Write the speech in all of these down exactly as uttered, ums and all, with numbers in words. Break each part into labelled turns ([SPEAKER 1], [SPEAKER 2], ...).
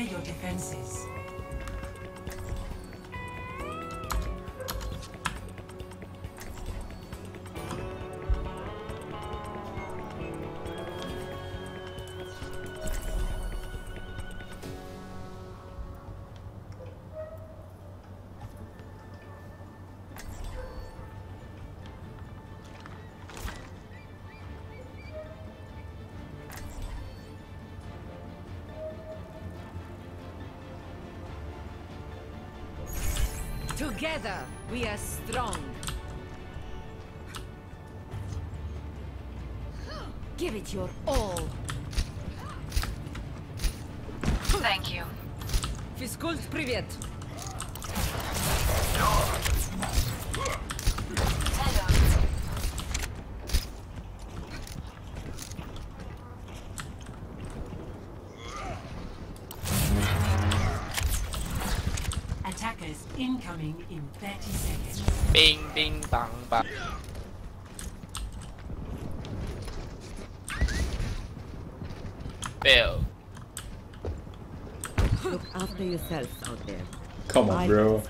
[SPEAKER 1] your defenses.
[SPEAKER 2] Together, we are strong. Give it your all.
[SPEAKER 1] Thank you.
[SPEAKER 2] Физкульт, привет.
[SPEAKER 1] Attackers incoming in thirty seconds.
[SPEAKER 3] Bing, bing, bang, bang. Fail.
[SPEAKER 4] Look after yourselves out there.
[SPEAKER 5] Come on, bro.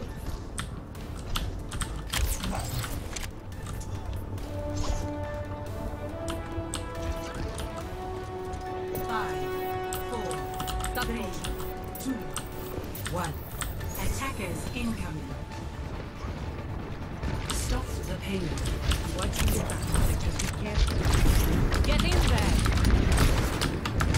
[SPEAKER 1] Five, four, three, two, one. Attackers incoming. Stop the payload.
[SPEAKER 4] Watching the back, just be careful.
[SPEAKER 2] Get in there.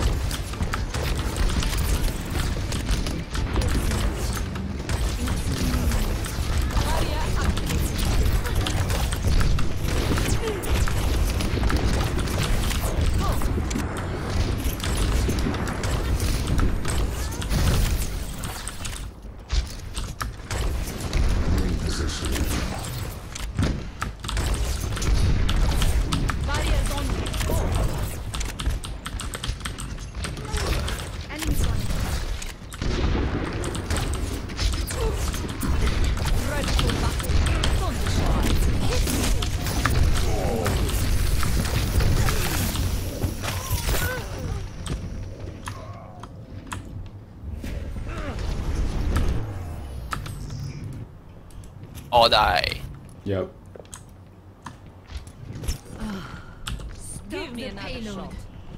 [SPEAKER 2] Barriers on me. Go. Enemies on me. Ready for battle. Thunderstrike.
[SPEAKER 3] All die.
[SPEAKER 5] Yep.
[SPEAKER 2] Give me another payload. Shot.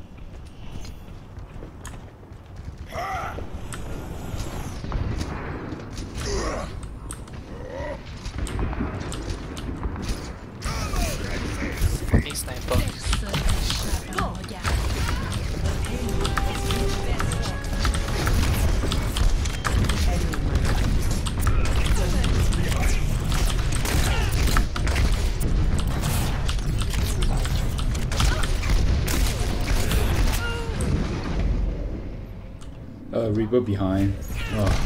[SPEAKER 3] Fucking sniper.
[SPEAKER 2] Go.
[SPEAKER 5] Uh, Reaper behind. Oh.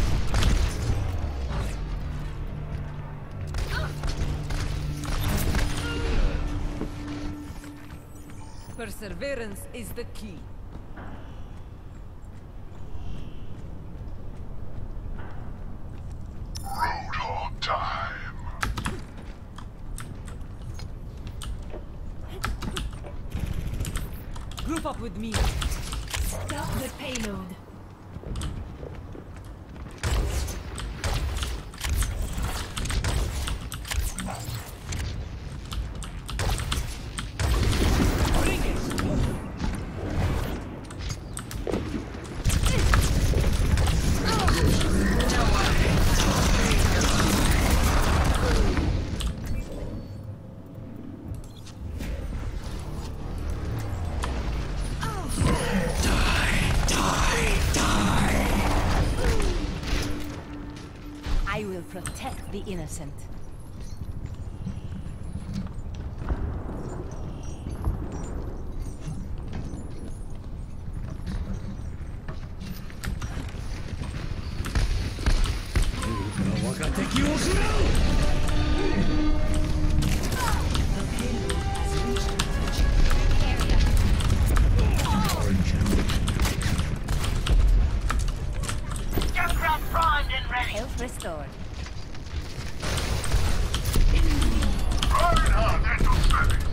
[SPEAKER 2] Perseverance is the key.
[SPEAKER 6] Roadhog time.
[SPEAKER 2] Group up with me.
[SPEAKER 1] Stop the payload.
[SPEAKER 2] I will protect the innocent. Health restored.
[SPEAKER 6] Reinhardt at your service.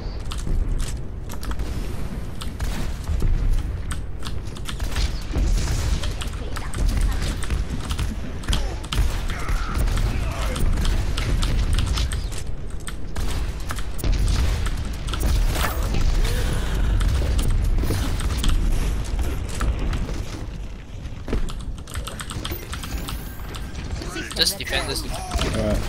[SPEAKER 3] Just defend this.
[SPEAKER 5] Alright.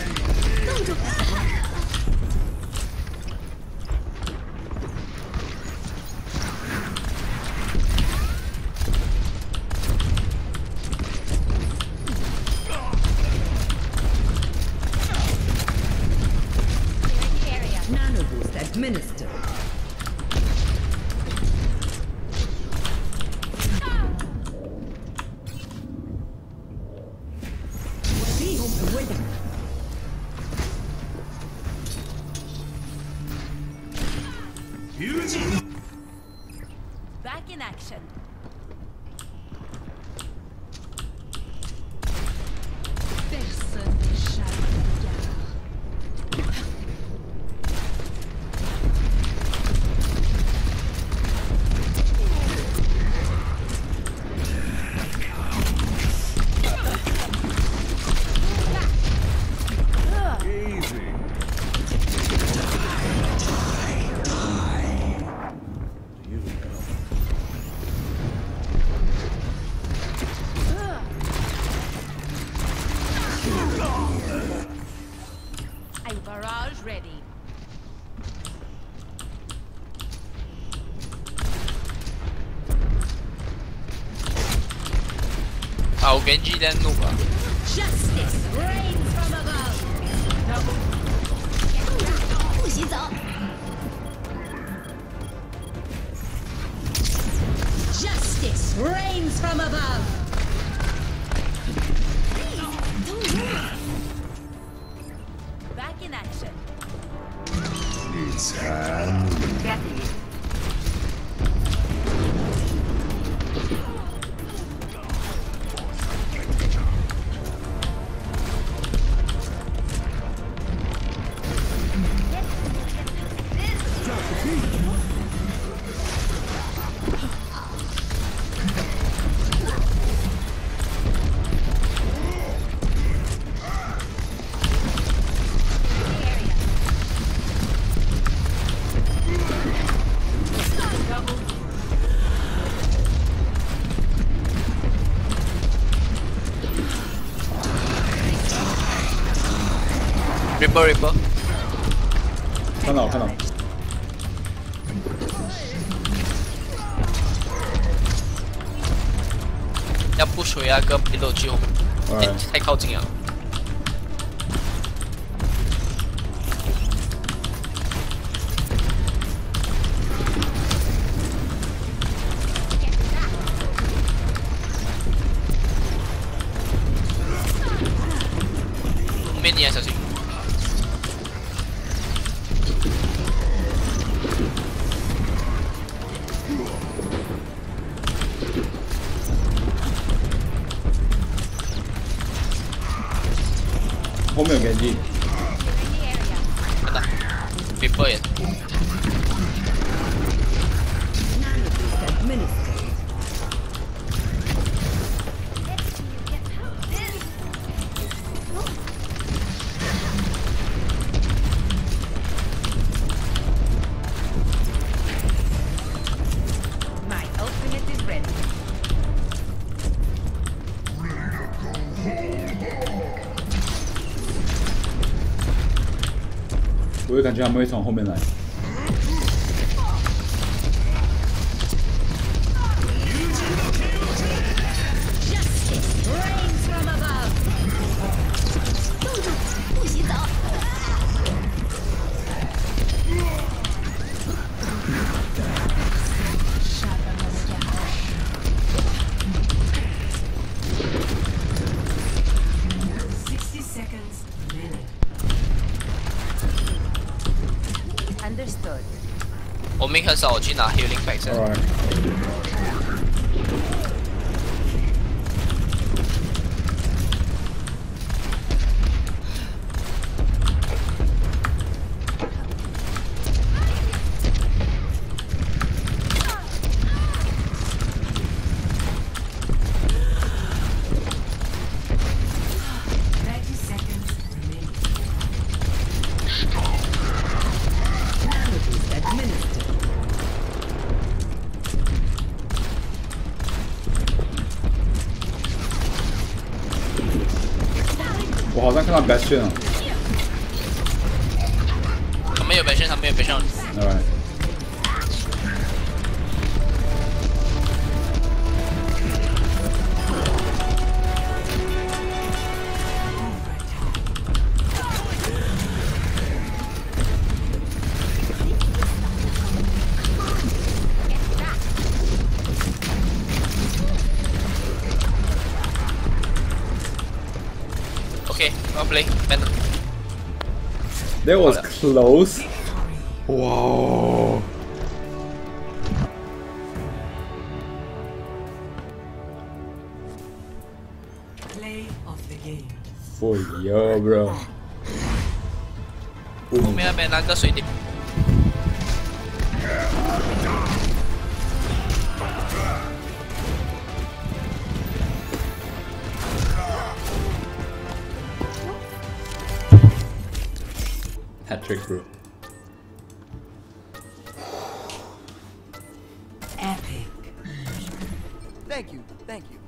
[SPEAKER 4] Nano boost administered.
[SPEAKER 2] Back in action.
[SPEAKER 1] Personne n'échappe au regard.
[SPEAKER 2] A barrage ready.
[SPEAKER 3] Ah, o Genji 在怒啊！
[SPEAKER 2] Justice reigns from above. 不许走。Justice reigns from above. Back in action.
[SPEAKER 6] It's hand.
[SPEAKER 3] Ripper Ripper，
[SPEAKER 5] 看到看到。
[SPEAKER 3] 要不水啊，跟皮肉去后面，
[SPEAKER 5] Alright.
[SPEAKER 3] 欸太靠近了。后面你要小心。
[SPEAKER 5] 后面有根基，
[SPEAKER 3] 看到 Ripper 也。
[SPEAKER 4] Nano boost administered.
[SPEAKER 2] My ultimate is ready.
[SPEAKER 5] 我有感觉他们会从后面来。
[SPEAKER 2] Justice reigns from above. 冻住，不许走。
[SPEAKER 1] Sixty seconds remaining.
[SPEAKER 2] Understood.
[SPEAKER 3] 我们很少去拿 healing pack 噻。
[SPEAKER 5] Alright.
[SPEAKER 1] Thirty seconds remaining.
[SPEAKER 4] Nano boost administered.
[SPEAKER 5] 好像看到 Bastion 了。
[SPEAKER 3] 他们有 Bastion， 他们有 Bastion。
[SPEAKER 5] Alright。
[SPEAKER 3] Okay, I'll play. Venom.
[SPEAKER 5] That was close. Wow.
[SPEAKER 1] Play of the game.
[SPEAKER 5] For you, bro.
[SPEAKER 3] 后面那边那个水滴。
[SPEAKER 5] Hat trick, bro.
[SPEAKER 1] Epic.
[SPEAKER 7] Thank you, thank you.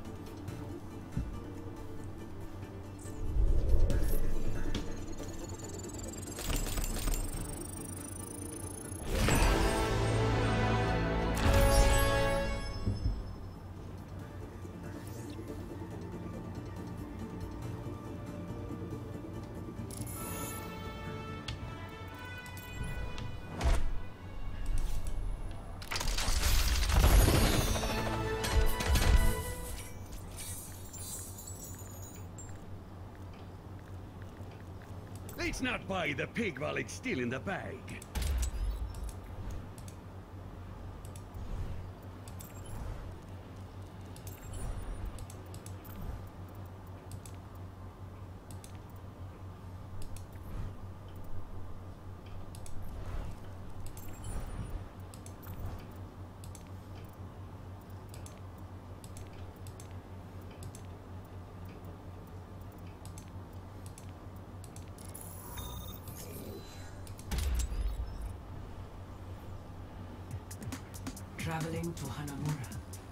[SPEAKER 6] Let's not buy the pig while it's still in the bag.
[SPEAKER 1] Traveling to Hanamura.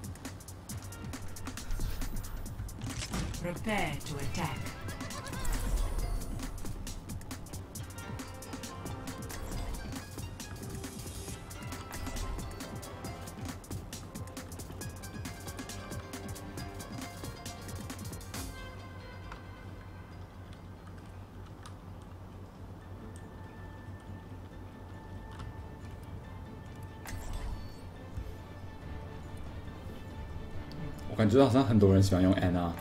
[SPEAKER 1] Prepare to attack.
[SPEAKER 5] 我感觉好像很多人喜欢用 Anna。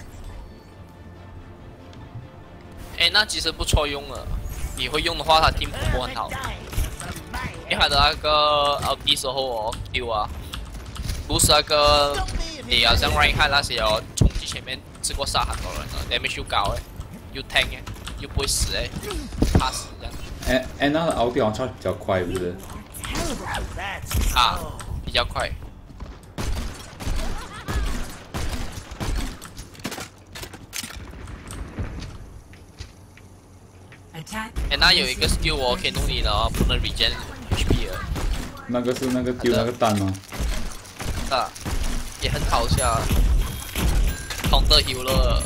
[SPEAKER 3] 哎，那其实不错用了。你会用的话，它 team combo 很好。因为它的那个 ulti 时候哦 Q 啊，不是那个你好像 rank 看那些哦，冲击前面吃过杀很多人的 damage 又高哎，又 tank 哎，又不会死哎，怕死这样。
[SPEAKER 5] 哎 ，Anna 的 ulti 好像比较快，不是？
[SPEAKER 3] 啊，比较快。 哎，那有一个 skill 我可以弄你的哦，不能 regen H P 的。
[SPEAKER 5] 那个是那个丢那个蛋吗？
[SPEAKER 3] 啊，也很好笑。Counter healer。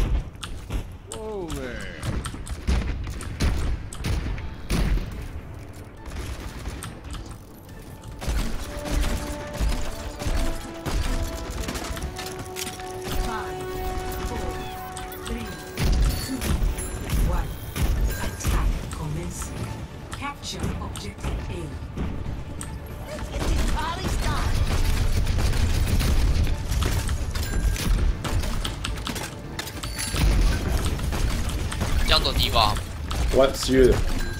[SPEAKER 3] 这样走低吧。
[SPEAKER 5] What's you？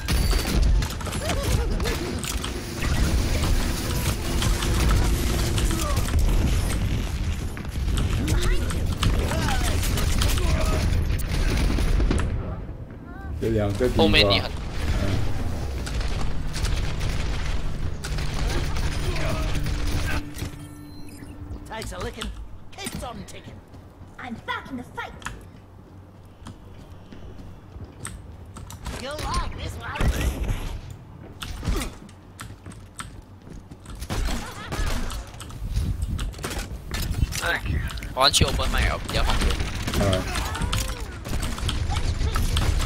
[SPEAKER 5] 有两个地方。
[SPEAKER 3] 后面你很。
[SPEAKER 7] Takes a licking, keeps on ticking.
[SPEAKER 2] I'm back in the fight.
[SPEAKER 7] You'll like this one.
[SPEAKER 3] Thank you. 我玩去 open mic 比较方便。
[SPEAKER 5] 嗯。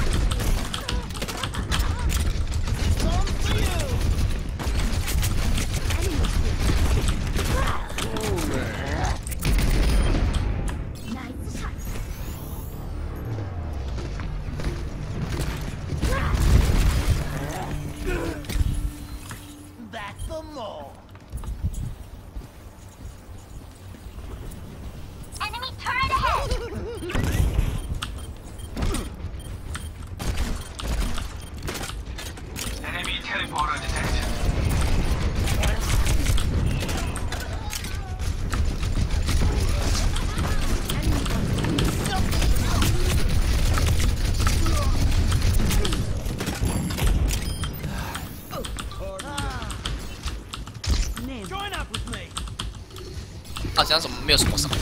[SPEAKER 3] 这样怎么没有什么伤？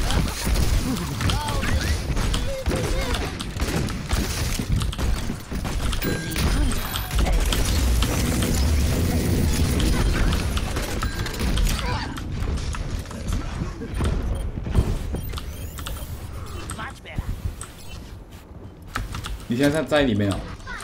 [SPEAKER 5] 你现在在在里面啊？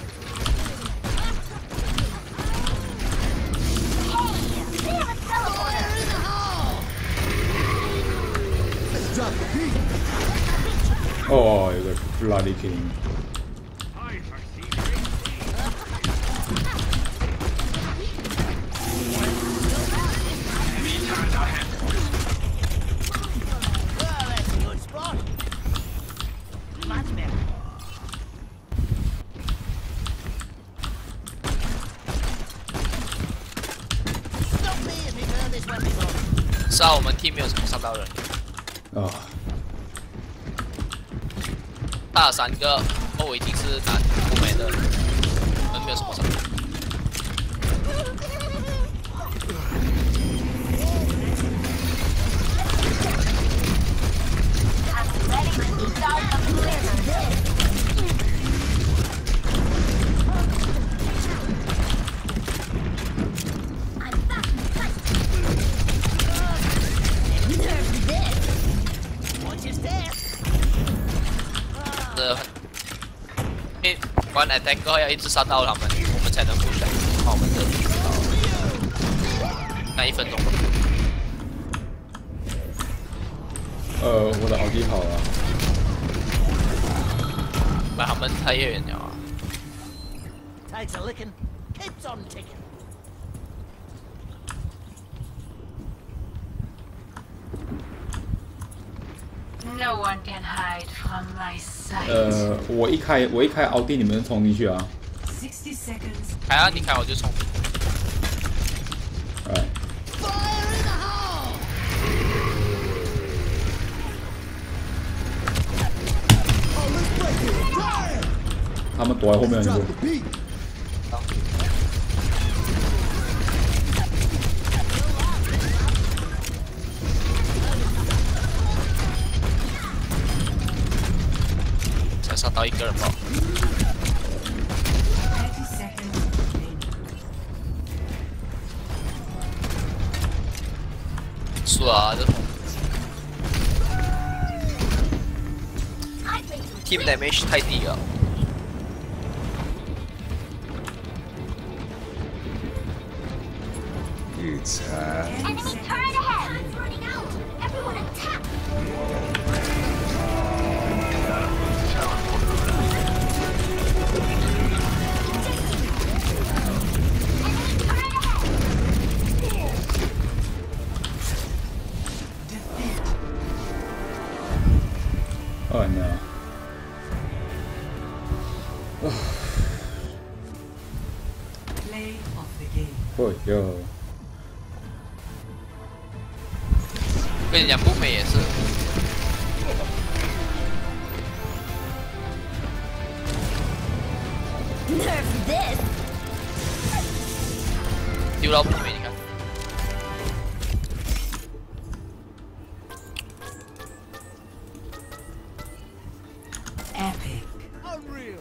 [SPEAKER 5] 哦，有个 bloody king。
[SPEAKER 6] I foresee great
[SPEAKER 7] Well, that's a good spot. Much better. Stop me if you've heard this one before.
[SPEAKER 3] 是啊，我们 team 没有什么伤到人，
[SPEAKER 5] 啊，
[SPEAKER 3] 大了三个，哦，我已经是拿五枚的，我们没有什么伤。
[SPEAKER 7] Watch your step.
[SPEAKER 3] 这很，因为玩 attack 后要一直杀到他们，我们才能 push 好我们的。那一分钟吧。
[SPEAKER 5] 呃，我的奥迪跑了。
[SPEAKER 3] 把他们太远了啊！
[SPEAKER 7] Takes a licking, keeps on ticking.
[SPEAKER 1] No one can hide from my sight.
[SPEAKER 5] 呃，我一开我一开奥迪，你们冲进去啊！
[SPEAKER 1] Sixty seconds.
[SPEAKER 3] 开啊，你开我就冲。
[SPEAKER 5] 哎，
[SPEAKER 7] Fire in the hole!
[SPEAKER 5] 他们躲在后面，你说。
[SPEAKER 3] 才杀到一个人吧。
[SPEAKER 1] Thirty seconds remaining.
[SPEAKER 3] 输了啊，这 team damage 太低了。
[SPEAKER 5] It's
[SPEAKER 2] Enemy turret ahead! Time's running out! Everyone attack! Enemy turret ahead!
[SPEAKER 5] Oh no.
[SPEAKER 1] Play of the game.
[SPEAKER 5] Oh yo.
[SPEAKER 3] 跟你讲，不美也是。
[SPEAKER 2] Nerf this!
[SPEAKER 3] 丢到不美，你看。
[SPEAKER 1] Epic.
[SPEAKER 7] Unreal.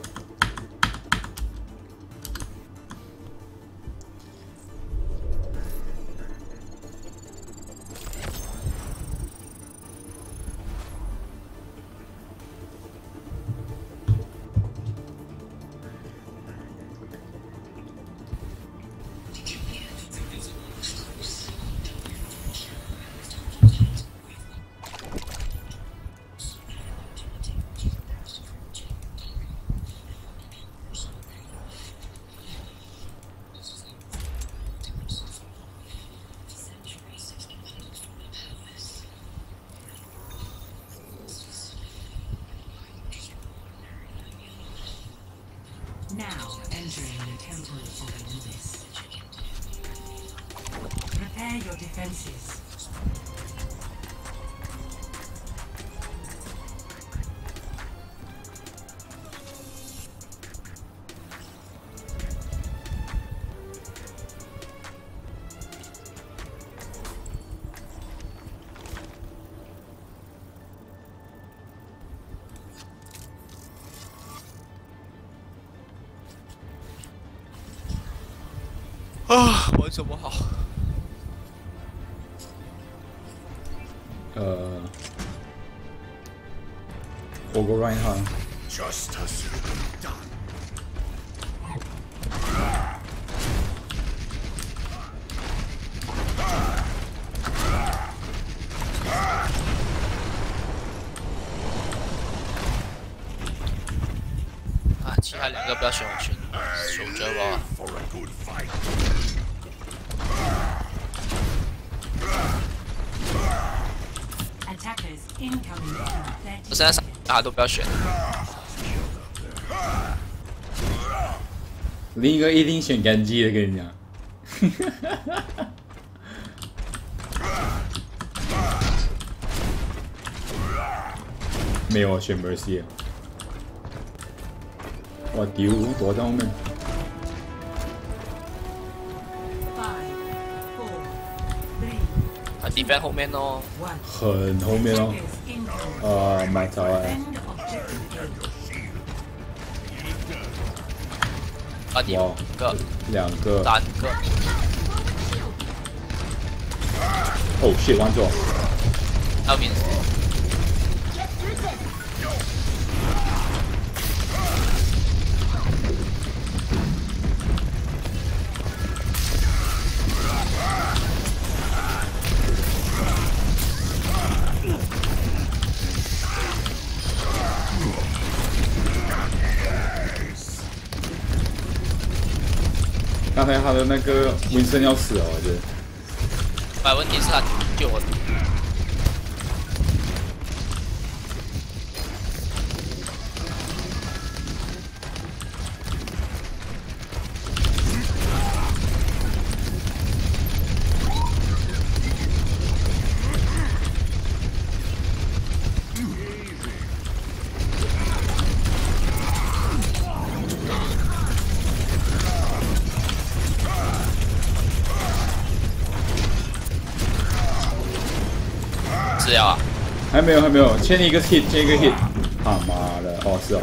[SPEAKER 1] Now entering the temple of Anubis. Prepare your defenses.
[SPEAKER 3] 啊，玩什么好？
[SPEAKER 5] 呃，我个 Ryan 哈。
[SPEAKER 6] Justice will be done.
[SPEAKER 3] 啊，其他两个不要选我选，守着吧。
[SPEAKER 6] For a good fight.
[SPEAKER 3] 我现在三啊都不要选。
[SPEAKER 5] 另一个一定选干机的，跟你讲。没有选 Mercy。哇，丢，躲在后面。
[SPEAKER 3] 啊 ，defend 后面哦。
[SPEAKER 5] 很后面哦。啊，蛮早哎。
[SPEAKER 3] 啊，第五个，
[SPEAKER 5] 两个，
[SPEAKER 3] 三个。
[SPEAKER 5] 哦 ，shit， 完走。
[SPEAKER 3] 还有名字。
[SPEAKER 5] 刚才他的那个纹身要死了，我觉得。
[SPEAKER 3] 百问题是他救我的。治疗啊？
[SPEAKER 5] 还没有，还没有，欠一个 hit， 欠一个 hit。他妈的，哦，是哦。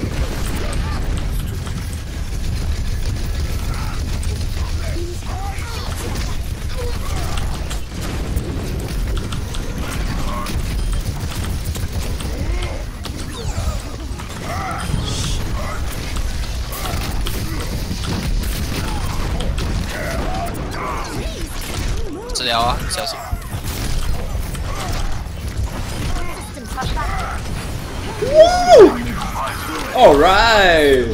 [SPEAKER 3] 治疗啊，小心。
[SPEAKER 5] All right.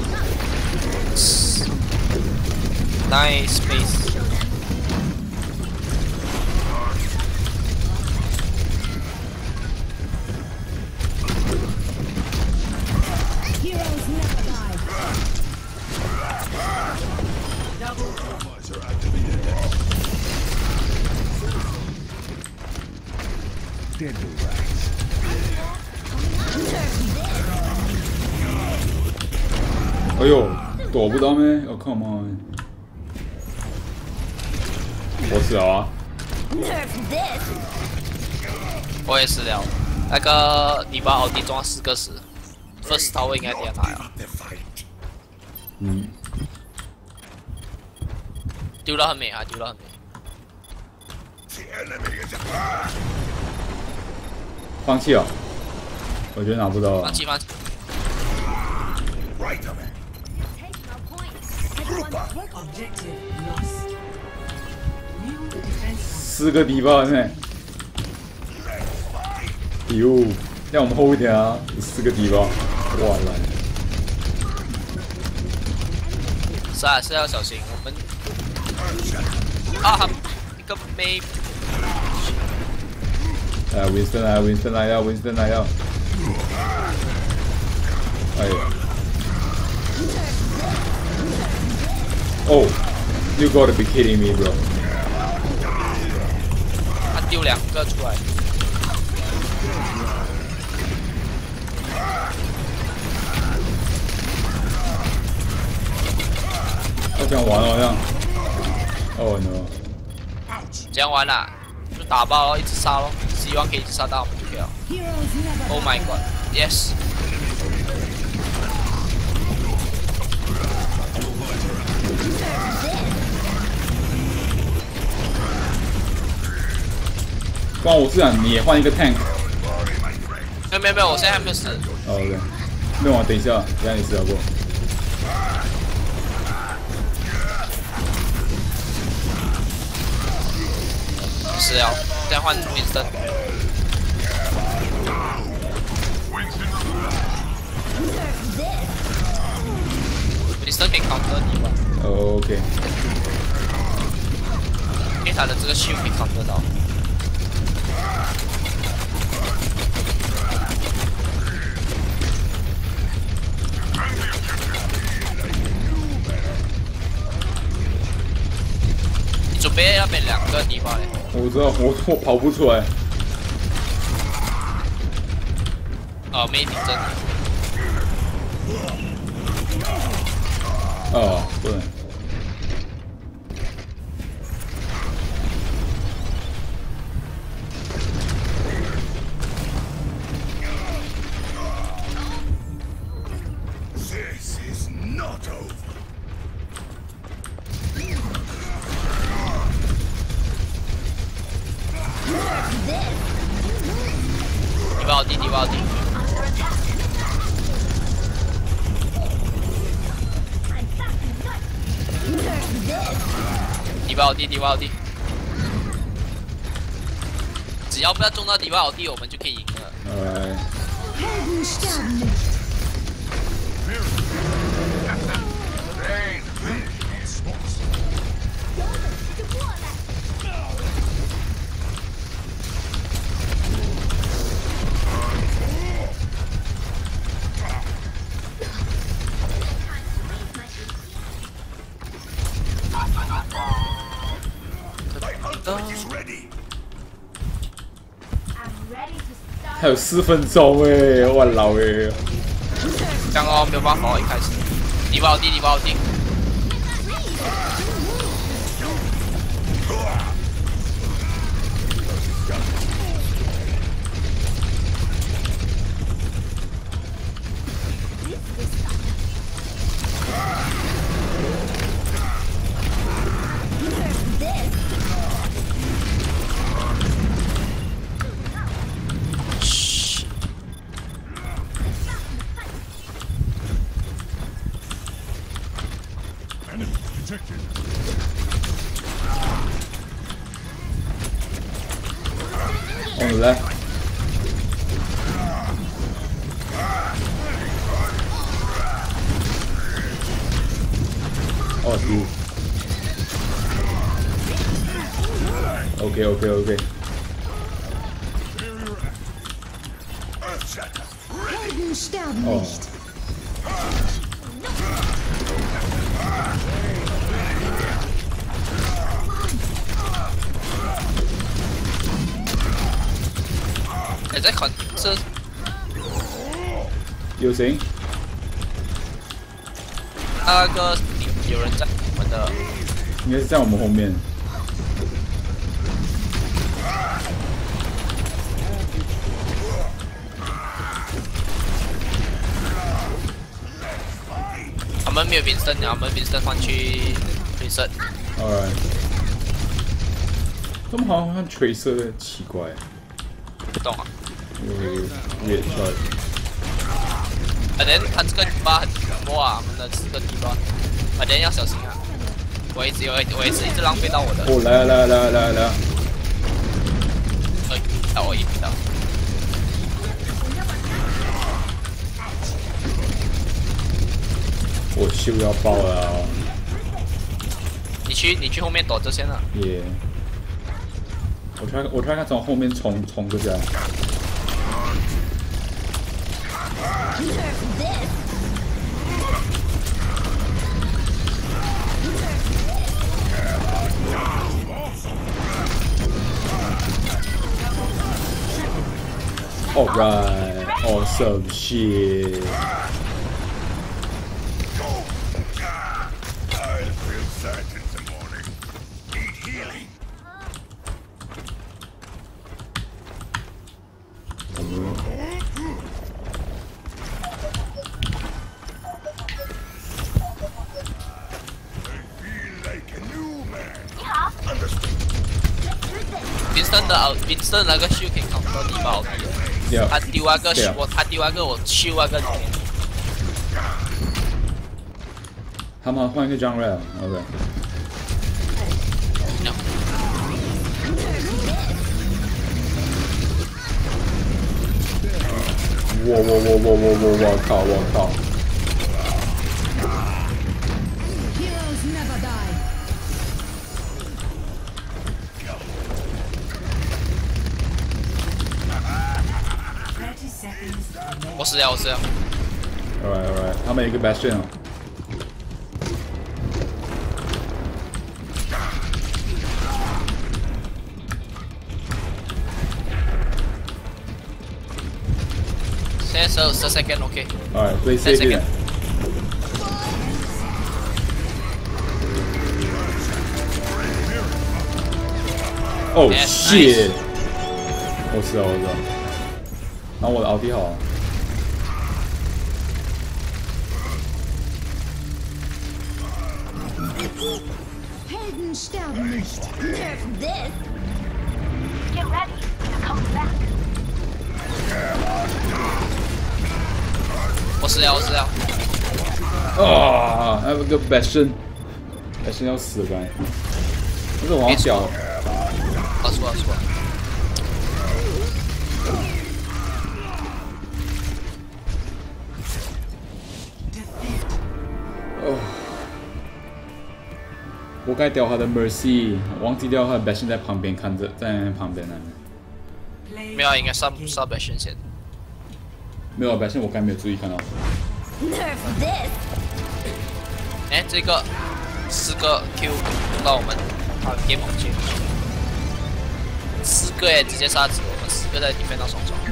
[SPEAKER 3] Nice space.
[SPEAKER 2] Heroes never die.
[SPEAKER 6] Deadly rats.
[SPEAKER 5] 哎呦，躲不到咩？哦 ，come on！ 我死了啊！
[SPEAKER 2] Nerf this.
[SPEAKER 3] 我也死了。那个你把奥迪装四个死 ，first tower 应该点拿呀。
[SPEAKER 6] The fight.
[SPEAKER 5] 嗯，
[SPEAKER 3] 丢到很美啊，丢到很美。
[SPEAKER 6] The enemy is at
[SPEAKER 5] 放弃了。我觉得拿不到
[SPEAKER 3] 放。弃放弃。
[SPEAKER 6] right of it.
[SPEAKER 2] Take no points. Everyone,
[SPEAKER 4] Objective lost. New defense.
[SPEAKER 5] 四个敌吧，现在。哟，让我们后一点啊！四个敌吧，哇来。
[SPEAKER 3] 是啊，是要小心。我们啊，一个没。
[SPEAKER 5] 来 ，Winston 来 ，Winston 来了 ，Winston 来了。哎呀！哦 ，You gotta be kidding me, bro！
[SPEAKER 3] 他丢两个出来。
[SPEAKER 5] 好像完了，好像。Oh no！
[SPEAKER 3] 这样完了，就打爆咯，一直杀咯，希望可以一直杀到目标。
[SPEAKER 2] heroes never
[SPEAKER 3] Oh my god! Yes.
[SPEAKER 5] 不然我是想你也换一个 tank。
[SPEAKER 3] 没有没有没有，我现在还没有死。
[SPEAKER 5] 哦 OK， 没有啊，等一下，等一下你死了过。
[SPEAKER 3] 死了，现在换 Winston。Winston 可以 counter 你吧？
[SPEAKER 5] 哦 OK。
[SPEAKER 3] 因为他的这个 shield 可以 counter 到。你准备要变两个地方嘞？
[SPEAKER 5] 我知道，我我跑不出来。
[SPEAKER 3] 哦，没顶针。
[SPEAKER 5] 哦，不能。
[SPEAKER 6] This is not over.
[SPEAKER 3] 你把我弟，你把我弟。迪巴奥蒂，迪巴奥蒂，只要不要中到迪巴奥蒂，我们就可以赢了。
[SPEAKER 5] 呃， 还有四分钟哎，我老哎！
[SPEAKER 3] 这样哦，没有办法，我一开始。迪巴奥蒂，迪巴奥蒂。
[SPEAKER 5] On the left. Oh, dude. Okay, okay, okay. Oh.
[SPEAKER 3] 你在看这
[SPEAKER 5] 有谁？
[SPEAKER 3] 那个有人在我们的，
[SPEAKER 5] 应该是在我们后面。
[SPEAKER 3] 我们没有 Vincent， 我们 Vincent 换去 Vincent。
[SPEAKER 5] Alright。他们好像看垂色的，奇怪。
[SPEAKER 3] 不懂啊。
[SPEAKER 5] 有越帅。
[SPEAKER 3] 而且他这个地方很多啊，我们的这个地方，而且要小心啊。我一直有，我也是一直浪费到我的。
[SPEAKER 5] 哦，来来来来来。
[SPEAKER 3] 哎，打我一刀。
[SPEAKER 5] 我秀要爆了、啊！
[SPEAKER 3] 你去，你去后面躲着先了。
[SPEAKER 5] 耶！ Yeah. 我突然，我突然看从后面冲冲过去。Alright, awesome shit.
[SPEAKER 3] Winston 的 Winston 那个秀可以扛到地包的，
[SPEAKER 5] Yeah.
[SPEAKER 3] 他丢那个
[SPEAKER 5] 对啊
[SPEAKER 3] 我他丢那个我秀那个里面。
[SPEAKER 5] 他们换一个 genre OK。我我我我我我我靠我靠！
[SPEAKER 4] Heroes never die.
[SPEAKER 3] 我死了，我死了。
[SPEAKER 5] Alright alright， 他们有一个 bastion 哦。
[SPEAKER 3] 现在十十 second OK。
[SPEAKER 5] Alright， play
[SPEAKER 3] Ten
[SPEAKER 5] safe 一点。Oh
[SPEAKER 3] Yes,
[SPEAKER 5] shit！ 我死了我死了。然后我的奥迪好了。
[SPEAKER 4] Helden sterben nicht.
[SPEAKER 2] Nerf this! Get ready, they're coming back.
[SPEAKER 3] 我死了，我死了。
[SPEAKER 5] 啊！那个 bastion，bastion 要死了，但是我好小。
[SPEAKER 3] 啊，输了，输了。
[SPEAKER 5] 哦。 我该掉他的 mercy， 忘记掉他的 bastion 在旁边看着，在旁边呢。
[SPEAKER 3] 没有，应该上上 bastion 先。
[SPEAKER 5] 没有 bastion， 我刚没有注意看到。
[SPEAKER 2] Nerf this!
[SPEAKER 3] 哎，这个四个 Q 到我们啊 game 红去，四个哎，直接杀死我们四个在 defend 到双双。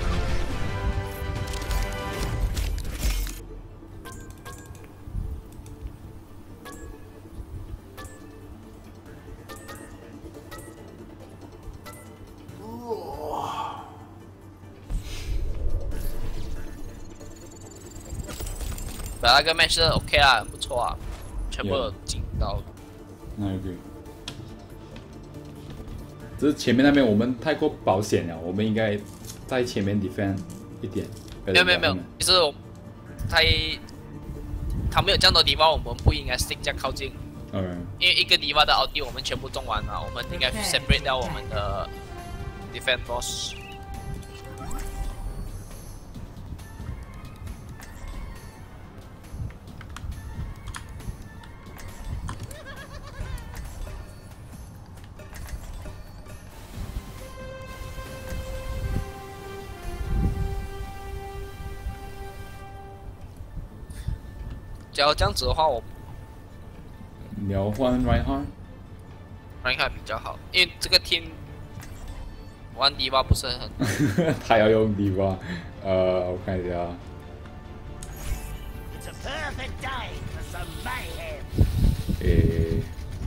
[SPEAKER 3] 本来那个 match 是 OK 啊，不错啊，全部有进到。
[SPEAKER 5] 那 OK。只是前面那边我们太过保险了，我们应该在前面 defend 一点。
[SPEAKER 3] 没有没有没有，其实我他他没有这样多地方，我们不应该 stick 这样靠近。
[SPEAKER 5] 嗯。
[SPEAKER 3] 因为一个地方的奥迪我们全部中完了，我们应该 separate 掉我们的 defend boss。 假如这样子的话，我
[SPEAKER 5] 你要换 Reinhardt？
[SPEAKER 3] Reinhardt 比较好，因为这个 team 玩迪巴不是很。
[SPEAKER 5] 他要用迪巴，呃，我看一下。
[SPEAKER 7] It's a perfect day for some mayhem.
[SPEAKER 5] 诶。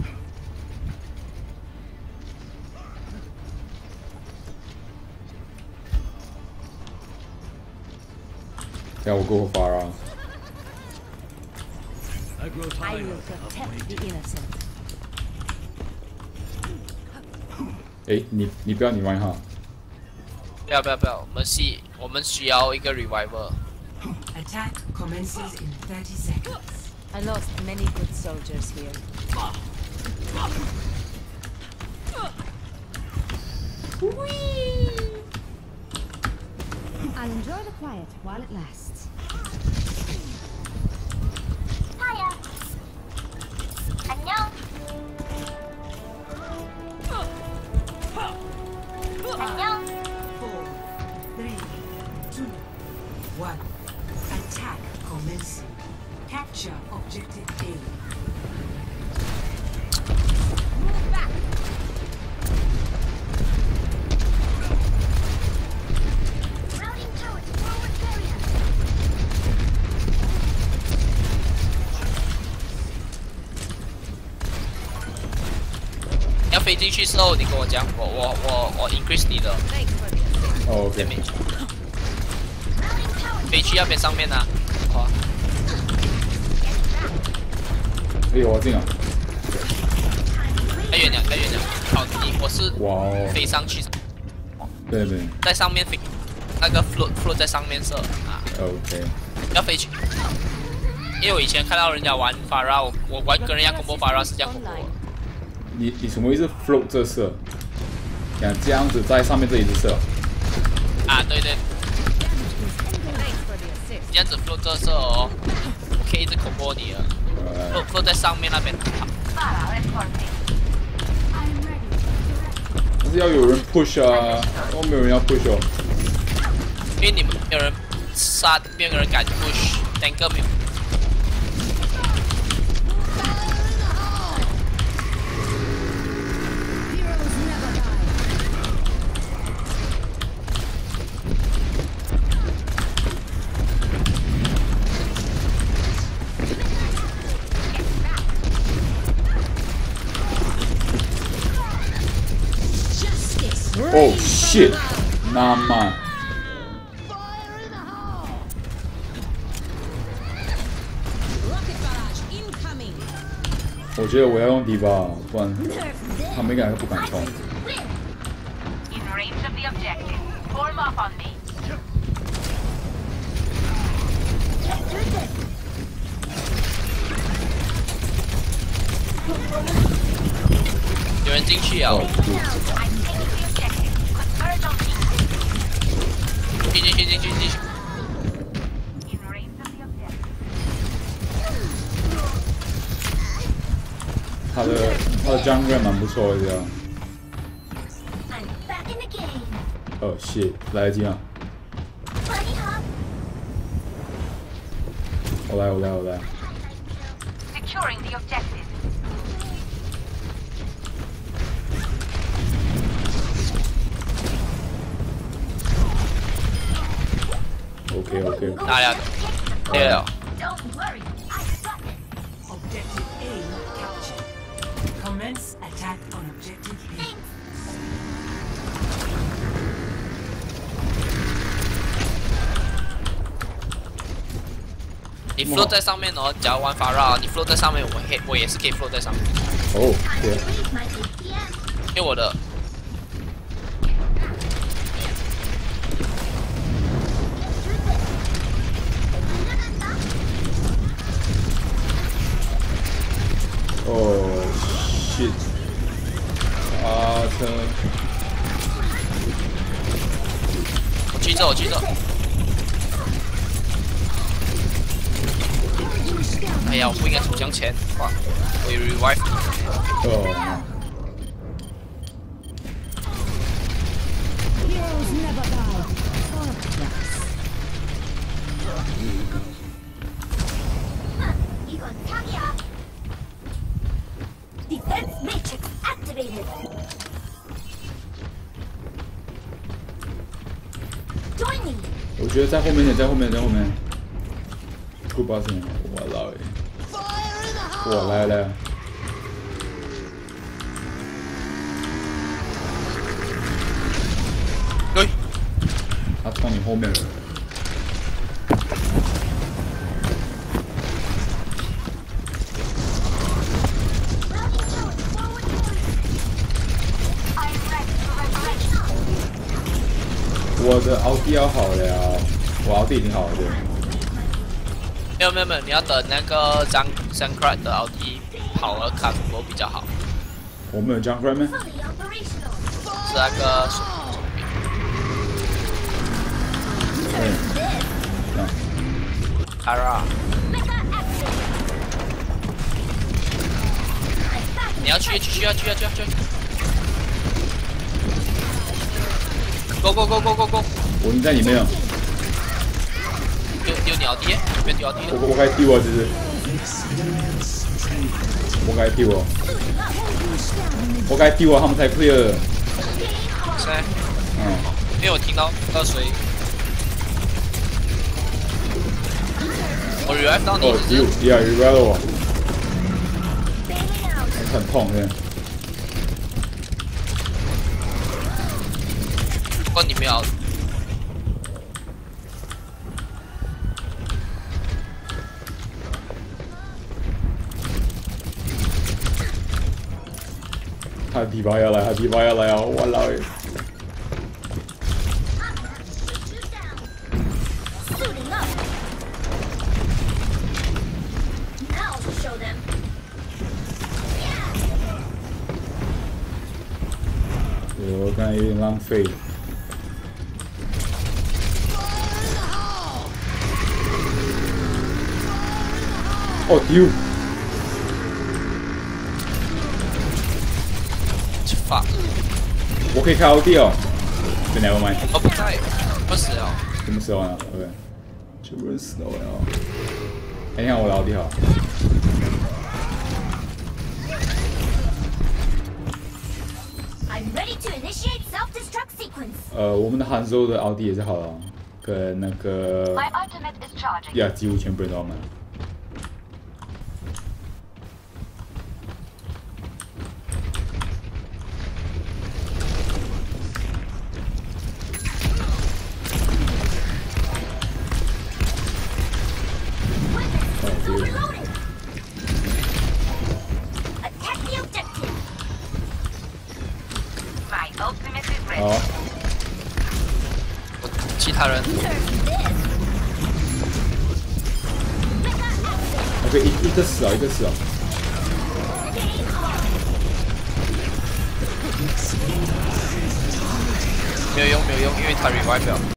[SPEAKER 5] 要我过发啊！
[SPEAKER 6] I grow
[SPEAKER 4] I
[SPEAKER 6] tired
[SPEAKER 4] will
[SPEAKER 6] of
[SPEAKER 4] protect the innocent.
[SPEAKER 5] 诶，你你不要你 Reinhardt。
[SPEAKER 3] 不要不要不要，我们需我们需要一个 reviver。
[SPEAKER 8] Attack commences in thirty seconds.
[SPEAKER 4] I lost many good soldiers here. I'll enjoy the quiet while it lasts.
[SPEAKER 2] Hiya! 안녕! 안녕!
[SPEAKER 8] Four, three, two, one. Attack commencing. Capture objective A.
[SPEAKER 2] Move back! Routing towards forward barrier!
[SPEAKER 3] 要飞进去之后，你跟我讲，我我我我 increase 你的
[SPEAKER 5] 哦 ，OK。
[SPEAKER 3] damage。飞去那边上面呢、啊，好、啊。
[SPEAKER 5] 哎呦，我进了。
[SPEAKER 3] 太远了，太远了。好，你我是
[SPEAKER 5] 哇哦。
[SPEAKER 3] 飞上去。
[SPEAKER 5] 对对。
[SPEAKER 3] 在上面飞，那个 float float 在上面射啊。
[SPEAKER 5] OK。
[SPEAKER 3] 要飞去。因为我以前看到人家玩法拉，我我玩跟人家 combo 法拉是这样 combo。
[SPEAKER 5] 你你什么意思 ？float 这射？想这样子在上面这一直射。
[SPEAKER 3] 啊，对对。这样子 float 这射哦，可以一直 combo 你了。float float 在上面那边。
[SPEAKER 5] 但是要有人 push 啊，都没有人要 push 哦。
[SPEAKER 3] 因为你们没有人杀，没有人敢 push，tanker 没有。
[SPEAKER 5] Oh shit！ 那慢。我觉得我要用 D.Va， 不然他们应该不敢冲。
[SPEAKER 3] 有人进去啊！进进去进去进去！
[SPEAKER 5] 他的他的 jungle 蛮不错的，这样。哦 shit， 来得及吗？我来我来我来。OK OK。
[SPEAKER 3] 哪里啊？对了。
[SPEAKER 8] Objective A captured. Commence attack on objective B.
[SPEAKER 3] 你 float 在上面哦，假如玩法拉，你 float 在上面，我可以，我也是可以 float 在上面。
[SPEAKER 5] 哦，对。
[SPEAKER 3] 因为我的。
[SPEAKER 5] 哦 shit！ 啊车！
[SPEAKER 3] 我去这，我去这。哎呀，我不应该出枪前，哇！我有 revive。
[SPEAKER 5] 哦。
[SPEAKER 2] Defense matrix activated. Join me.
[SPEAKER 5] 我觉得在后面点，在后面，在后面。Good boss， 我老诶。我来了。
[SPEAKER 3] 对。
[SPEAKER 5] 他冲你后面了。我的奥迪要好了，我奥迪已经好了。
[SPEAKER 3] 没有没有没有，你要等那个张张 crack 的奥迪好了看我比较好。
[SPEAKER 5] 我们有 Junkrat 吗？
[SPEAKER 3] 是那个手手柄。
[SPEAKER 5] 嗯。啊。
[SPEAKER 3] Kara。你要去去去要去要去要去。Go go go go go go！
[SPEAKER 5] 我已经在里面了。
[SPEAKER 3] 丢丢鸟爹，别丢鸟爹。
[SPEAKER 5] 我我该踢我，只是。我该踢我。我该踢我，他们才 clear。
[SPEAKER 3] 谁？
[SPEAKER 5] 嗯。
[SPEAKER 3] 因为我听到到谁。我 revive 到你。
[SPEAKER 5] 哦 ，you yeah you revive 我。很痛，对。
[SPEAKER 3] 不过你没有。
[SPEAKER 5] 他 D.Va 要来，他 D.Va 要来啊！我老爷。 看有点浪费。哦丢！
[SPEAKER 3] fuck！
[SPEAKER 5] 我可以开 O D 哦。就 never mind。
[SPEAKER 3] 我不在，不死了。
[SPEAKER 5] 什么时候啊 ？OK， 全部人死了哦。哎，你看我的 O D 好。
[SPEAKER 2] I'm ready to initiate self-destruct sequence.
[SPEAKER 5] 呃，我们的杭州的奥迪也是好了，跟那个
[SPEAKER 2] My ultimate is charging.
[SPEAKER 5] 呀，几乎全部人都要买。哦，这个
[SPEAKER 2] Overloaded. Attack the objective.
[SPEAKER 1] My ultimate is ready.
[SPEAKER 5] 好，
[SPEAKER 3] 我其他人
[SPEAKER 2] Turn this. Mega action.
[SPEAKER 5] OK， 一一个死哦，一个死哦。
[SPEAKER 2] Game on.
[SPEAKER 3] 没有用，没有用，因为他 revive 了。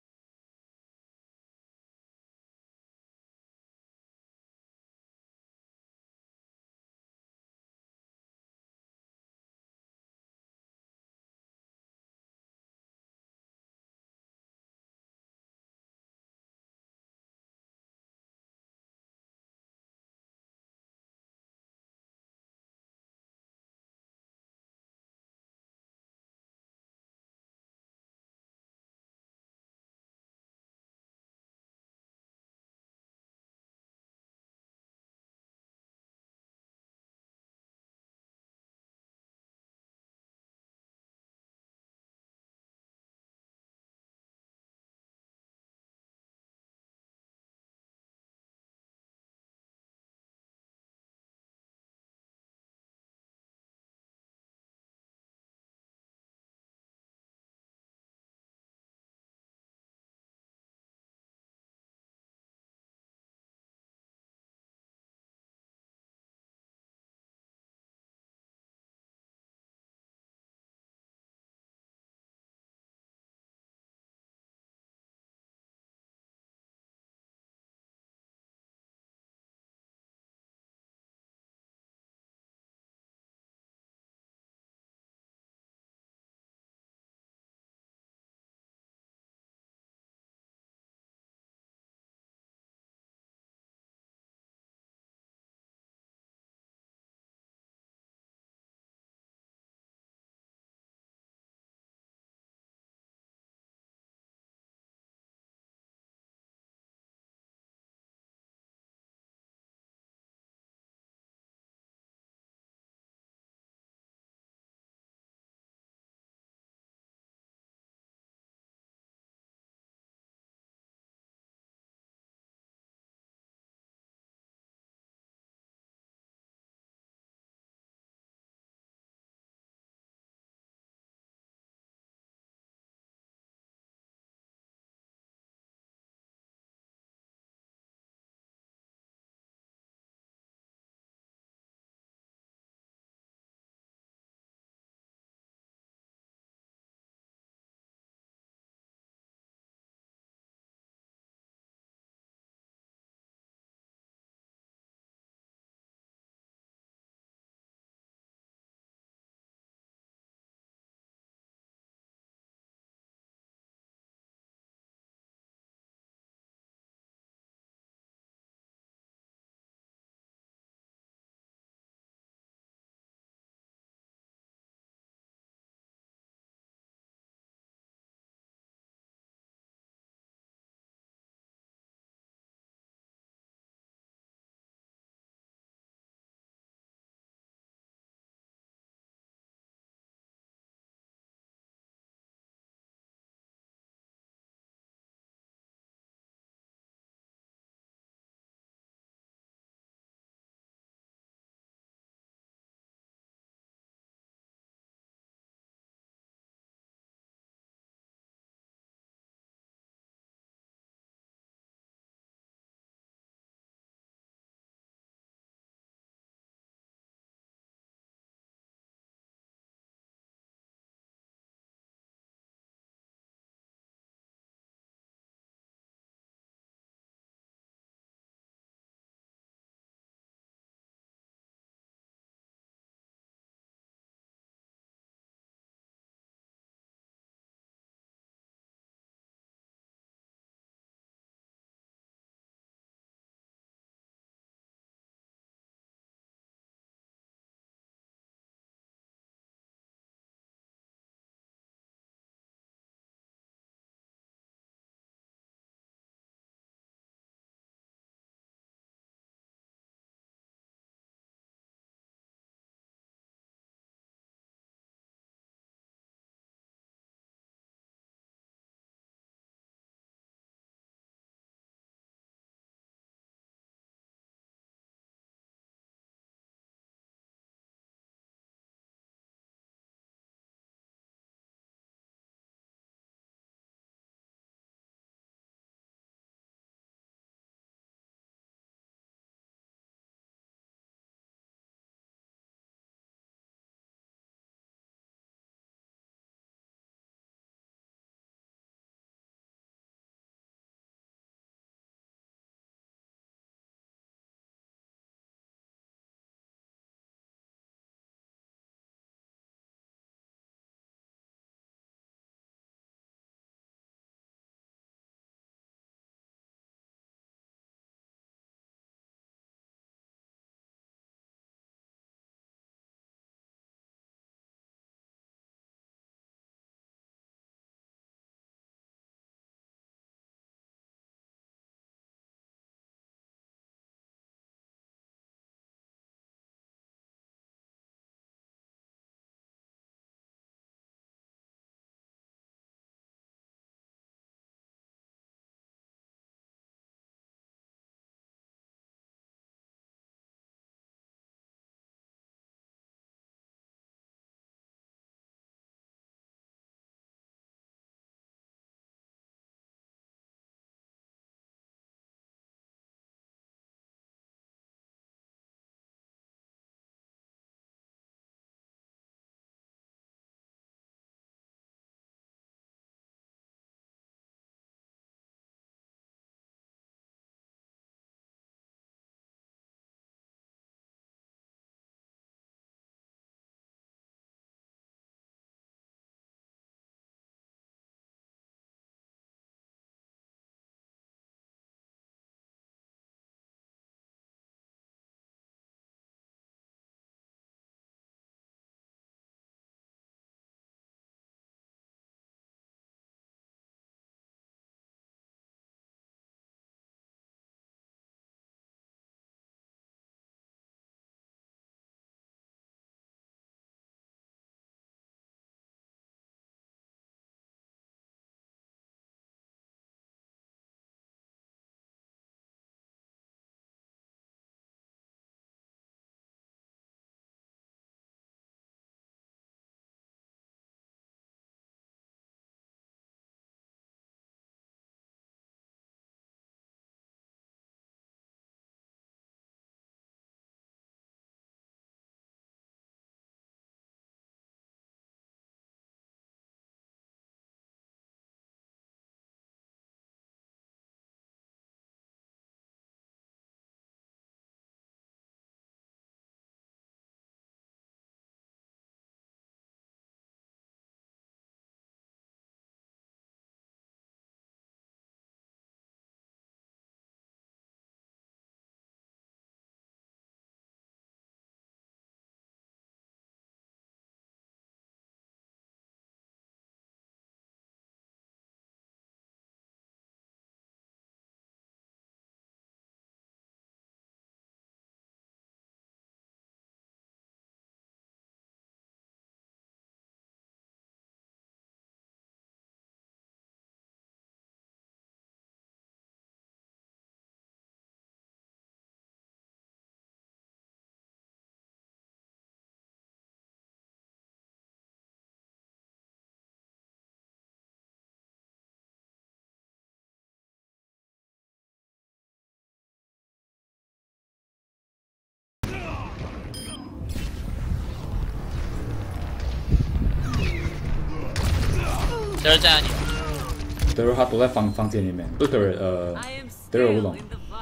[SPEAKER 3] 德尔在哪里？
[SPEAKER 5] 德瑞他躲在房房间里面，不是德瑞，呃，德瑞我不懂。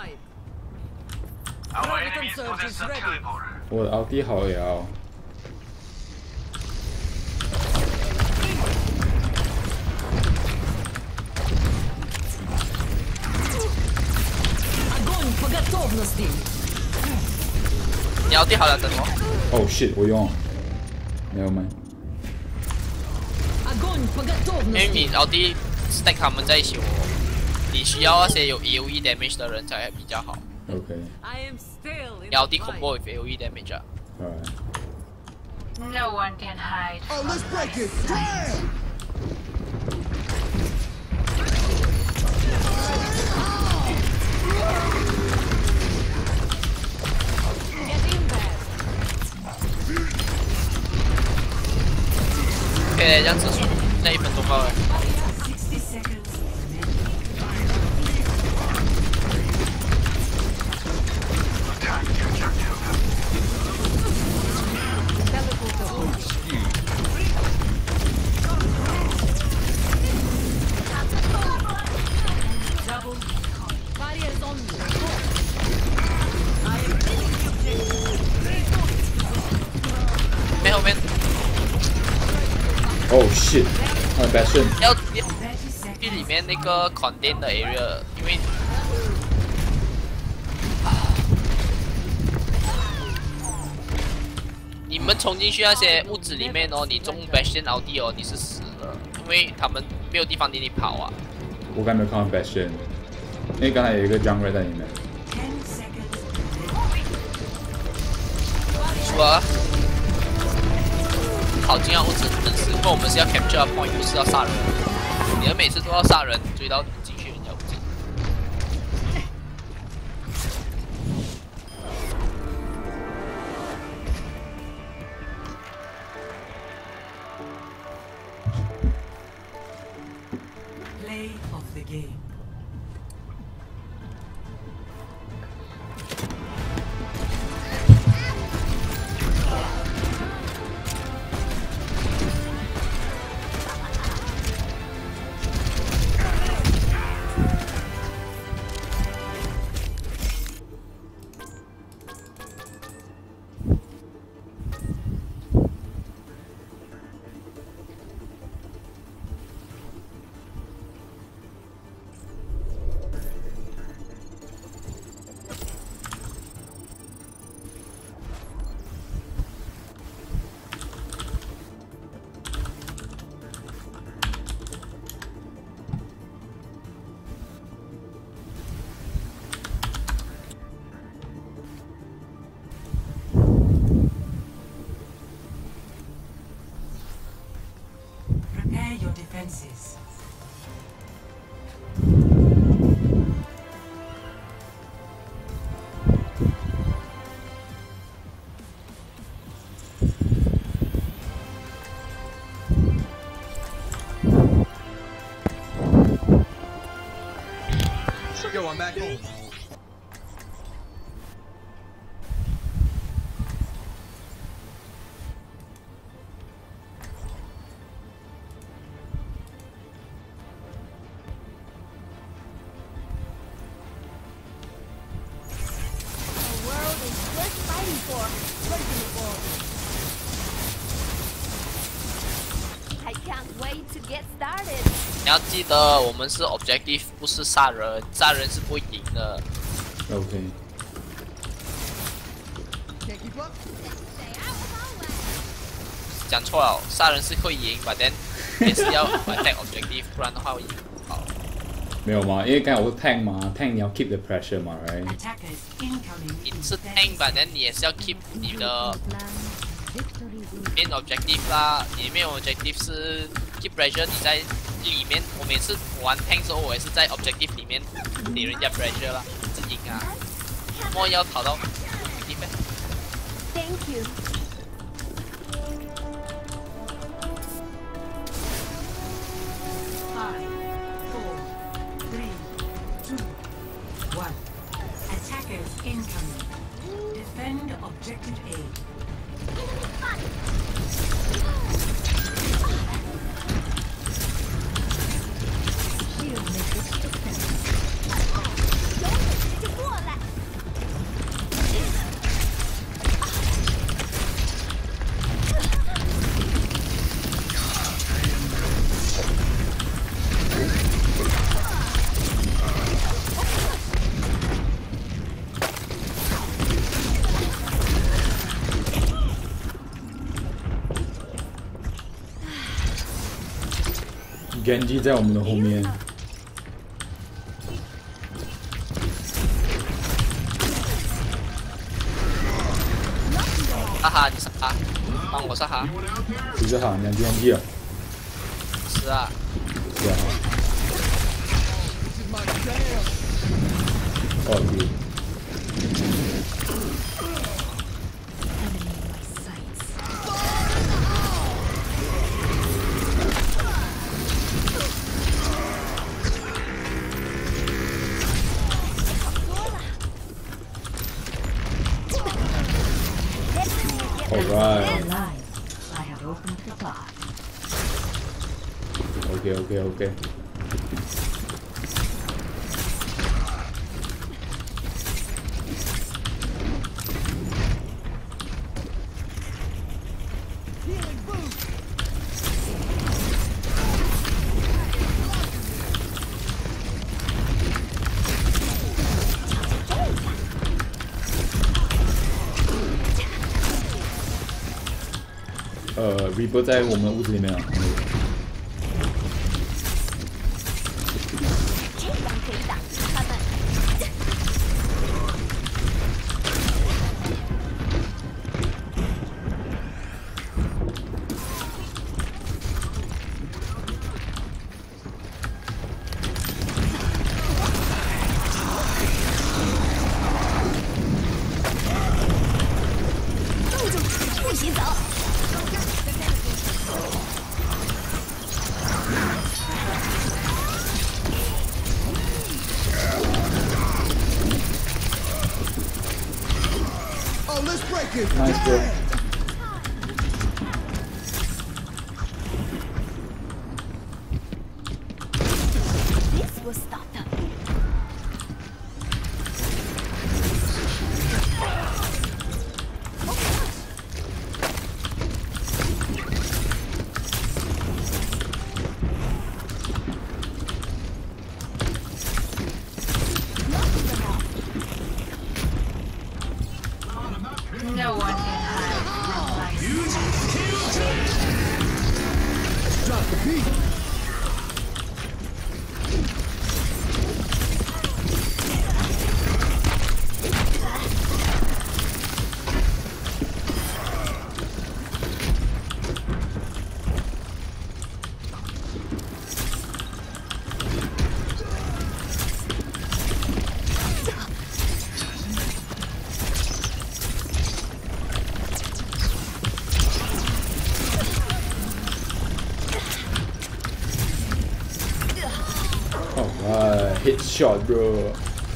[SPEAKER 5] 我的奥迪好摇。
[SPEAKER 3] 你要地好了，等我。
[SPEAKER 5] Oh shit！ 我用，没有吗？
[SPEAKER 3] 因为你奥迪 stack 他们在一起，我你需要那些有 A O E damage 的人才比较好。
[SPEAKER 5] OK。
[SPEAKER 3] 你奥迪 combo with A O E damage 啊。
[SPEAKER 5] Alright.
[SPEAKER 1] No one can hide.
[SPEAKER 6] Oh, let's break it! Damn!
[SPEAKER 3] OK， 这样子那一分钟够了。没后面。
[SPEAKER 5] Oh shit！ 他的 passion。
[SPEAKER 3] 要去里面那个 contain 的 area， 因为你们冲进去那些屋子里面哦，你中 bastion 奥迪哦，你是死了，因为他们没有地方给你跑啊。
[SPEAKER 5] 我刚没有看到 passion， 因为刚才有一个 jungle 在里面。
[SPEAKER 3] 说。 跑进那屋子很死，因为我们是要 capture point， 不是要杀人。你们每次都要杀人，追到进去人家屋子。
[SPEAKER 8] Play of the game. Prepare your defenses.
[SPEAKER 6] Yo, I'm back home.
[SPEAKER 2] I can't wait to get started.
[SPEAKER 3] 你要记得，我们是 objective， 不是杀人，杀人是不会赢的。
[SPEAKER 5] OK。
[SPEAKER 3] 讲错了，杀人是会赢，but then 也是要 attack objective， 不然的话会赢。好。
[SPEAKER 5] 没有吗？因为刚才我是 tank 嘛 ，tank 你要 keep the pressure 嘛 ，right？
[SPEAKER 3] 你是 tank， but then 你也是要 keep 你的 main objective 啦。你 main objective 是 keep pressure， 你在里面，我每次玩 tank 时候，我也是在 objective 里面给人家 pressure 啦，是赢啊。莫要跑到 objective。
[SPEAKER 2] Thank you.
[SPEAKER 8] Five, four, three, two, one. Attackers incoming. Defend objective A.
[SPEAKER 5] Genji 在我们的后面。
[SPEAKER 3] 哈哈，你杀，帮我杀哈。
[SPEAKER 5] 谁是哈？两 Genji 啊？
[SPEAKER 3] 是啊。
[SPEAKER 5] 是啊。哦，对。 Alright.
[SPEAKER 8] I have opened the bar.
[SPEAKER 5] Okay, okay, okay.呃 ，Reaper 在我们屋子里面啊。
[SPEAKER 2] 这样可以挡住他们。住住，不许走！
[SPEAKER 5] Nice, bro.
[SPEAKER 2] This will stop them.
[SPEAKER 1] No one can hide from my
[SPEAKER 6] Drop the beat.
[SPEAKER 5] Alright, hit shot, bro.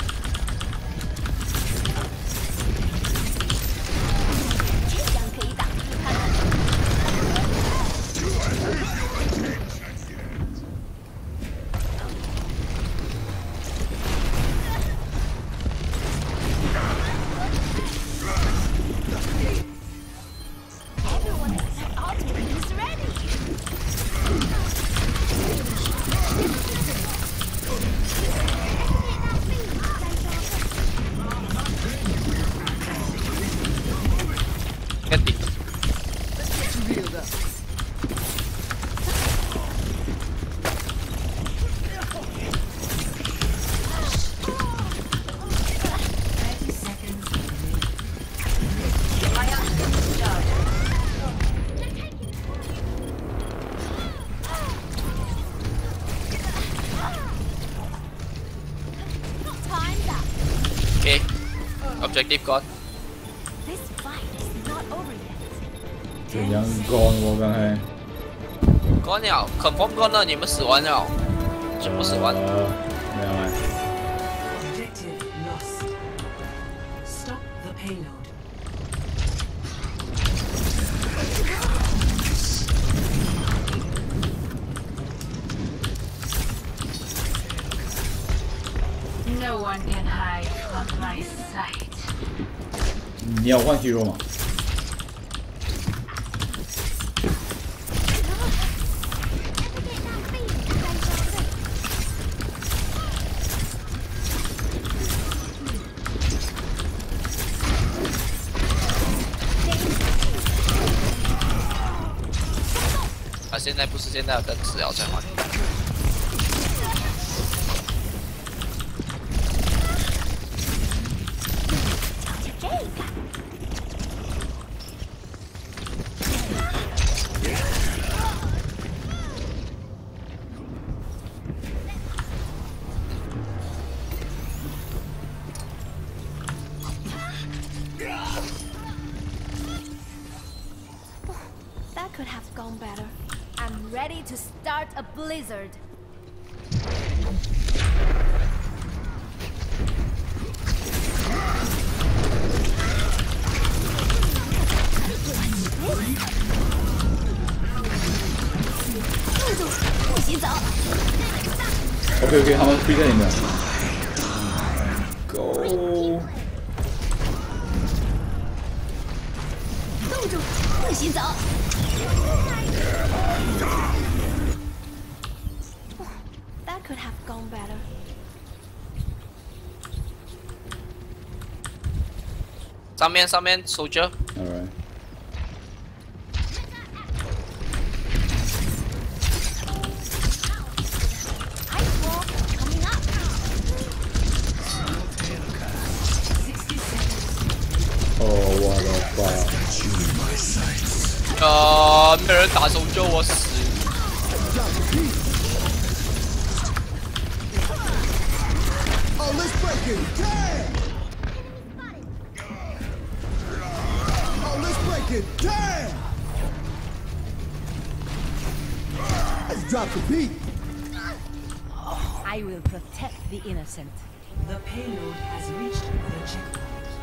[SPEAKER 3] Okay, objective got.
[SPEAKER 2] This fight is not over yet.
[SPEAKER 5] 怎样干我刚才？
[SPEAKER 3] 干了 ，confirm 干了，你们死完了，全部死完。
[SPEAKER 5] 呃，没有哎。
[SPEAKER 8] Objective lost. Stop the payload.
[SPEAKER 1] No one can hide from my sight.
[SPEAKER 5] 你要换 hero 吗？
[SPEAKER 3] 啊，现在不是现在，等死了再换。
[SPEAKER 2] could have gone better. I'm ready to start a blizzard.
[SPEAKER 5] OK OK， 他们逼在里面。Go。
[SPEAKER 2] 冻住，不许走。That could have gone better.
[SPEAKER 3] 上面上面，soldier。
[SPEAKER 5] Alright。 哦，我的妈！
[SPEAKER 3] 呃，没人打手救我死。
[SPEAKER 7] Oh, let's break it! Damn! Oh, let's break it! Damn! Let's drop the beat.
[SPEAKER 4] I will protect the innocent.
[SPEAKER 8] The payload has reached the checkpoint.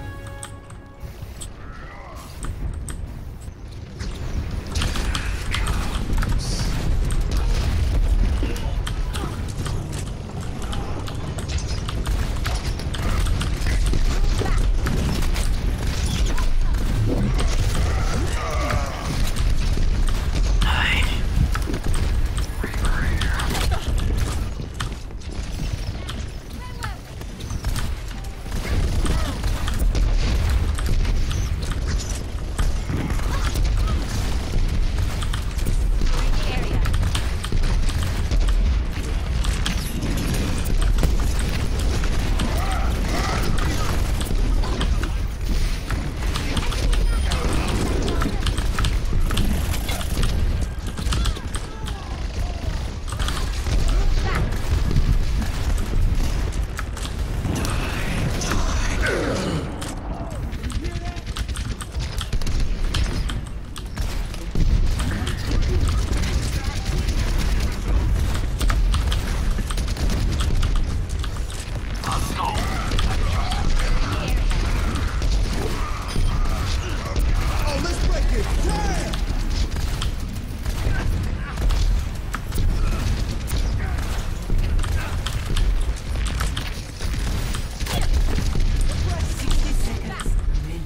[SPEAKER 8] sixty seconds remaining.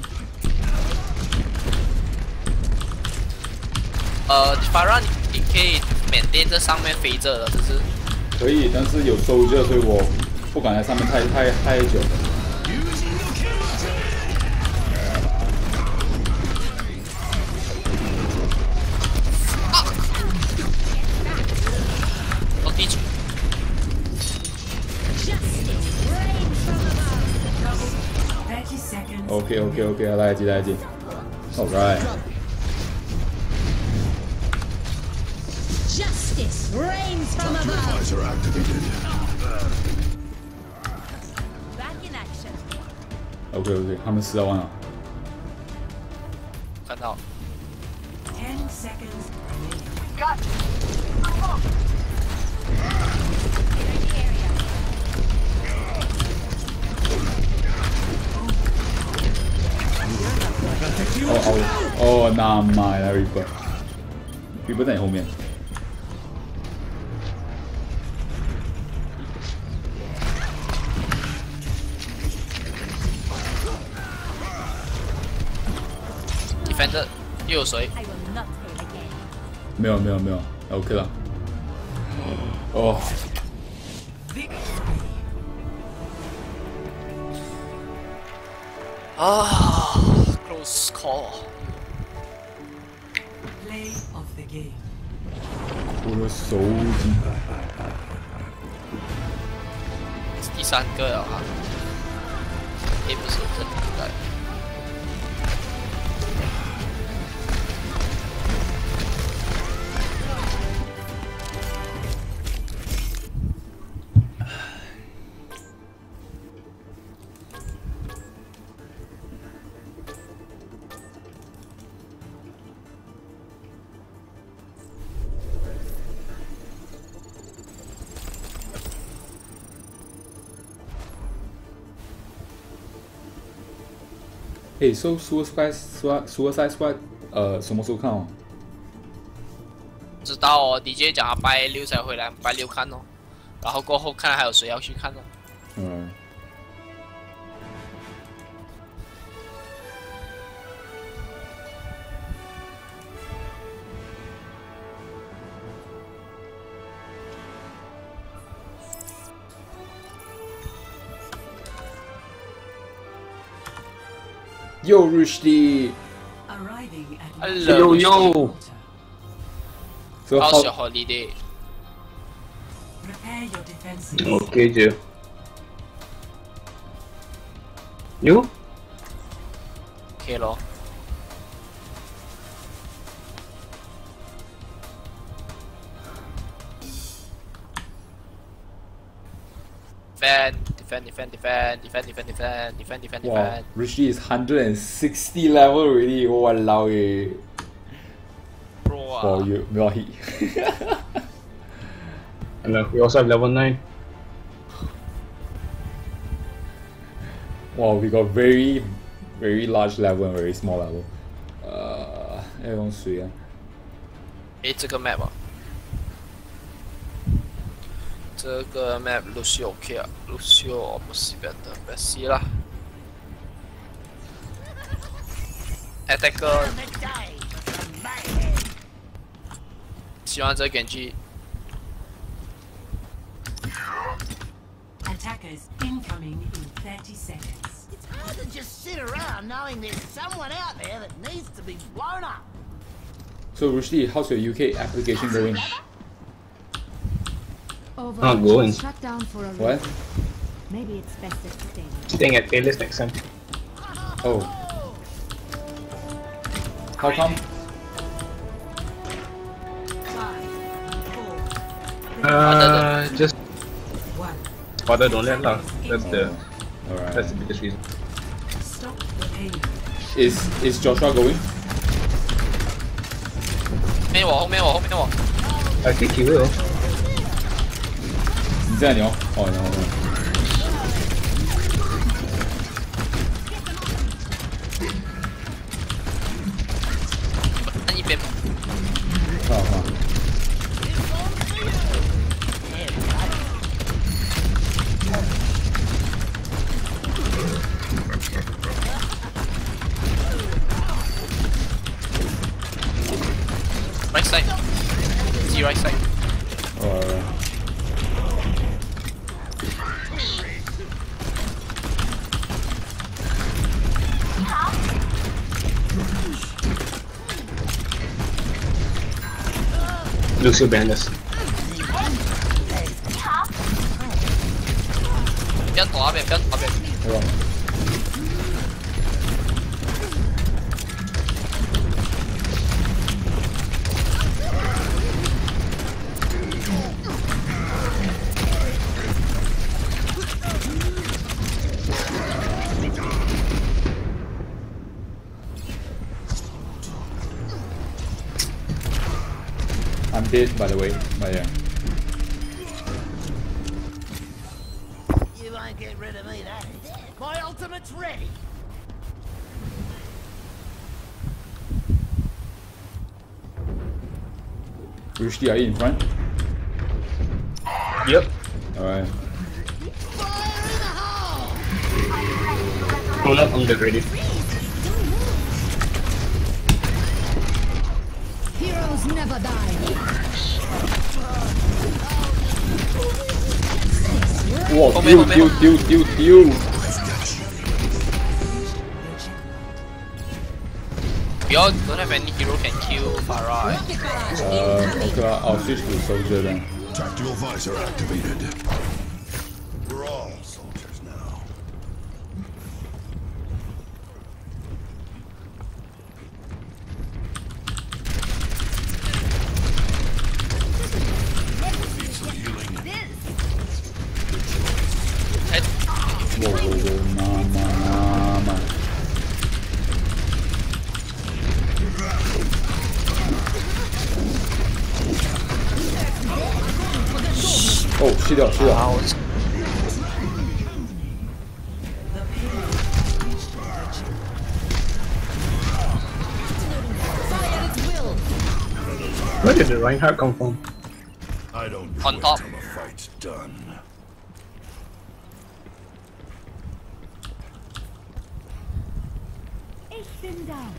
[SPEAKER 3] 呃，法让你你可以缅甸在上面飞着的，只是
[SPEAKER 5] 可以，但是有收着，所以我不敢在上面太太太久。
[SPEAKER 3] 哦，地主。
[SPEAKER 8] thirty seconds.
[SPEAKER 5] OK OK OK， 来得及来得及。Alright。
[SPEAKER 2] Justice reigns from above.
[SPEAKER 6] are activated.
[SPEAKER 2] Back in action.
[SPEAKER 5] OK OK， 他们死到完了。
[SPEAKER 3] 看到。
[SPEAKER 8] ten seconds remaining.
[SPEAKER 5] 哦哦哦，那妈呀 ，Reaper，Reaper 在你后面。
[SPEAKER 3] Defender 又有谁？
[SPEAKER 2] I will not fail again.
[SPEAKER 5] 没有没有没有 ，OK 了。哦，
[SPEAKER 3] 啊 ，close call。
[SPEAKER 8] Play of the game.
[SPEAKER 5] 我的手机。
[SPEAKER 3] 第三个了哈。也不是这个。
[SPEAKER 5] 哦 Hey, so Suicide Squad Suicide Squad 呃什么时候看哦？
[SPEAKER 3] 知道哦 ，D J 讲他拜六才回来，拜六看哦。然后过后看还有谁要去看哦。
[SPEAKER 5] 嗯。Yo, Rushdie.
[SPEAKER 8] Arriving at
[SPEAKER 3] Hello,
[SPEAKER 9] yo.
[SPEAKER 5] So
[SPEAKER 3] how's
[SPEAKER 5] how,
[SPEAKER 3] your holiday?
[SPEAKER 8] Prepare your defenses.
[SPEAKER 9] Okay je. You?
[SPEAKER 3] Okay 咯。Defend, defend, defend, defend, defend, defend, defend, defend, defend,
[SPEAKER 5] wow,
[SPEAKER 3] defend.
[SPEAKER 5] Rushdie is one hundred sixty level already. Walao eh.
[SPEAKER 3] Bro
[SPEAKER 5] Oh,
[SPEAKER 3] ah.
[SPEAKER 5] you no hit.
[SPEAKER 9] And uh, we also have level nine.
[SPEAKER 5] Wow, we got very, very large level and very small level. Uh, 要用水啊。
[SPEAKER 3] 诶，这个 map 啊，这个 map Lucio OK 啊，Lucio 不是别的，别死啦。Attacker 喜欢这 Genji。
[SPEAKER 8] Attackers incoming in thirty seconds.
[SPEAKER 7] It's hard to just sit around knowing there's someone out there that needs to be blown up.
[SPEAKER 5] So Rushdie, how's your U K application going?
[SPEAKER 2] Overwatch
[SPEAKER 9] Not going.
[SPEAKER 2] was shut down for a
[SPEAKER 5] What?
[SPEAKER 2] reason. Maybe it's best to stay.
[SPEAKER 9] Staying at playlist next time.
[SPEAKER 5] Oh. How come?
[SPEAKER 8] Five, four,
[SPEAKER 9] Uh, just
[SPEAKER 8] one.
[SPEAKER 9] father don't let lah. That's the
[SPEAKER 5] Alright.
[SPEAKER 9] that's the biggest reason.
[SPEAKER 8] Stop the pain.
[SPEAKER 5] Is is Joshua going?
[SPEAKER 3] 后面我，后面我，后面我。
[SPEAKER 9] I think he will.
[SPEAKER 5] 你在牛？哦，然后呢？
[SPEAKER 3] 看一边。
[SPEAKER 5] 看好看。
[SPEAKER 3] Right side. See right side.
[SPEAKER 5] Alright.
[SPEAKER 9] Lucio Bandus.
[SPEAKER 3] 不要躲那边，不要躲那边。
[SPEAKER 5] 好吧。 I'm dead, by the way. But yeah.
[SPEAKER 7] You won't get rid of me, that is. My ultimate's ready.
[SPEAKER 5] Rushdie, are you in front?
[SPEAKER 9] Yep.
[SPEAKER 5] Alright.
[SPEAKER 9] Pull up on the ready.
[SPEAKER 2] Heroes never die.
[SPEAKER 5] Whoa,
[SPEAKER 3] 后面
[SPEAKER 5] deal,
[SPEAKER 3] 后面
[SPEAKER 5] deal, deal, deal, deal.
[SPEAKER 3] You all don't have any hero can kill Pharah.
[SPEAKER 5] Uh, okay, I'll switch to soldier then.
[SPEAKER 6] Tactical visor activated. We're all soldiers now. Need some healing.
[SPEAKER 3] Head.
[SPEAKER 5] Whoa, whoa, whoa, nah, nah, nah, nah. Oh, 吃掉，吃掉。
[SPEAKER 3] 啊，我
[SPEAKER 8] The payload reached the objective.
[SPEAKER 9] Where did the Reinhardt come from?
[SPEAKER 6] I don't
[SPEAKER 3] On
[SPEAKER 6] quit
[SPEAKER 3] top.
[SPEAKER 6] till the fight's done.
[SPEAKER 2] Ich bin down.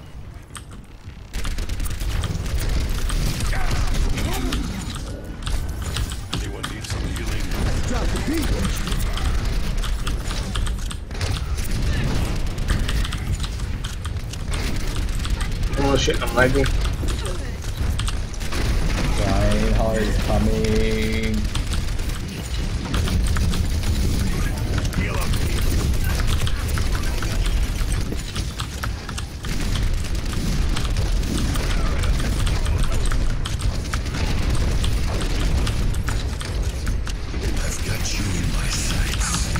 [SPEAKER 6] Anyone need some healing? Drop the beat.
[SPEAKER 9] Oh shit, I'm lagging.
[SPEAKER 5] Reinhardt is coming.
[SPEAKER 6] Heal up. I've got you in my sights.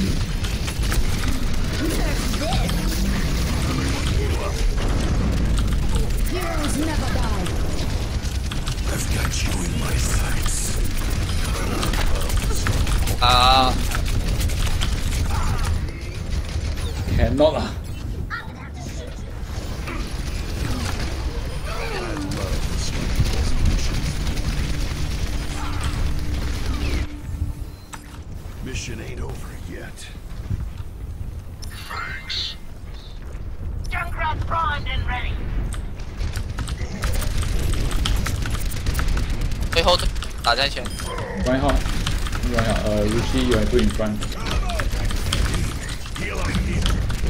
[SPEAKER 2] Heroes never die.
[SPEAKER 6] I've got you in my sights.
[SPEAKER 3] Ah，
[SPEAKER 5] Cannot 啊！
[SPEAKER 6] Mission ain't over yet. Thanks.
[SPEAKER 7] Junkrat primed and ready.
[SPEAKER 3] 最后打在前，
[SPEAKER 5] Reinhardt, Reinhardt, uh, Ruchi, you are two in front.
[SPEAKER 6] Heal up, heal.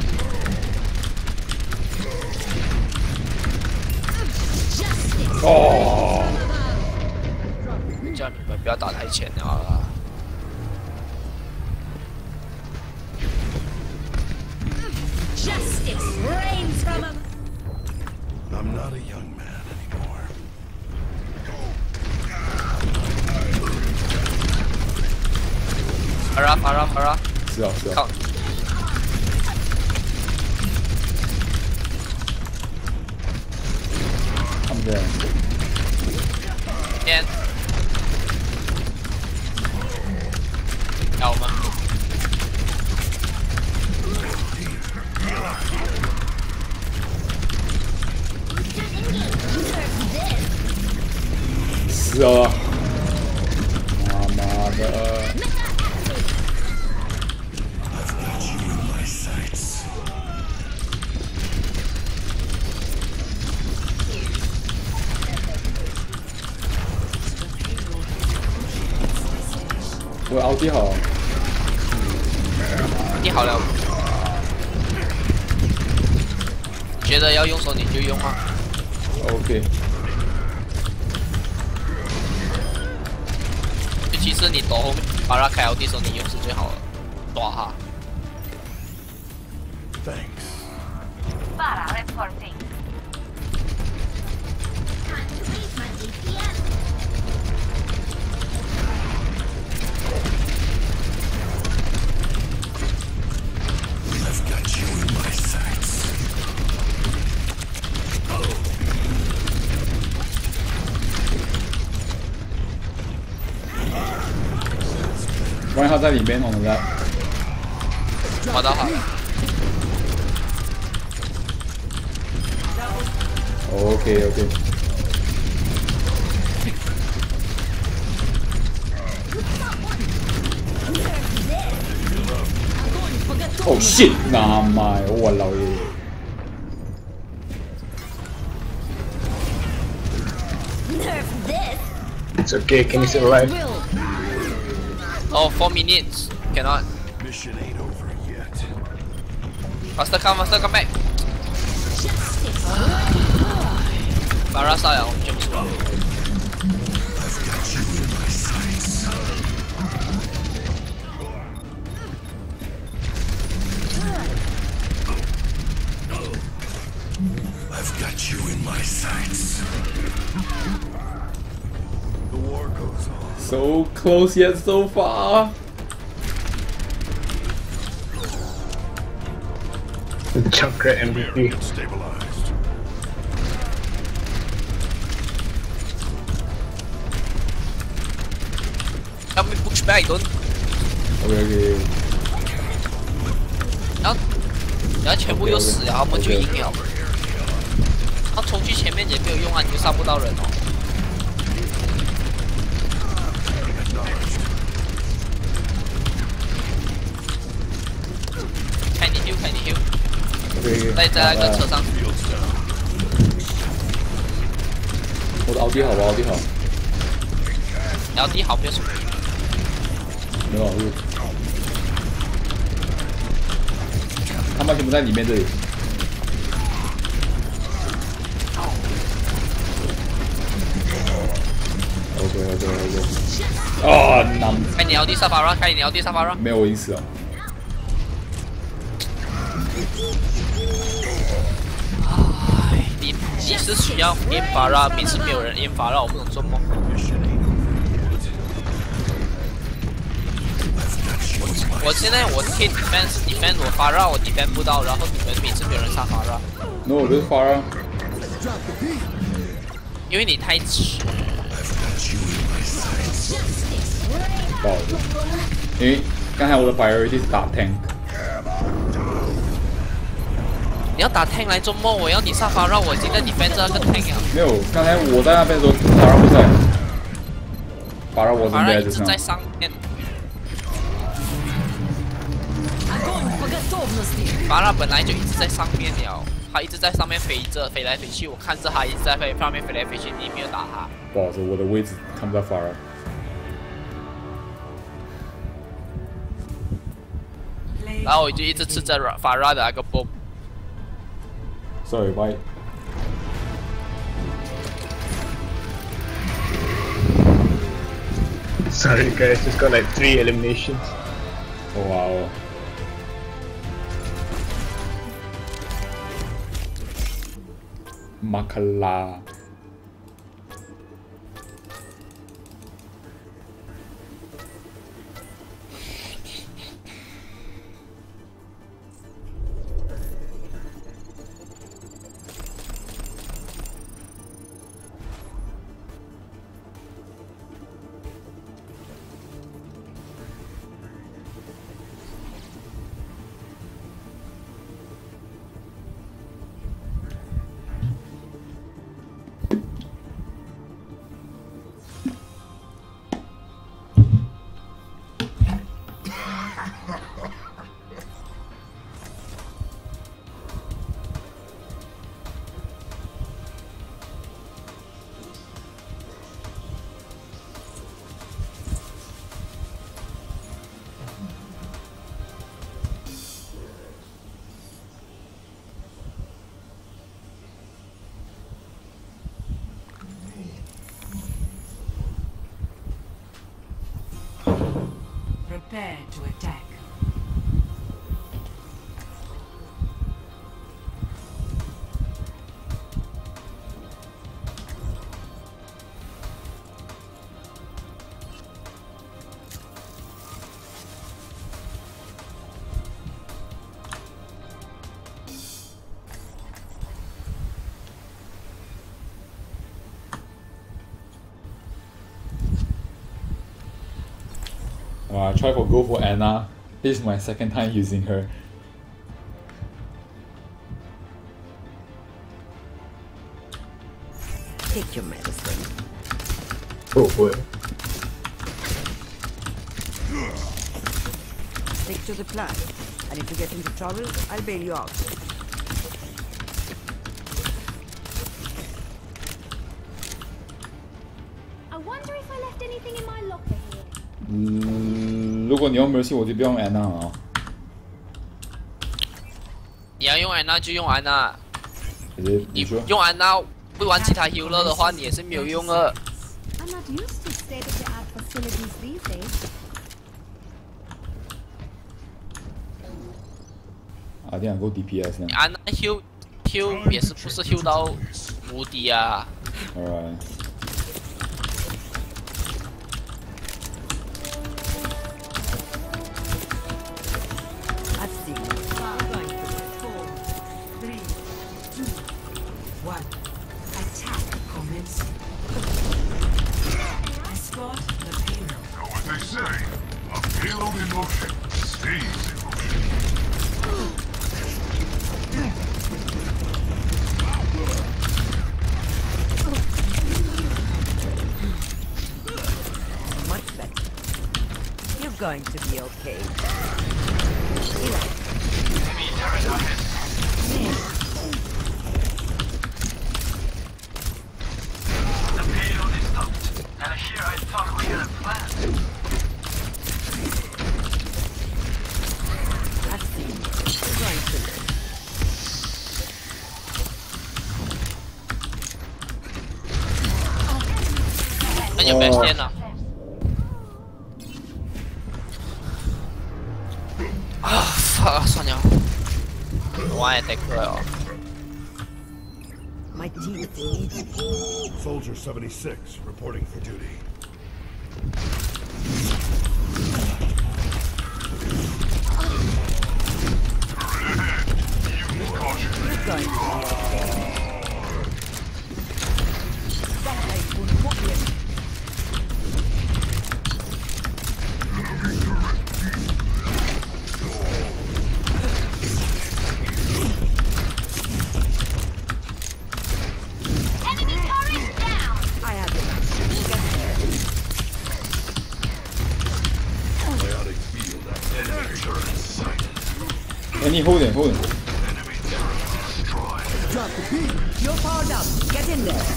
[SPEAKER 5] 哦，
[SPEAKER 3] 叫你们不要打太前啊！
[SPEAKER 2] Justice reigns from above.
[SPEAKER 6] I'm not a young man anymore.
[SPEAKER 3] Ara Ara Ara，
[SPEAKER 5] 是啊是啊
[SPEAKER 3] 靠，
[SPEAKER 5] 他们在
[SPEAKER 3] 先，要吗？
[SPEAKER 5] 是啊，他妈的！
[SPEAKER 6] My sights.
[SPEAKER 5] 我奥迪好，
[SPEAKER 3] 你好了，觉得要用手你就用啊。
[SPEAKER 5] OK，
[SPEAKER 3] 尤其是你躲后面把它开奥的时候，你用是最好的，抓哈。
[SPEAKER 6] Thanks.
[SPEAKER 7] Para reporting.
[SPEAKER 6] I've got you in my sights.
[SPEAKER 5] Reinhardt 在里面，我们在。
[SPEAKER 3] 好的好的。
[SPEAKER 5] OK OK。Oh shit！ 那媽，我老爺。
[SPEAKER 2] Nerf this.
[SPEAKER 9] It's okay, can you still alive?
[SPEAKER 3] Oh, four minutes. Cannot.
[SPEAKER 6] Mission ain't over yet.
[SPEAKER 3] Faster come, faster come back. Barasa 呀，我们全部输了。
[SPEAKER 6] I've got you in my sights. I've got you in my sights. The war goes on.
[SPEAKER 5] So close yet so far.
[SPEAKER 9] Junkrat M V P.
[SPEAKER 6] Stabilized.
[SPEAKER 3] Help me push back, don't.
[SPEAKER 5] OK OK。
[SPEAKER 3] 然后，然后全部又死，然后我们就赢了。他冲去前面也没有用啊，你就杀不到人哦。 看你 Q， 看你 Q，
[SPEAKER 5] OK，
[SPEAKER 3] 在在那个车上。
[SPEAKER 5] 我的奥迪好，我奥迪好。
[SPEAKER 3] 然后第一好，不要出。
[SPEAKER 5] 没有，我他们全部在里面这里。OK OK OK。啊，那
[SPEAKER 3] 看你 L D 沙发ra， 看你 L D 沙发ra。
[SPEAKER 5] 没有意思啊。
[SPEAKER 3] 唉，你你是需要烟法ra，每次没有人烟法ra，我不懂做梦。我现在我可以 defense defend 我发ra，我 defend 不到，然后你们每次没有人杀发ra。
[SPEAKER 5] 那我就是发ra。
[SPEAKER 3] 因为你太迟。
[SPEAKER 5] 不好意思，因为刚才我的 priority 是打 tank。
[SPEAKER 3] 你要打 tank 来做梦，我要你杀发ra，我已经在 defend 这个 tank 了。
[SPEAKER 5] 没有，刚才我在那边的时候，发ra不在。发ra wasn't there
[SPEAKER 3] 一直在上面。发ra本来就一直在上面了，他一直在上面飞着，飞来飞去，我看着他一直在飞上面飞来飞去，你没有打他。
[SPEAKER 5] 不好意思，我的位置看不到发ra。
[SPEAKER 3] 然后我就一直吃着发ra的那个 bomb。
[SPEAKER 5] Sorry, bye.
[SPEAKER 9] Sorry guys, just got like three eliminations.
[SPEAKER 5] Oh wow. Makala.
[SPEAKER 8] Prepare to attack.
[SPEAKER 5] Uh, I try for go for Anna. This is my second time using her.
[SPEAKER 4] Take your medicine.
[SPEAKER 9] Oh boy.
[SPEAKER 4] Stick to the plan. And if you get into trouble, I'll bail you out.
[SPEAKER 2] I wonder if I left anything in my locker here.
[SPEAKER 5] 嗯，如果你用 Mercy， 我就不用 Anna 了。
[SPEAKER 3] 你要用安娜就用安娜，
[SPEAKER 5] 你
[SPEAKER 3] 你
[SPEAKER 5] 说
[SPEAKER 3] 用安娜不玩其他 healer 的话，你也是没有用的。
[SPEAKER 2] I'm not used to state-of-the-art facilities these days.
[SPEAKER 5] 啊，这样够 D P S 呢。
[SPEAKER 3] 安娜 heal heal 也是不是 heal 到无敌啊？
[SPEAKER 5] Alright。
[SPEAKER 8] I've seen it. Five, four, three, two, one. Attack commencing. Escort the payload.
[SPEAKER 6] Know what they say? A payload in motion stays in motion.
[SPEAKER 4] Much better.
[SPEAKER 8] going to be okay.
[SPEAKER 6] The payload is stopped, and here I thought we had a plan.
[SPEAKER 8] I've seen it. We're going to live.
[SPEAKER 3] 跟住 bash 先啊！啊 fuck 算了，我也得過哦。
[SPEAKER 8] My teeth need
[SPEAKER 6] Soldier seventy-six reporting for duty.
[SPEAKER 8] We're going to be okay. Satellite won't walk in.
[SPEAKER 2] Enemy turret down!
[SPEAKER 8] I have it. Get there.
[SPEAKER 6] Biotic field at enemy turret sighted.
[SPEAKER 5] Any hold it, hold it.
[SPEAKER 6] Enemy turret destroyed.
[SPEAKER 8] Drop the beam. You're powered up. Get in there.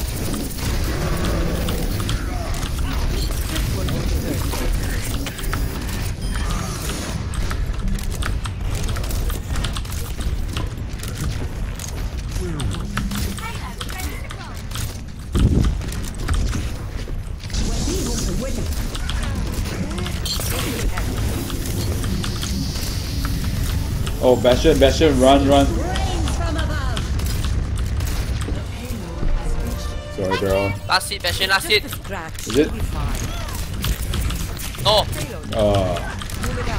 [SPEAKER 8] This one will serve.
[SPEAKER 5] Oh, Bastion, Bastion, run, run. Sorry, girl.
[SPEAKER 3] Last hit bash 先 last hit。
[SPEAKER 8] Scratch.
[SPEAKER 5] Is it?
[SPEAKER 8] Be fine.
[SPEAKER 3] No。
[SPEAKER 8] Payload.
[SPEAKER 5] Uh,
[SPEAKER 8] Move it out.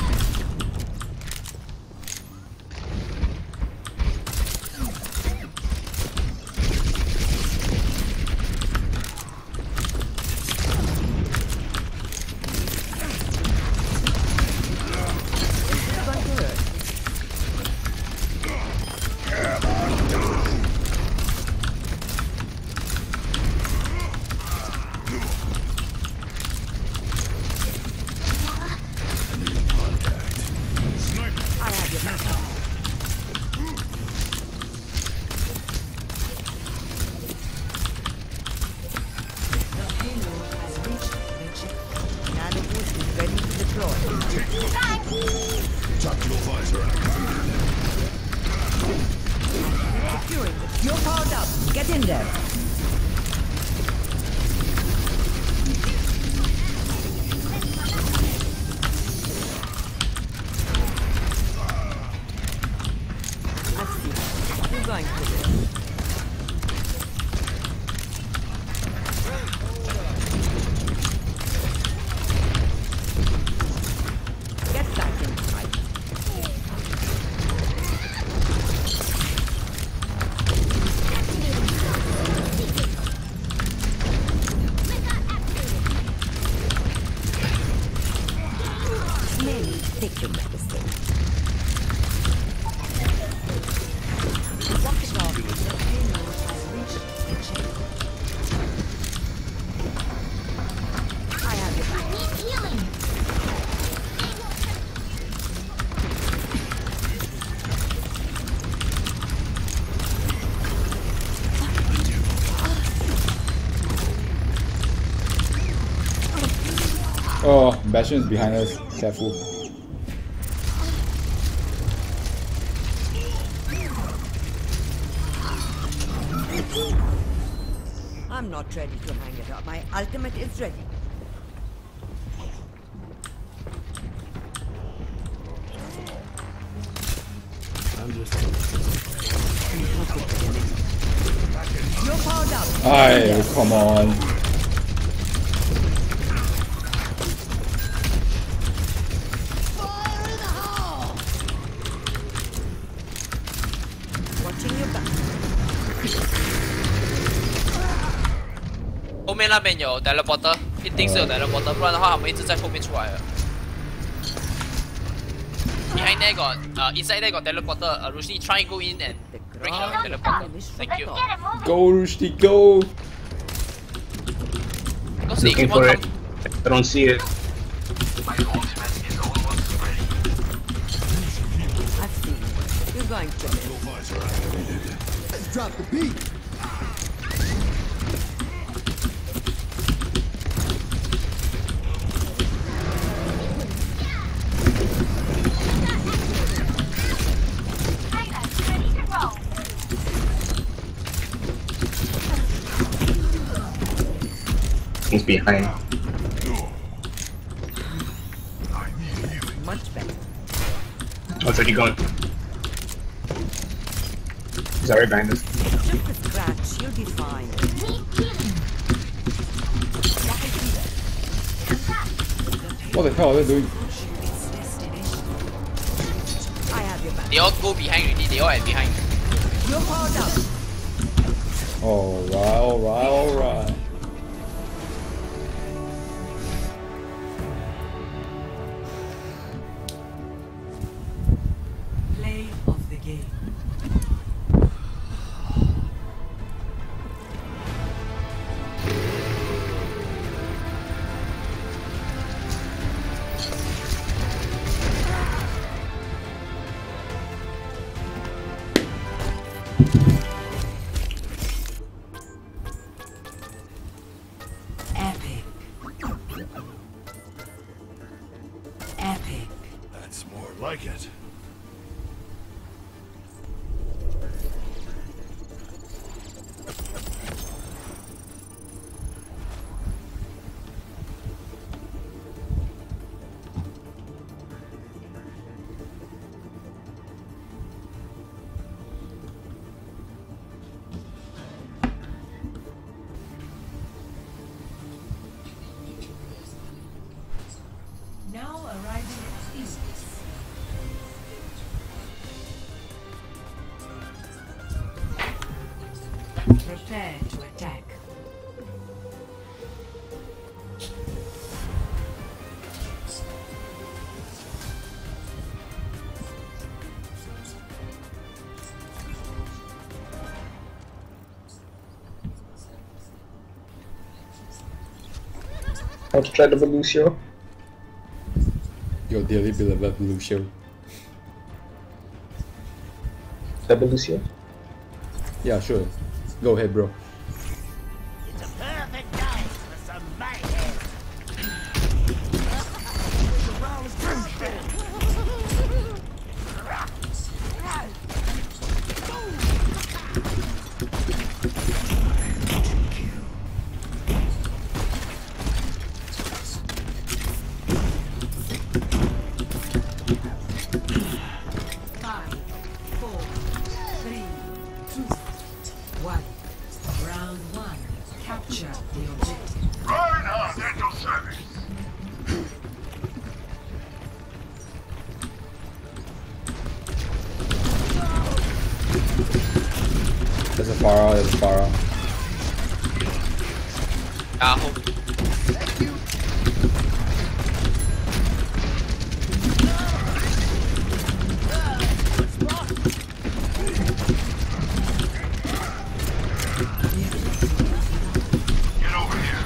[SPEAKER 8] It's going to hurt. I have your back. The payload has reached the chip. Nanoboost is ready to deploy.
[SPEAKER 6] Tactical visor activated.
[SPEAKER 8] Securing it. You're powered up. Get in there. I see. You're going to live. Get back in fight. Many take your medicine. Walk it off. The payload has reached the chip. I have your back.
[SPEAKER 2] Need healing!
[SPEAKER 5] oh, Bastion is behind us. Careful.
[SPEAKER 8] I'm not ready to hang it up. My ultimate is ready.
[SPEAKER 6] I'm just
[SPEAKER 8] You're powered up.
[SPEAKER 5] Aye, come on.
[SPEAKER 7] Fire in the hole!
[SPEAKER 8] Watching your back.
[SPEAKER 3] 后面那边有 teleporter， 一定是有 teleporter， 不然的话他们一直在后面出来的。Behind there got, uh, inside there got teleporter. Uh, Rushdie, try and go in and break the teleporter. Thank you.
[SPEAKER 2] Get it moving!
[SPEAKER 5] Go, Rushdie, go.
[SPEAKER 3] Go see,
[SPEAKER 9] Looking
[SPEAKER 3] come on,
[SPEAKER 9] for it.
[SPEAKER 3] come.
[SPEAKER 9] I don't see it.
[SPEAKER 4] I've seen it. You're going to
[SPEAKER 7] Let's drop the beat.
[SPEAKER 2] Pilots ready to roll.
[SPEAKER 9] He's behind.
[SPEAKER 4] much better.
[SPEAKER 9] Already gone. He's already behind us.
[SPEAKER 4] Just a scratch, you'll be fine.
[SPEAKER 5] What the hell are they doing?
[SPEAKER 4] I have your back.
[SPEAKER 3] They all go behind already, they all are behind.
[SPEAKER 4] You're powered up.
[SPEAKER 5] Alright, alright, alright.
[SPEAKER 8] Play of the game. Epic. Epic.
[SPEAKER 6] That's more like it.
[SPEAKER 8] Now arriving at Istis. Prepare to attack.
[SPEAKER 9] How to try double Lucio?
[SPEAKER 5] Your dearly beloved Lucio.
[SPEAKER 9] Double Lucio?
[SPEAKER 5] Yeah, sure. Go ahead, bro.
[SPEAKER 7] It's a perfect day for some mayhem.
[SPEAKER 8] Five, four, three, two, one. Round one. Capture the objective.
[SPEAKER 6] Reinhardt at your service.
[SPEAKER 5] There's a Pharah, there's a Pharah.
[SPEAKER 3] Ah, hold.
[SPEAKER 6] Get over here.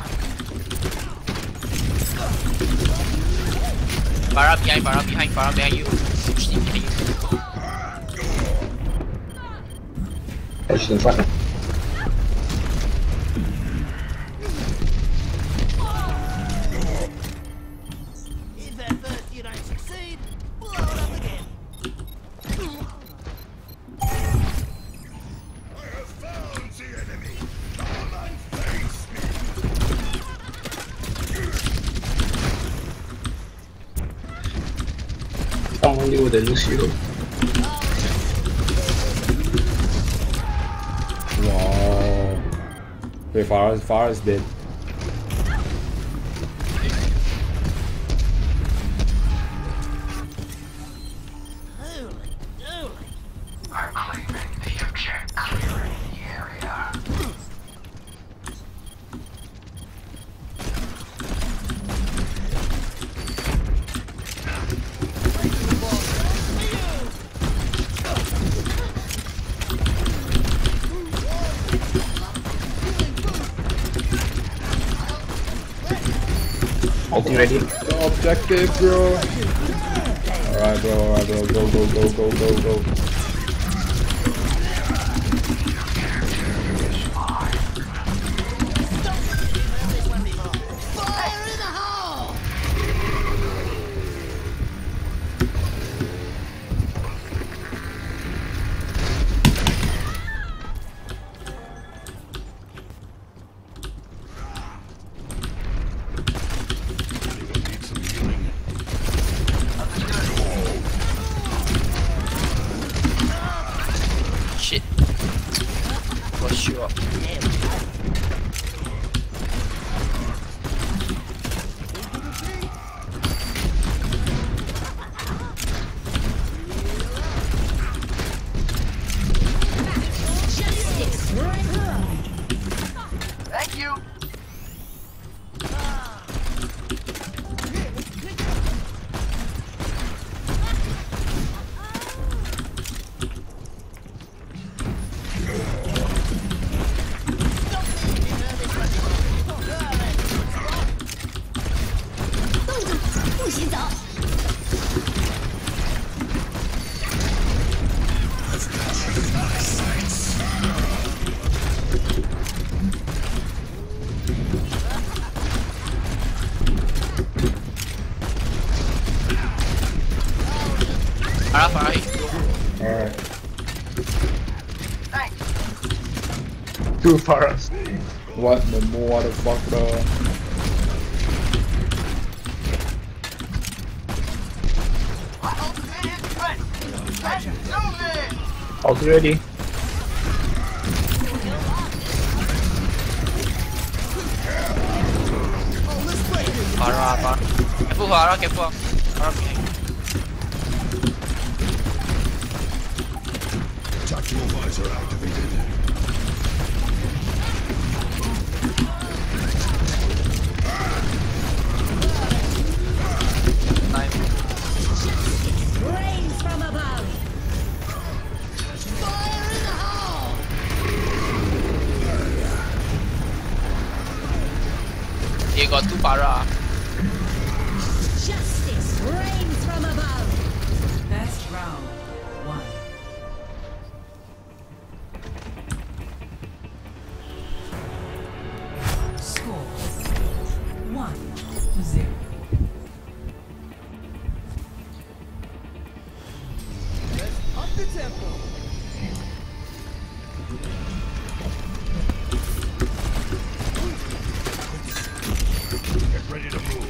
[SPEAKER 3] Farah behind, Farah behind, Farah behind you. Push him behind you.
[SPEAKER 9] Oh, she's in front.
[SPEAKER 7] If at first you don't succeed, blow it up again.
[SPEAKER 6] I have found the enemy. Come and face me.
[SPEAKER 9] Someone deal with the Lucio.
[SPEAKER 5] Wow. Wait, Pharah, Pharah is dead.
[SPEAKER 7] Holy dooly.
[SPEAKER 6] I'm claiming the object, clearing the area.
[SPEAKER 9] Ulti ready.
[SPEAKER 5] the objective, bro. Alright, bro. Alright, bro. Go, go, go, go, go, go.
[SPEAKER 3] Shit. Push you up.
[SPEAKER 7] Thank you.
[SPEAKER 3] Farah, Farah,
[SPEAKER 5] Alright.
[SPEAKER 9] Too far us.
[SPEAKER 5] What the motherfucker?
[SPEAKER 9] Ult ready.
[SPEAKER 3] Farah, Farah. Careful, Farah, careful. Farah behind.
[SPEAKER 6] Tactical visor activated.
[SPEAKER 3] Time.
[SPEAKER 8] Rains from above.
[SPEAKER 3] He got two Farah.
[SPEAKER 8] Justice rains from above. Best round one. Score one to zero.
[SPEAKER 7] Up the tempo.
[SPEAKER 6] Get ready to move.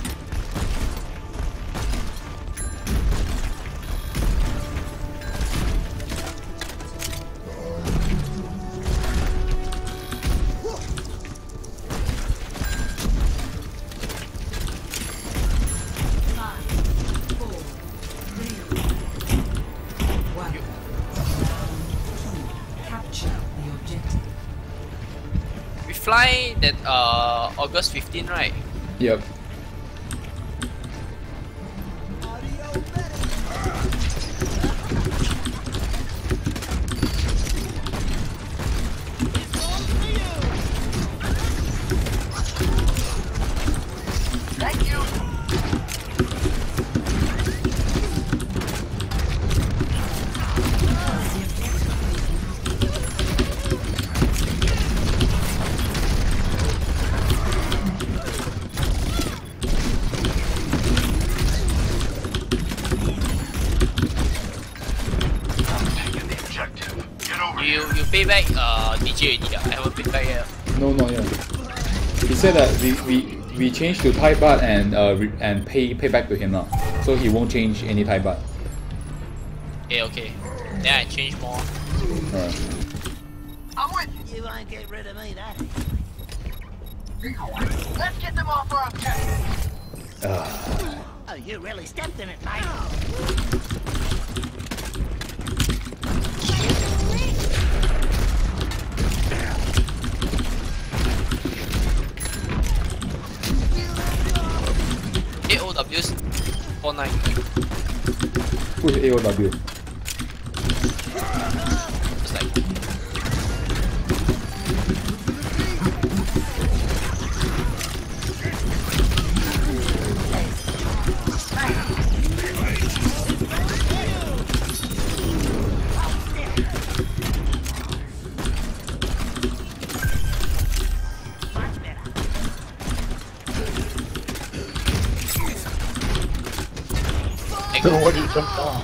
[SPEAKER 8] Capture the objective.
[SPEAKER 3] We fly that uh August fifteenth, right?
[SPEAKER 5] Yep.
[SPEAKER 7] Thank you.
[SPEAKER 6] Taking the objective. Get over
[SPEAKER 3] You
[SPEAKER 6] here.
[SPEAKER 3] you pay back uh D J already. I haven't paid back yet.
[SPEAKER 5] No, no, yeah. He said that we we we changed to Thai baht and uh re and pay pay back to him now, so he won't change any Thai baht.
[SPEAKER 3] Okay, okay. Then I change more.
[SPEAKER 5] Alright.
[SPEAKER 7] I'm with you.
[SPEAKER 10] You won't get rid of me, that.
[SPEAKER 7] Let's get them off our objective.
[SPEAKER 5] Ah.
[SPEAKER 10] Oh, you really stepped in it, mate.
[SPEAKER 3] A O Ws four nine.
[SPEAKER 5] Who's A O W?
[SPEAKER 3] Just like
[SPEAKER 9] What did you jump down?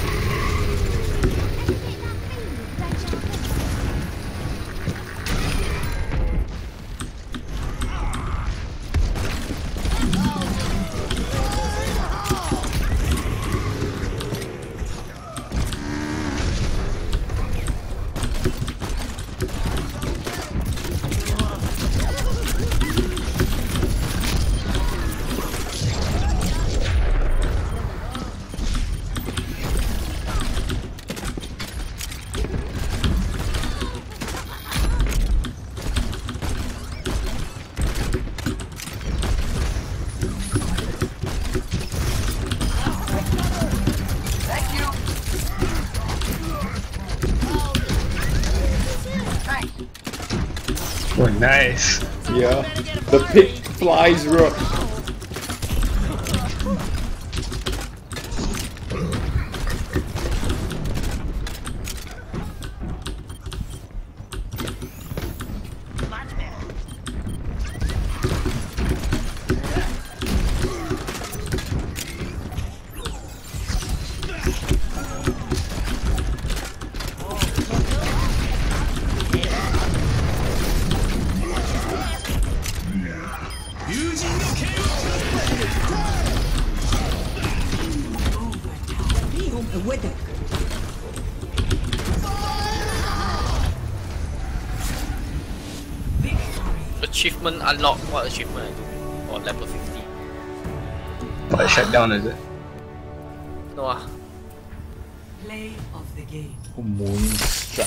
[SPEAKER 9] Oh, nice.
[SPEAKER 5] Yeah. The pig flies rook.
[SPEAKER 3] Achievement unlock. What achievement I do? Or level fifty?
[SPEAKER 9] What, shutdown is it?
[SPEAKER 3] No ah.
[SPEAKER 8] Play of the game.
[SPEAKER 5] Moonstruck.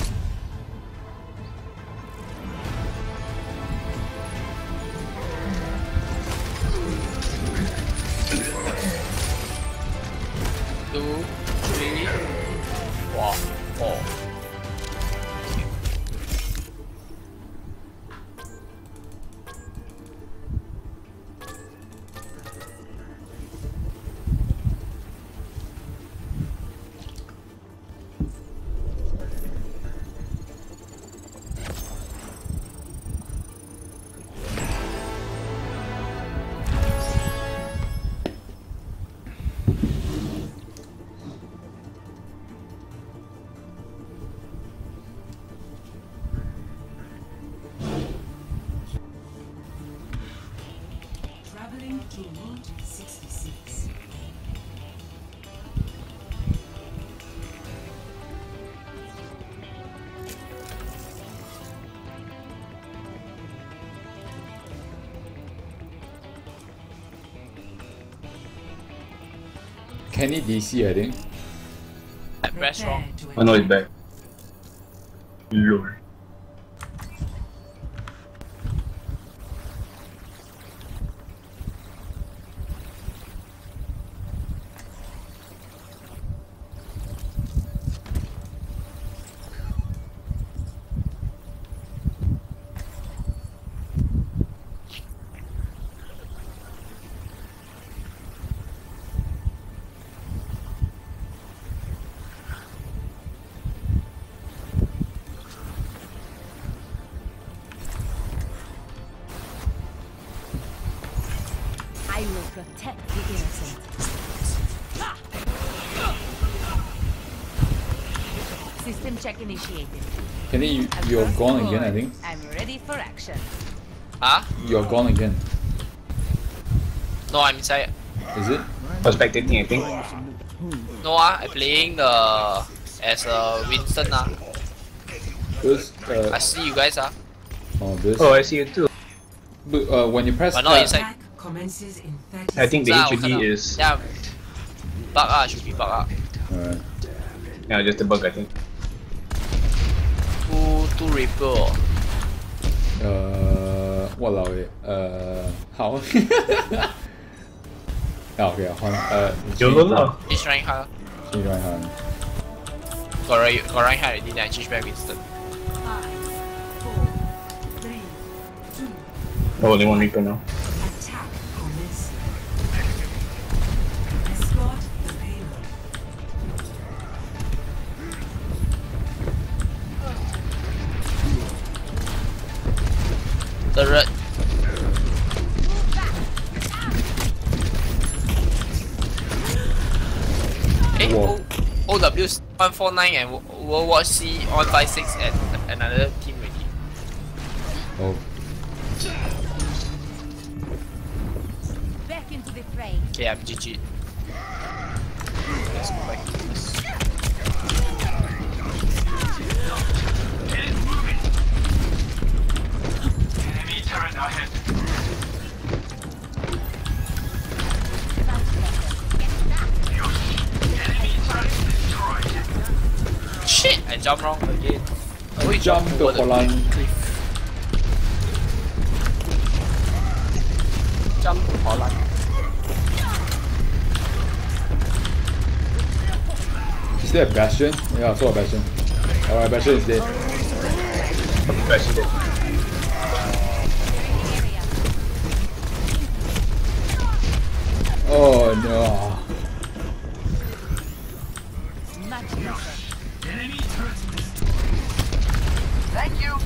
[SPEAKER 3] Two, three, wow, four.
[SPEAKER 8] Traveling to Route sixty-six.
[SPEAKER 5] Kenny D C, I think.
[SPEAKER 3] At restaurant.
[SPEAKER 8] Prepare to
[SPEAKER 9] I know it's
[SPEAKER 8] attack.
[SPEAKER 9] back. Lord.
[SPEAKER 2] I will protect the innocent. System check initiated.
[SPEAKER 5] Kenny, you, you're gone again, I think.
[SPEAKER 2] I'm ready for action.
[SPEAKER 3] Huh?
[SPEAKER 5] You're gone again.
[SPEAKER 3] No, I'm inside.
[SPEAKER 5] Is it?
[SPEAKER 9] I was spectating, I think.
[SPEAKER 3] No ah, I'm playing the as a Winston ah.
[SPEAKER 5] This, uh,
[SPEAKER 3] I see you guys ah.
[SPEAKER 5] oh, this.
[SPEAKER 9] Oh, I see you too.
[SPEAKER 5] But, uh, when you press
[SPEAKER 3] But not
[SPEAKER 5] tab,
[SPEAKER 3] inside.
[SPEAKER 8] Attack commences in thirty
[SPEAKER 9] I think the
[SPEAKER 3] Ah,
[SPEAKER 9] H U D
[SPEAKER 3] 我看到
[SPEAKER 9] is
[SPEAKER 3] Yeah. Bug ah, should be bug ah.
[SPEAKER 5] Alright.
[SPEAKER 9] yeah, just a bug, I think.
[SPEAKER 3] Two two Reaper. Oh.
[SPEAKER 5] Uh, walao eh. Uh, how? Ah, okay, 換 uh,
[SPEAKER 9] YOLO lah.
[SPEAKER 3] Change rank hard.
[SPEAKER 5] change right hand.
[SPEAKER 3] Got right, got rank hard already. Then I change back Winston.
[SPEAKER 8] Five, four, three, two.
[SPEAKER 9] Oh, only one Reaper now.
[SPEAKER 8] Attack commencing. Escort the payload.
[SPEAKER 3] Turret. O W one four nine and World War C one five six and another team already.
[SPEAKER 5] Oh.
[SPEAKER 2] Back into the fray.
[SPEAKER 3] Okay, I'm G G. Let's go back to this.
[SPEAKER 6] Enemy turret ahead. Enemy turret destroyed.
[SPEAKER 3] Shit! I jumped wrong again.
[SPEAKER 5] We jump to
[SPEAKER 3] over the
[SPEAKER 5] Holland.
[SPEAKER 3] cliff. Jump to Holland.
[SPEAKER 5] Is there a Bastion? Yeah, I saw a Bastion. Alright, Bastion is dead.
[SPEAKER 9] Bastion dead.
[SPEAKER 5] Oh no.
[SPEAKER 2] Much better.
[SPEAKER 6] Enemy turret.
[SPEAKER 10] Thank you.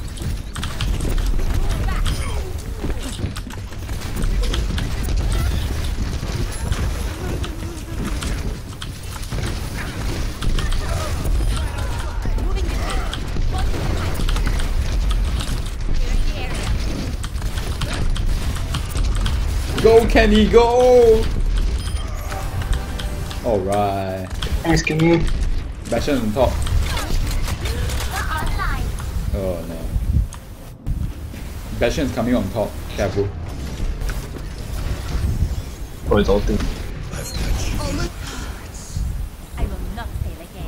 [SPEAKER 2] Moving the field. One to the right. Clearing the area.
[SPEAKER 5] Go Kenny, go! Alright.
[SPEAKER 9] Thanks, Kenny.
[SPEAKER 5] Bastion on top.
[SPEAKER 2] Online.
[SPEAKER 5] Oh no. Bastion is coming on top. Careful.
[SPEAKER 9] Oh, it's ulting.
[SPEAKER 2] I will not fail again.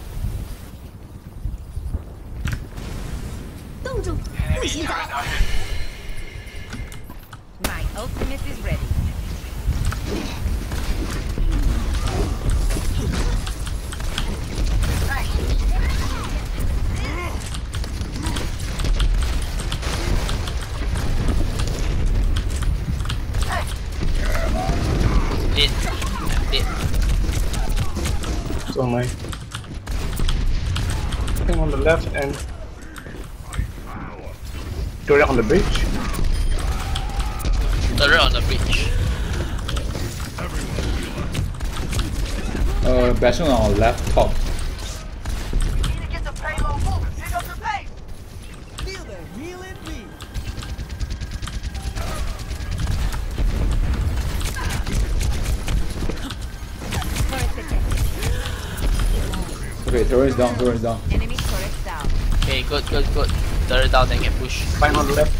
[SPEAKER 6] Enemy turret ahead.
[SPEAKER 2] My ultimate is ready.
[SPEAKER 3] Dead. I'm dead.
[SPEAKER 9] So am I. Thing on the left and turret on the bridge.
[SPEAKER 3] Turret on the bridge.
[SPEAKER 5] Uh, Bastion on our left top.
[SPEAKER 10] Need to get the payload moving. Pick up the pace. Feel the healing beat.
[SPEAKER 5] Okay, turret is down, turret is down.
[SPEAKER 2] Enemy turret down.
[SPEAKER 3] Okay, good, good, good. Turret down, then can push.
[SPEAKER 9] Fine on the left.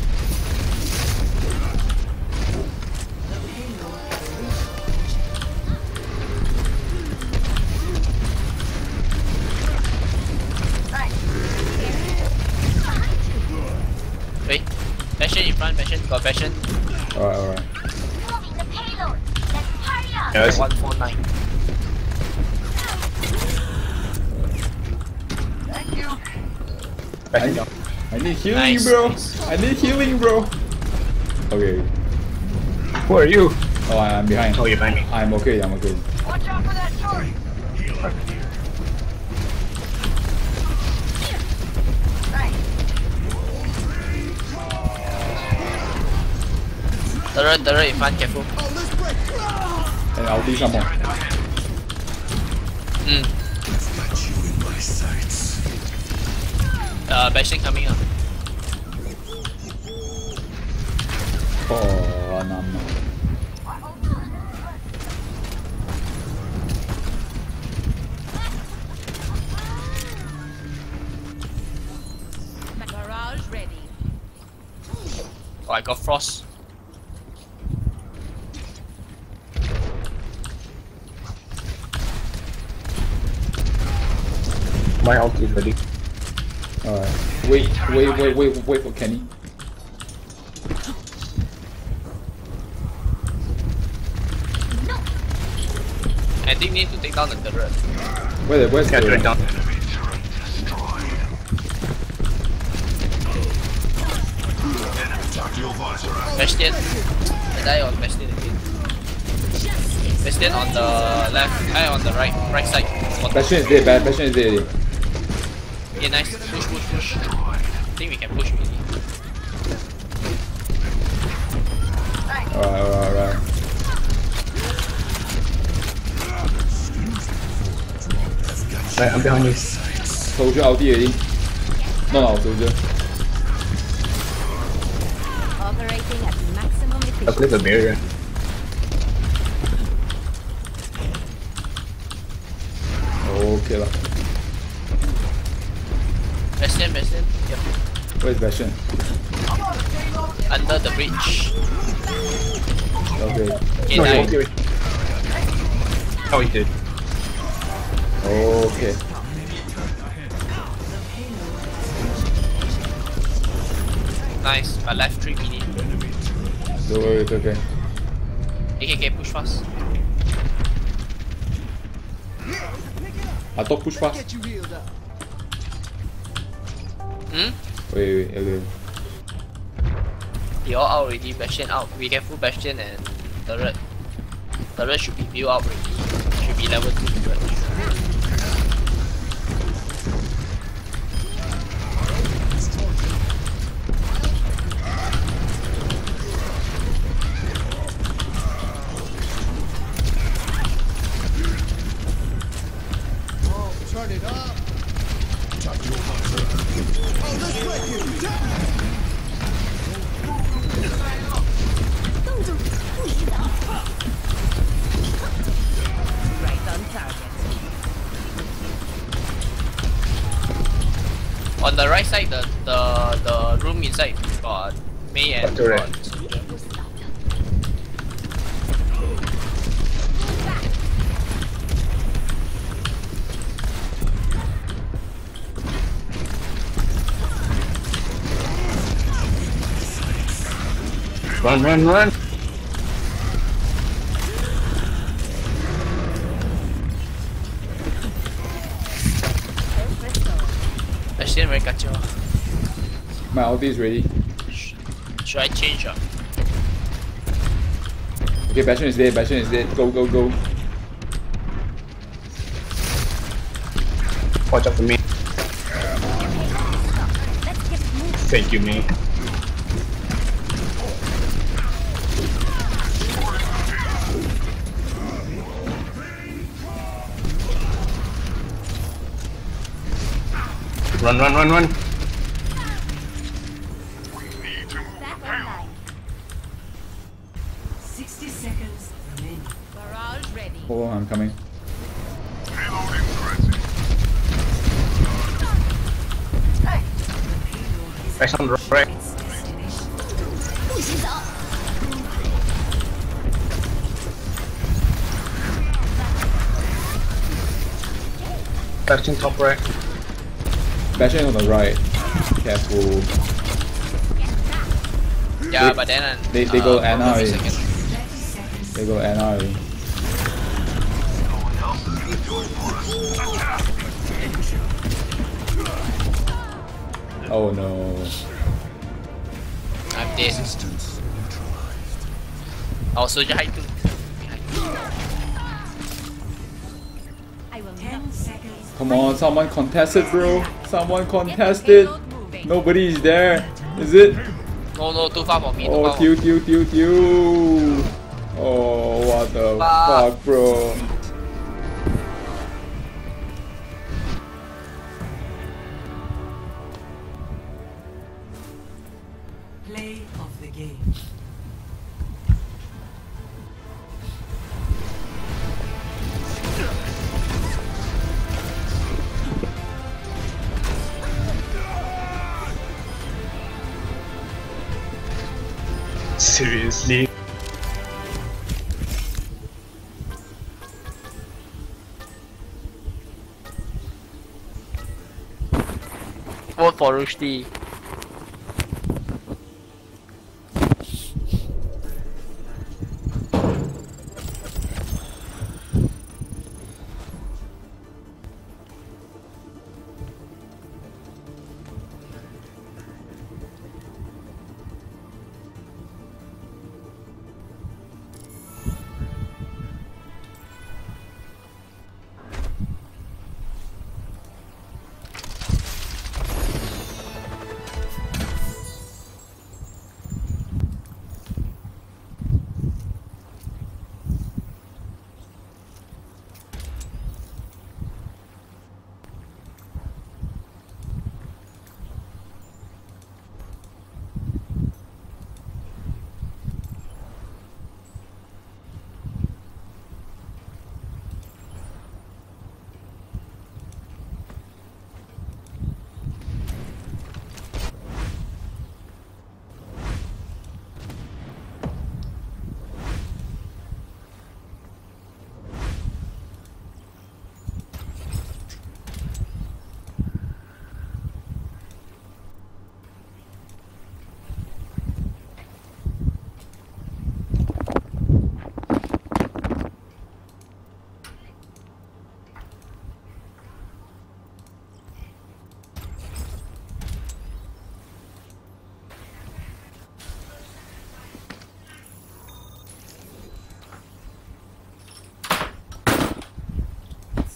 [SPEAKER 3] Wait. Bastion in front, Bastion. Got Bastion.
[SPEAKER 5] Alright, alright.
[SPEAKER 2] Moving the payload. Let's hurry up.
[SPEAKER 9] Yeah, it's
[SPEAKER 3] one four nine.
[SPEAKER 10] Thank you.
[SPEAKER 5] I
[SPEAKER 9] Bastion
[SPEAKER 5] need,
[SPEAKER 9] down.
[SPEAKER 5] I need healing,
[SPEAKER 3] Nice,
[SPEAKER 5] bro.
[SPEAKER 3] nice.
[SPEAKER 5] I need healing, bro. Okay.
[SPEAKER 9] Who are you?
[SPEAKER 5] Oh, I, I'm behind.
[SPEAKER 9] Oh, you're behind me.
[SPEAKER 5] I'm okay, I'm okay.
[SPEAKER 10] Watch out for that turret.
[SPEAKER 3] Turret, turret in front, careful.
[SPEAKER 5] And I'll do some more.
[SPEAKER 3] Mm. Uh, Bastion coming up.
[SPEAKER 5] Oh, no, no.
[SPEAKER 2] Barrage ready.
[SPEAKER 3] Oh, I got Frost.
[SPEAKER 9] My ult is ready.
[SPEAKER 5] Alright. Wait, wait, wait, wait, wait for Kenny.
[SPEAKER 3] I think need to take down the turret.
[SPEAKER 5] Where, where's
[SPEAKER 9] Yeah,
[SPEAKER 5] the...
[SPEAKER 9] turret down.
[SPEAKER 6] Enemy turret destroyed. Enemy tactical visor active.
[SPEAKER 3] Bastion. I die on Bastion again. Bastion on the left, I on the right, right side. Bottom.
[SPEAKER 5] Bastion is dead, Ba- Bastion is dead already.
[SPEAKER 3] Yeah, nice. Push, push, push. I think we can push really.
[SPEAKER 5] Alright, alright, alright.
[SPEAKER 9] Alright, I'm behind you.
[SPEAKER 5] Soldier ulti already. Not our soldier.
[SPEAKER 2] Operating at maximum
[SPEAKER 9] I
[SPEAKER 2] efficiency.
[SPEAKER 9] placed a barrier.
[SPEAKER 5] Okay lah.
[SPEAKER 3] Bastion, Bastion. Yep.
[SPEAKER 5] Where's Bastion?
[SPEAKER 3] Under the bridge.
[SPEAKER 5] Okay.
[SPEAKER 3] Okay,
[SPEAKER 9] No, he
[SPEAKER 3] nice.
[SPEAKER 9] won't do it. Oh, he did.
[SPEAKER 5] Okay.
[SPEAKER 3] Nice. I left three minutes.
[SPEAKER 5] Don't worry, it's okay.
[SPEAKER 3] Okay, okay, push fast.
[SPEAKER 5] I thought push fast.
[SPEAKER 10] Get you healed up.
[SPEAKER 3] Hmm?
[SPEAKER 5] Wait, wait, okay.
[SPEAKER 3] They all out already. Bastion out. We can full Bastion and turret. Turret should be built up already. Should be level two turret.
[SPEAKER 10] Oh, turn it up. Oh, this wicked.
[SPEAKER 2] Right on target.
[SPEAKER 3] On the right side, the the the room inside got Mei and
[SPEAKER 9] Turret.
[SPEAKER 3] got soldier.
[SPEAKER 9] Run, run, run!
[SPEAKER 3] Bastion very kacau.
[SPEAKER 5] My ulti is ready.
[SPEAKER 3] Should I change? Uh?
[SPEAKER 5] Okay, Bastion is dead, Bastion is dead. Go, go, go.
[SPEAKER 9] Watch out for me. Thank you, me. Run, run, run, run!
[SPEAKER 6] We need to move the payload.
[SPEAKER 8] sixty seconds remaining.
[SPEAKER 2] Barrage ready.
[SPEAKER 5] Hold on, I'm coming.
[SPEAKER 6] Payload in transit.
[SPEAKER 9] Right on the right.
[SPEAKER 8] Its destination.
[SPEAKER 9] Touching top right.
[SPEAKER 5] Bastion on the right. Careful.
[SPEAKER 3] Yeah,
[SPEAKER 5] They-
[SPEAKER 3] but then uh,
[SPEAKER 5] they- they go
[SPEAKER 3] uh,
[SPEAKER 5] N R
[SPEAKER 3] thirty
[SPEAKER 5] already.
[SPEAKER 3] seconds.
[SPEAKER 8] thirty seconds.
[SPEAKER 5] They go N R already. Oh no.
[SPEAKER 3] I'm dead. Our soldier hide too.
[SPEAKER 2] I will
[SPEAKER 8] ten
[SPEAKER 2] not.
[SPEAKER 8] seconds.
[SPEAKER 5] Come on, someone contest it, bro. Someone contest it.
[SPEAKER 2] Payload moving.
[SPEAKER 5] Nobody is there. Is it?
[SPEAKER 3] No, no, too far for me. Too
[SPEAKER 5] Oh,
[SPEAKER 3] far.
[SPEAKER 5] tew, tew, tew, tew. Oh, what the
[SPEAKER 3] Fuck.
[SPEAKER 5] fuck, bro.
[SPEAKER 8] Play of the game.
[SPEAKER 9] Seriously?
[SPEAKER 3] Vote for Rushdie.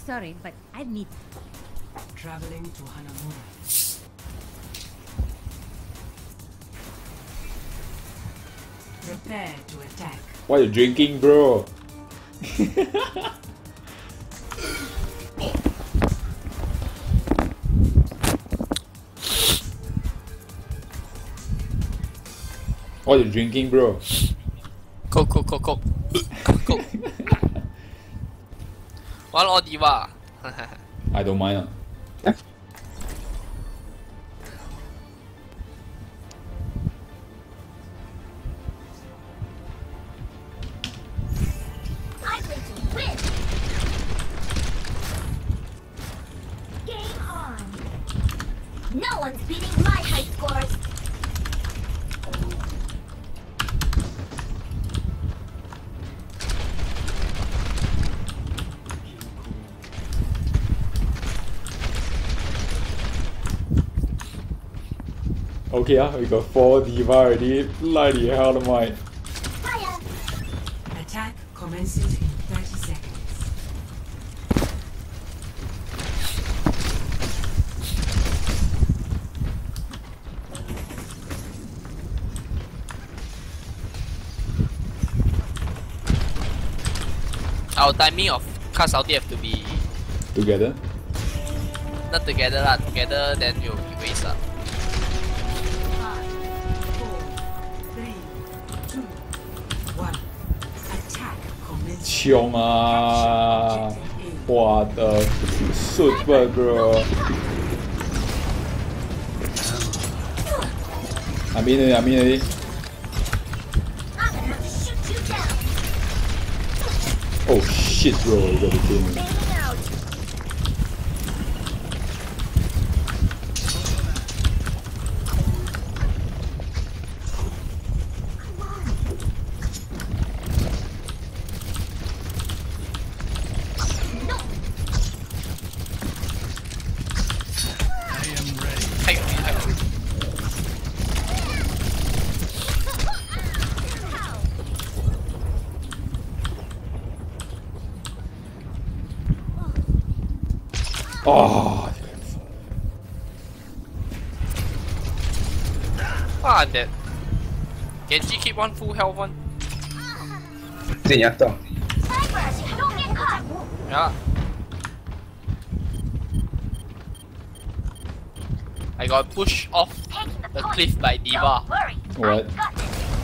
[SPEAKER 2] Sorry, but I need.
[SPEAKER 8] Traveling to Hanamura. Prepare to attack.
[SPEAKER 5] What are you drinking, bro? What are you drinking, bro?
[SPEAKER 3] Coke, coke, coke, coke. Coke. One or diva.
[SPEAKER 5] I don't mind. Uh.
[SPEAKER 2] I'm going to win. Game on. No one's beating my high scores.
[SPEAKER 5] Okay, uh, we got four diva already. Bloody hell, my.
[SPEAKER 2] Fire.
[SPEAKER 8] Attack commences in thirty seconds.
[SPEAKER 3] Our timing of cast ulti have to be
[SPEAKER 5] Together?
[SPEAKER 3] not together lah. Together then you'll be waste lah.
[SPEAKER 8] Five, four, three, two, one. Attack commences.
[SPEAKER 5] 凶啊！我的 super girl。I'm in it, I'm in it.
[SPEAKER 2] I'm gonna have to shoot you down.
[SPEAKER 5] Oh shit, bro, you gotta kill me.
[SPEAKER 2] Fading out.
[SPEAKER 3] Hey, hey.
[SPEAKER 5] Oh,
[SPEAKER 3] Ah, I'm dead. Genji keep one full health one.
[SPEAKER 9] Zenyatta.
[SPEAKER 2] Sniper, don't get caught.
[SPEAKER 3] Yeah. I got pushed off
[SPEAKER 2] Taking the
[SPEAKER 3] the
[SPEAKER 2] point.
[SPEAKER 3] cliff by Diva.
[SPEAKER 2] Don't worry.
[SPEAKER 5] what?
[SPEAKER 2] I got this.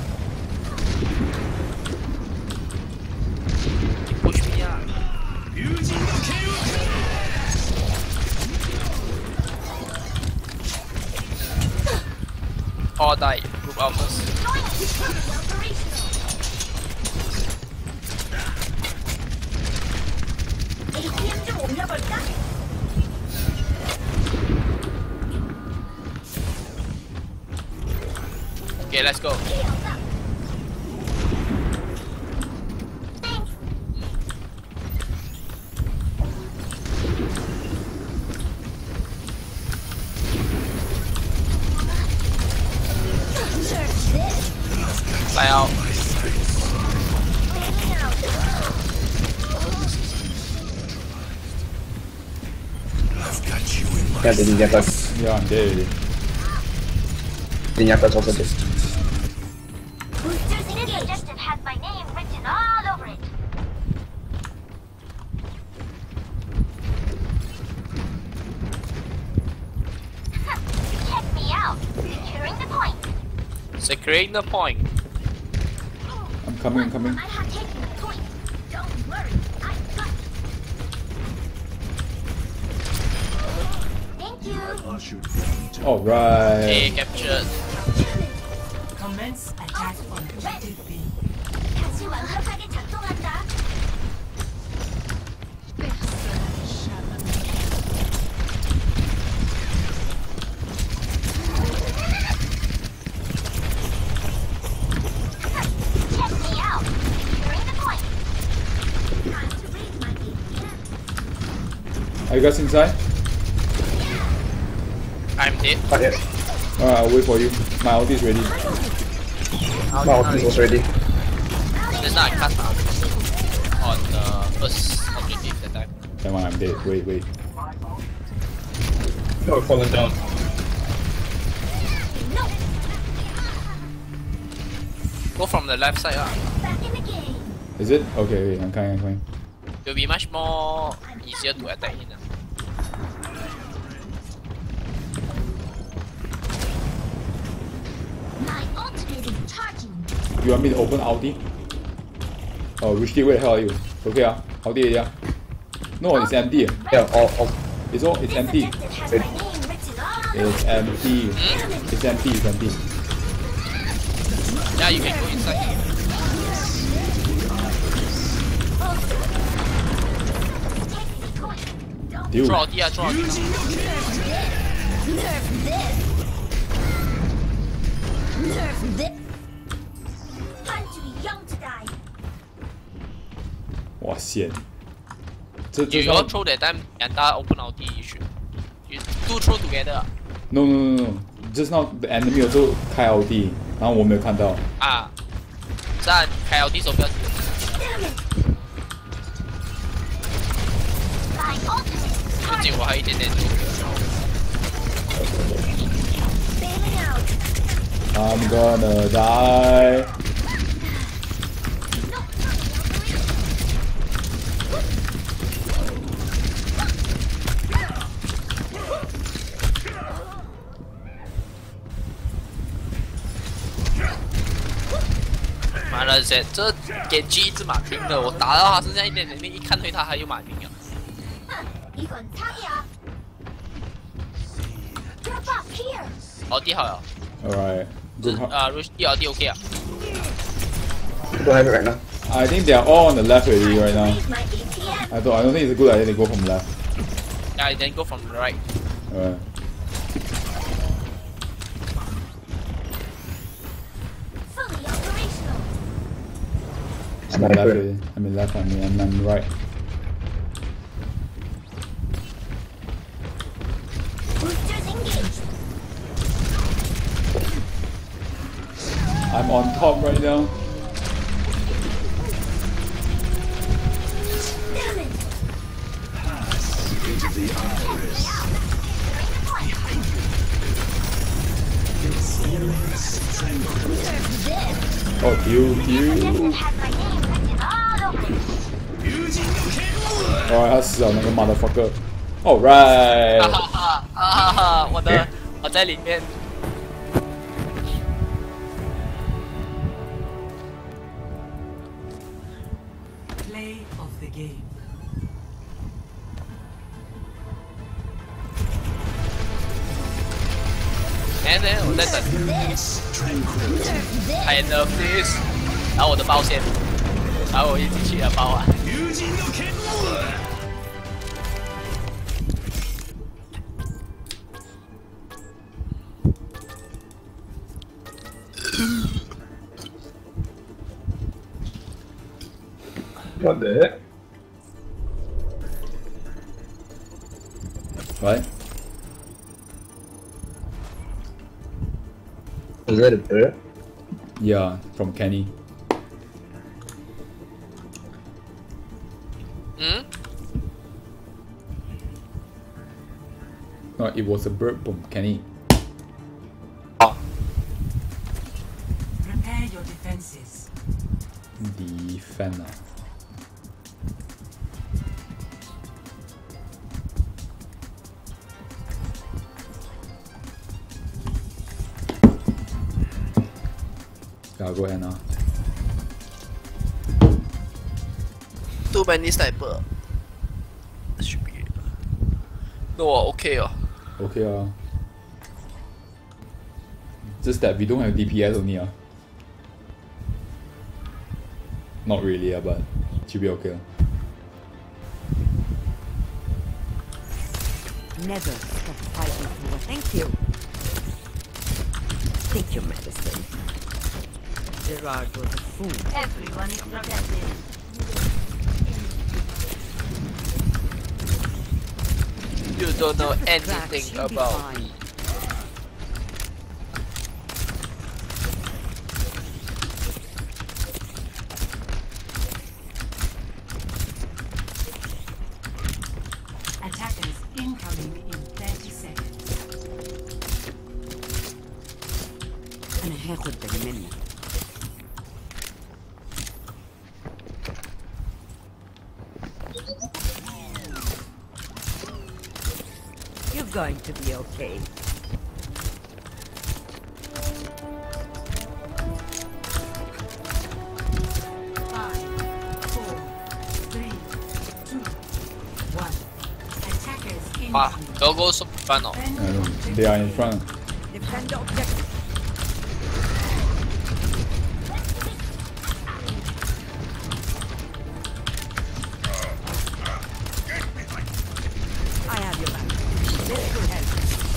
[SPEAKER 3] He pushed me out. All died. Group alphas.
[SPEAKER 2] 에이티엠 좀 올려볼까?
[SPEAKER 3] Okay, let's go. Fly out.
[SPEAKER 9] Yeah, the Zenyatta.
[SPEAKER 5] Yeah, I'm dead already.
[SPEAKER 9] Zenyatta's also dead.
[SPEAKER 2] Boosters in the objective has my name written all over it. Check me out. Securing the point.
[SPEAKER 3] Securing the point.
[SPEAKER 5] I'm coming, I'm coming.
[SPEAKER 2] I have taken the point. Don't worry. I got it. Thank you.
[SPEAKER 5] Alright.
[SPEAKER 3] Okay, captured.
[SPEAKER 8] Commence attack on objective B.
[SPEAKER 2] 다시 완벽하게 작동한다. Check me out. Securing the point. Time to raise my A P M.
[SPEAKER 5] Are you guys inside?
[SPEAKER 3] I'm dead.
[SPEAKER 9] Not yet.
[SPEAKER 5] Alright, I'll wait for you. My ulti is ready.
[SPEAKER 9] My ulti was ready.
[SPEAKER 3] Just now I cast my ulti on the first objective that time.
[SPEAKER 5] Come on, I'm dead. Wait, wait.
[SPEAKER 9] Oh, falling down.
[SPEAKER 3] Go from the left side. Uh.
[SPEAKER 2] Back in the game.
[SPEAKER 5] Is it? Okay, wait, I'm coming, I'm coming.
[SPEAKER 3] It will be much more easier to attack in. Uh.
[SPEAKER 2] My ultimate is charging.
[SPEAKER 5] You want me to open ulti? Oh, Richie, where the hell are you? Okay, ah, ulti already, ah. No, it's empty.
[SPEAKER 9] Yeah, all, all.
[SPEAKER 5] It's all, it's
[SPEAKER 2] This
[SPEAKER 5] empty.
[SPEAKER 2] objective has my name written all over
[SPEAKER 5] It's empty. It's empty, it's empty.
[SPEAKER 3] Yeah, you can go inside.
[SPEAKER 5] Dude.
[SPEAKER 3] Draw ulti, uh, draw ulti.
[SPEAKER 2] Nerf this. Nerf this. I'm too young to die.
[SPEAKER 5] 哇线，这
[SPEAKER 3] You
[SPEAKER 5] 这
[SPEAKER 3] all throw that time and that open ulti, you should. You two throw together.
[SPEAKER 5] no no no no just now the enemy also 开 ulti， 然后我没有看到。
[SPEAKER 3] 啊，这样开ulti手不要急。
[SPEAKER 2] My ultimate is
[SPEAKER 3] 最近
[SPEAKER 2] charging.
[SPEAKER 3] 我还有一点点就。
[SPEAKER 2] Bailing out.
[SPEAKER 5] I'm gonna die.
[SPEAKER 3] "妈的，这这给 G 一只马兵的，我打到他身上一点点命，一看回他还有马兵啊！
[SPEAKER 2] 이건 사기야. Drop off here.
[SPEAKER 3] 奥迪好了，
[SPEAKER 5] Alright.
[SPEAKER 3] 这
[SPEAKER 5] Good.
[SPEAKER 3] 啊 ，Rush 第奥迪 OK 啊？
[SPEAKER 9] Don't have it right now.
[SPEAKER 5] I think they are all on the left already right now.
[SPEAKER 2] Raise my A T M.
[SPEAKER 5] I don't I don't think it's a good idea to go from left.
[SPEAKER 3] Yeah, then go from the right.
[SPEAKER 5] Alright.
[SPEAKER 2] Fully operational.
[SPEAKER 5] I'm in left already. I'm in left, I'm in, I'm right.
[SPEAKER 2] Boosters engaged.
[SPEAKER 5] I'm on top right now.
[SPEAKER 2] Damn it.
[SPEAKER 5] Oh, you, you.
[SPEAKER 2] Objective has my name written all over it.
[SPEAKER 5] Alright, 他死了那个 motherfucker. Alright.
[SPEAKER 3] 哈哈哈哈哈！我的我在里面。
[SPEAKER 8] Play of the game.
[SPEAKER 3] And then 我在等 I love this， 然后我的包先，然后我一起去了包啊。
[SPEAKER 9] What the heck?
[SPEAKER 5] What?
[SPEAKER 9] Is that a bird?
[SPEAKER 5] Yeah, from Kenny.
[SPEAKER 3] Hmm?
[SPEAKER 5] No, it was a bird from Kenny.
[SPEAKER 8] Prepare your defenses.
[SPEAKER 5] Defend. ah. Yeah, go ahead now.
[SPEAKER 3] Too many sniper. Should be. No, okay 哦。
[SPEAKER 5] Okay, uh. Just that we don't have D P S only, uh. Not really, uh, but should be okay. Uh.
[SPEAKER 4] Never stop fighting for. Thank you. Take your medicine. Gerard was a fool.
[SPEAKER 1] Everyone is protected.
[SPEAKER 3] You don't know
[SPEAKER 4] Cracks,
[SPEAKER 3] anything
[SPEAKER 4] you'll be
[SPEAKER 3] about
[SPEAKER 4] fine.
[SPEAKER 3] me.
[SPEAKER 8] أنا هاخد بالي منك. You're going to be okay.
[SPEAKER 1] Five, four, three, two, one. Attackers in.
[SPEAKER 3] Ah, go go super final.
[SPEAKER 5] I know. They are in front.
[SPEAKER 8] Defend the objective. I have your back. This will help.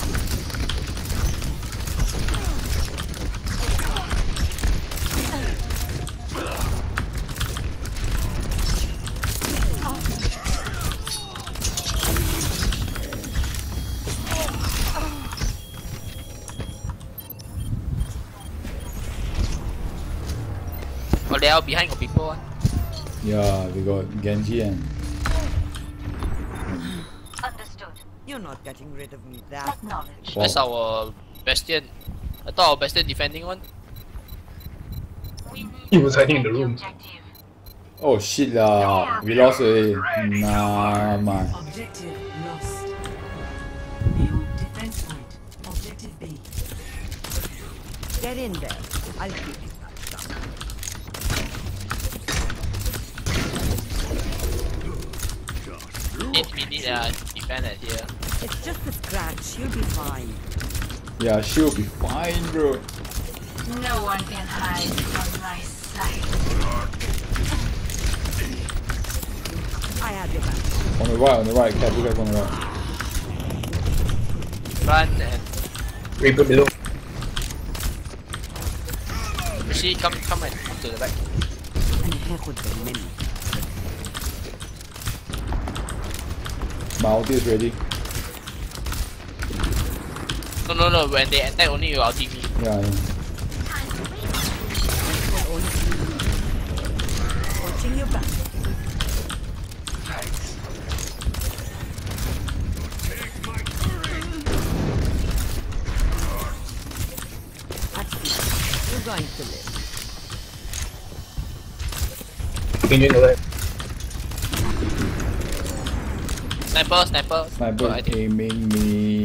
[SPEAKER 3] Oh, they are behind got people. One.
[SPEAKER 5] Yeah, we got Genji and
[SPEAKER 2] Understood.
[SPEAKER 8] You're not getting rid of me that
[SPEAKER 2] Acknowledged.
[SPEAKER 3] That's our Bastion. I thought our Bastion defending one.
[SPEAKER 2] We need
[SPEAKER 9] He was
[SPEAKER 2] to
[SPEAKER 9] hiding in the
[SPEAKER 2] protect
[SPEAKER 9] room.
[SPEAKER 2] objective.
[SPEAKER 5] oh shit lah, we lost already. Nah man.
[SPEAKER 8] Objective lost. New defense point. Objective B. Get in there. I'll keep you patched up.
[SPEAKER 3] Eight minutes uh, defend it here.
[SPEAKER 8] It's just a scratch. You'll be fine.
[SPEAKER 5] Yeah, she'll be fine, bro.
[SPEAKER 1] No one can hide from my sight.
[SPEAKER 8] I have your back.
[SPEAKER 5] On the right, on the right, Cap, look up on the right.
[SPEAKER 3] Run and
[SPEAKER 9] Reaper below.
[SPEAKER 3] see come come and come to the back.
[SPEAKER 8] أنا هاخد بالي منك.
[SPEAKER 5] My ulti is ready.
[SPEAKER 3] No no no, when they attack only you ulti me.
[SPEAKER 5] Yeah, I know.
[SPEAKER 8] Watching your back. You're going to live.
[SPEAKER 9] Continue the way.
[SPEAKER 3] Sniper, sniper.
[SPEAKER 5] Sniper
[SPEAKER 3] Oh, I think.
[SPEAKER 5] aiming me.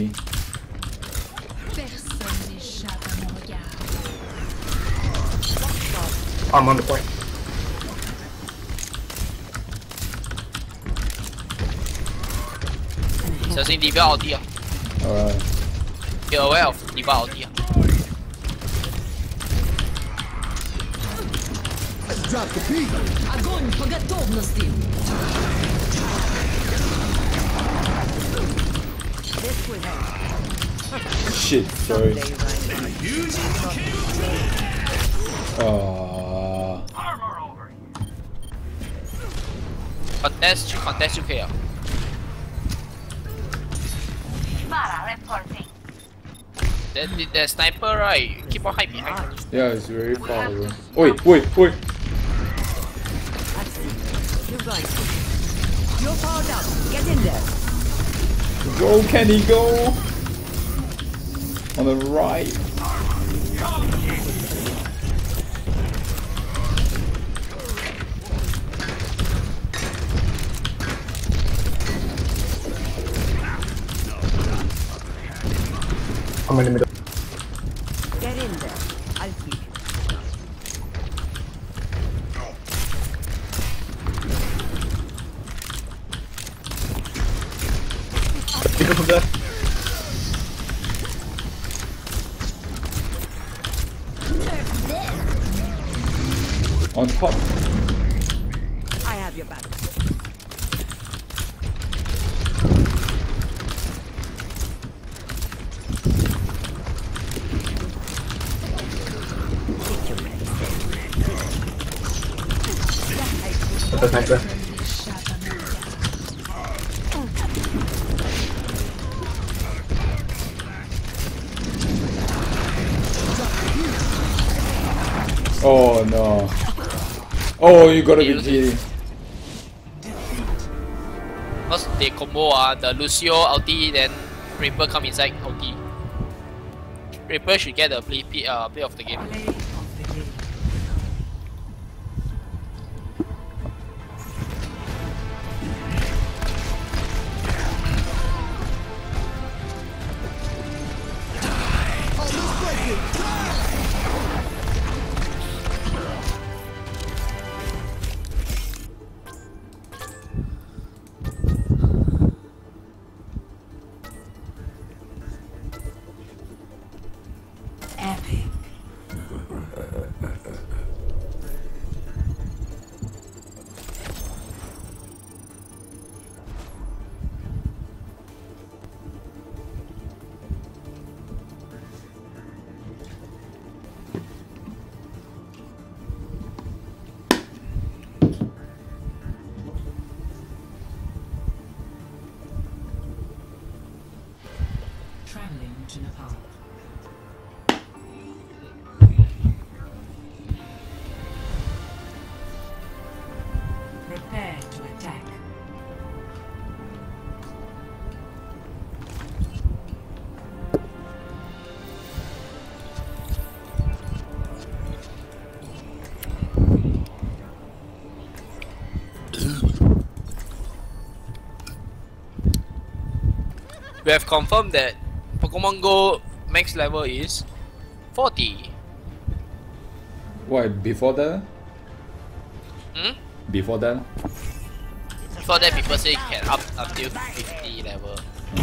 [SPEAKER 1] Personne n'échappe à mon regard.
[SPEAKER 9] I'm on the point.
[SPEAKER 3] 小心D.Va ulti 啊
[SPEAKER 5] Alright.
[SPEAKER 3] Be aware of D.Va ulti 啊
[SPEAKER 8] Огонь по готовности. This will help.
[SPEAKER 5] Shit, sorry.
[SPEAKER 8] Someday, Ryan.
[SPEAKER 5] Uh,
[SPEAKER 6] Armor over.
[SPEAKER 3] Contest 去 contest 就可以了
[SPEAKER 2] Para reporting.
[SPEAKER 3] That, that sniper right, keep on hide behind.
[SPEAKER 5] yeah, it's very far away. Wait, wait, wait.
[SPEAKER 8] That's it. You're going to. You're powered up. Get in there.
[SPEAKER 5] Go, Kenny, go! On the right.
[SPEAKER 9] I'm in the middle.
[SPEAKER 8] Get in there. I'll keep you.
[SPEAKER 9] Reaper from there.
[SPEAKER 5] On top.
[SPEAKER 8] I have your back. Take your medicine.
[SPEAKER 9] That's a sniper.
[SPEAKER 5] Oh no. Oh, you gotta be kidding.
[SPEAKER 3] Because they combo ah, the Lucio ulti, then Reaper come inside ulti. Reaper should get a play, uh, play of the game.
[SPEAKER 8] Play of the game.
[SPEAKER 1] Epic.
[SPEAKER 8] Traveling to Nepal. Prepare to attack.
[SPEAKER 3] We have confirmed that Pokemon Go max level is forty.
[SPEAKER 5] Why before that?
[SPEAKER 3] Hmm?
[SPEAKER 5] Before that?
[SPEAKER 3] Before that, people say you can up until fifty level.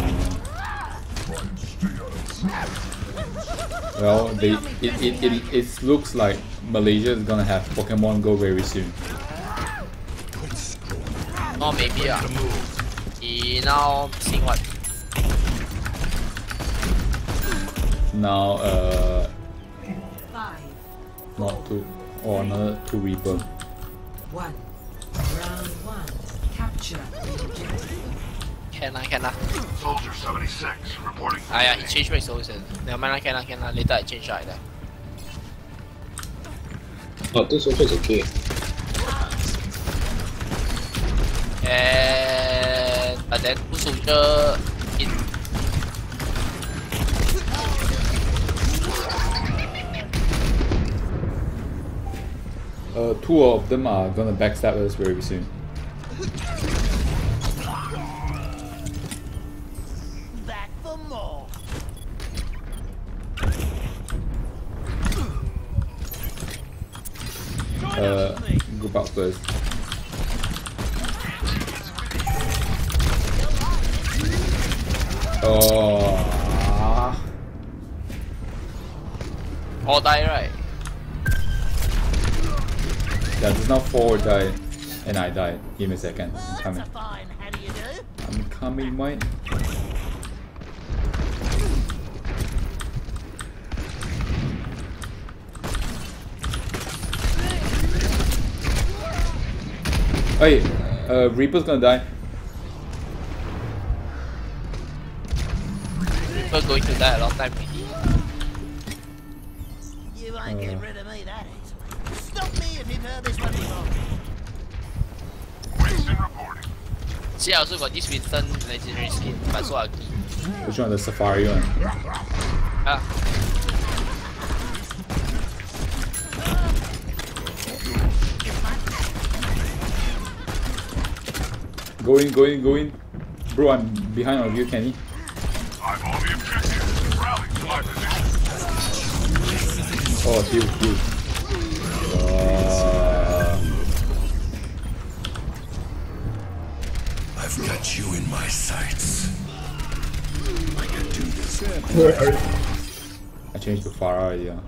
[SPEAKER 5] Well, they it, it, it, it looks like Malaysia is gonna have Pokemon Go very soon.
[SPEAKER 3] Or maybe ah. He now seeing what?
[SPEAKER 5] Now, uh,
[SPEAKER 8] Five,
[SPEAKER 5] not two or another two Reaper.
[SPEAKER 8] one. Round one. Capture the objective.
[SPEAKER 3] Can I, can I?
[SPEAKER 6] Soldier seventy-six reporting.
[SPEAKER 3] Ah yeah, he changed my solution. Never mind, I can, I can. Later I change right there.
[SPEAKER 9] Oh, two soldiers okay.
[SPEAKER 3] And but then two soldier in.
[SPEAKER 5] Uh, two of them are gonna backstab us very soon.
[SPEAKER 7] Back for more.
[SPEAKER 5] Uh, group out first. Oh.
[SPEAKER 3] All die right.
[SPEAKER 5] Yeah, just now four died, and I died. Give me a second. I'm coming.
[SPEAKER 7] That's a fine. How do you do?
[SPEAKER 5] I'm coming, mate. Hey, uh, Reaper's gonna die.
[SPEAKER 3] Reaper going to die a long time.
[SPEAKER 7] You ain't
[SPEAKER 5] Uh.
[SPEAKER 7] getting rid of me that easily. Stop me if you've heard this one before.
[SPEAKER 6] Winston reporting.
[SPEAKER 3] See, I also got this Winston legendary skin, but so ugly.
[SPEAKER 5] Which one? The Safari one?
[SPEAKER 3] Ah.
[SPEAKER 5] Go in, go in, go in. Bro, I'm behind of you, Kenny.
[SPEAKER 6] I'm on the objective. Rally to my position.
[SPEAKER 5] Oh, heal, heal. Uh,
[SPEAKER 6] I've got you in my sights. I can do this.
[SPEAKER 9] Where are you?
[SPEAKER 5] I changed to Farah already. Yeah.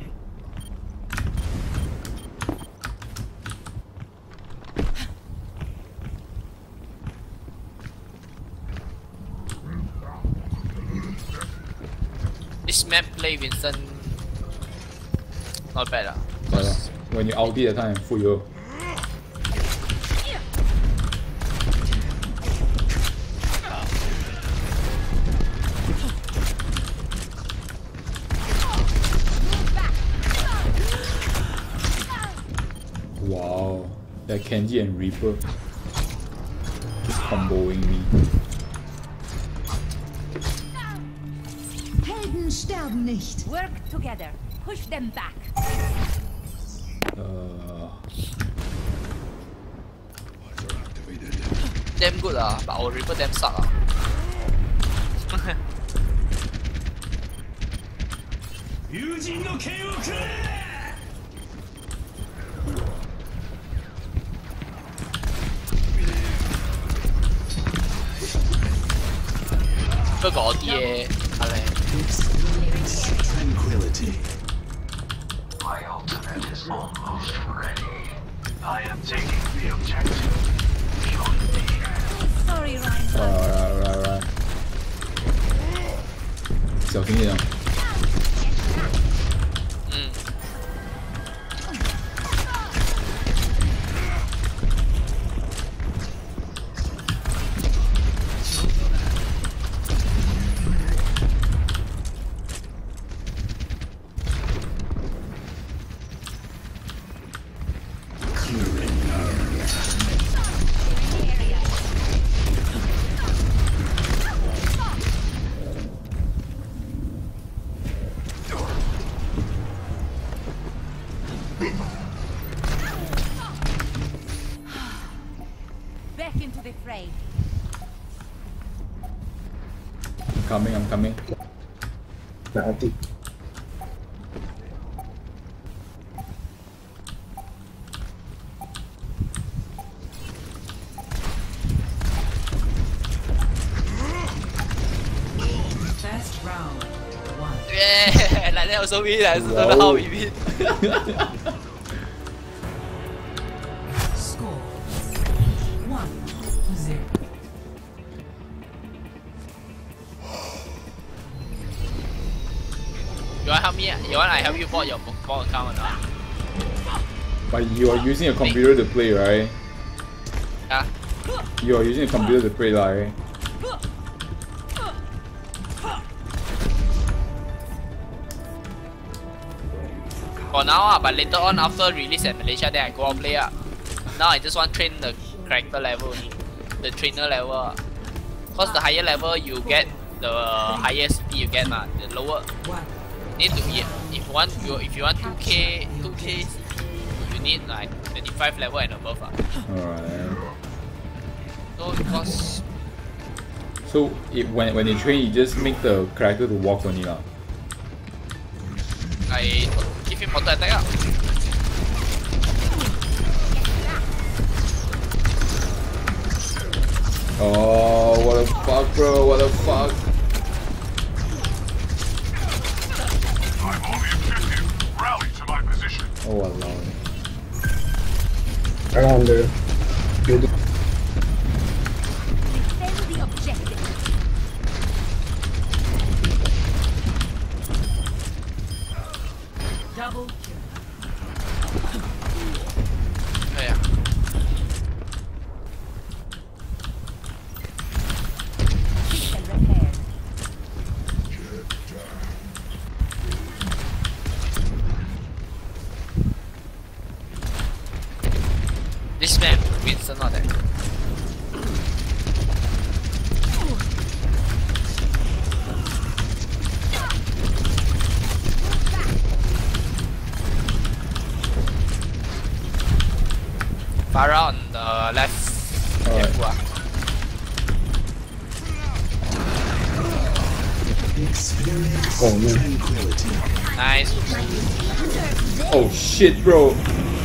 [SPEAKER 3] This map play Winston not bad ah.
[SPEAKER 5] Yeah, yeah. When you ulti the time, full yo. Wow, that Kenji and Reaper just comboing me.
[SPEAKER 8] sterben nicht. Work together. Push them back.
[SPEAKER 5] Uh,
[SPEAKER 3] damn good ah, but our Reaper damn suck ah.
[SPEAKER 6] 友人の剣をくれ。
[SPEAKER 3] 不過嗰啲嘢係咪？
[SPEAKER 6] Tranquility.
[SPEAKER 10] My ultimate is almost ready. I am taking the objective.
[SPEAKER 8] Sorry, Ryan.
[SPEAKER 5] right, right, right. 小心一点。
[SPEAKER 3] 嗯。
[SPEAKER 8] Back into the fray.
[SPEAKER 5] Coming, I'm coming.
[SPEAKER 9] Nanti.
[SPEAKER 8] First round. One.
[SPEAKER 3] Yeah, like that also win. I don't know how we win.
[SPEAKER 8] Score. One. Zero.
[SPEAKER 3] You want help me? You want I help you bought your Pokemon account or not?
[SPEAKER 5] But you are using a computer to play, right?
[SPEAKER 3] Huh?
[SPEAKER 5] You are using a computer to play, right?
[SPEAKER 3] For now, ah, but later on after release at Malaysia, then I go out play. Ah. Now I just want to train the character level only, the trainer level. Ah. Cause the higher level you get, the higher C P you get, ma. The lower need to be if you want you if you want two K two K C P, you need like twenty-five level and above. Ah.
[SPEAKER 5] Alright.
[SPEAKER 3] So because
[SPEAKER 5] So it, when when you train, you just make the character to walk only, lah.
[SPEAKER 3] I give him auto attack. Ah.
[SPEAKER 5] Oh, what the fuck, bro? What the fuck?
[SPEAKER 6] I'm on the objective. Rally to my position.
[SPEAKER 5] Oh, Allah.
[SPEAKER 9] Around the building.
[SPEAKER 8] Defend the objective. Double kill.
[SPEAKER 3] Yeah.
[SPEAKER 8] System repaired.
[SPEAKER 3] This man wins another. Farah on the left.
[SPEAKER 5] Alright.
[SPEAKER 3] Careful, ah.
[SPEAKER 6] Experience
[SPEAKER 9] Oh, man.
[SPEAKER 6] tranquility.
[SPEAKER 3] Nice.
[SPEAKER 5] Oh shit, bro.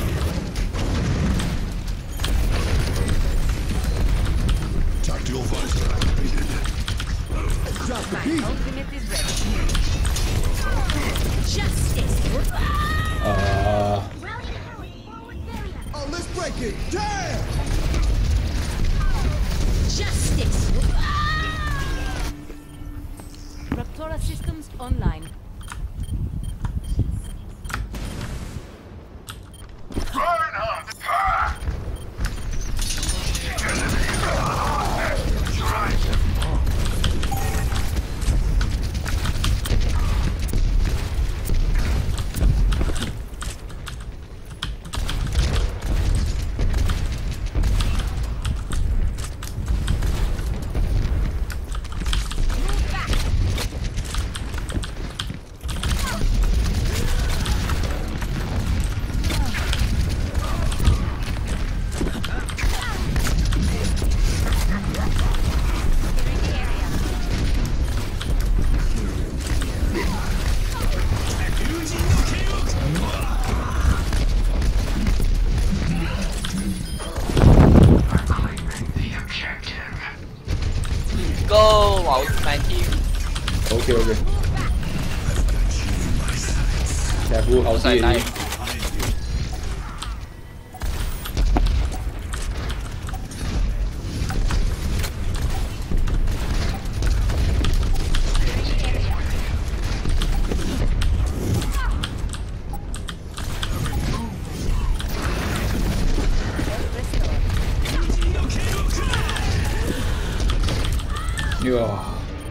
[SPEAKER 6] Tactical visor activated.
[SPEAKER 8] My ultimate is ready. Justice.
[SPEAKER 5] Uh,
[SPEAKER 10] Oh, let's break it. Damn!
[SPEAKER 8] Justice. Raptora systems online.
[SPEAKER 6] Reinhardt!
[SPEAKER 5] Careful, I'll see
[SPEAKER 3] Side
[SPEAKER 5] it.
[SPEAKER 3] dive.
[SPEAKER 5] Yeah.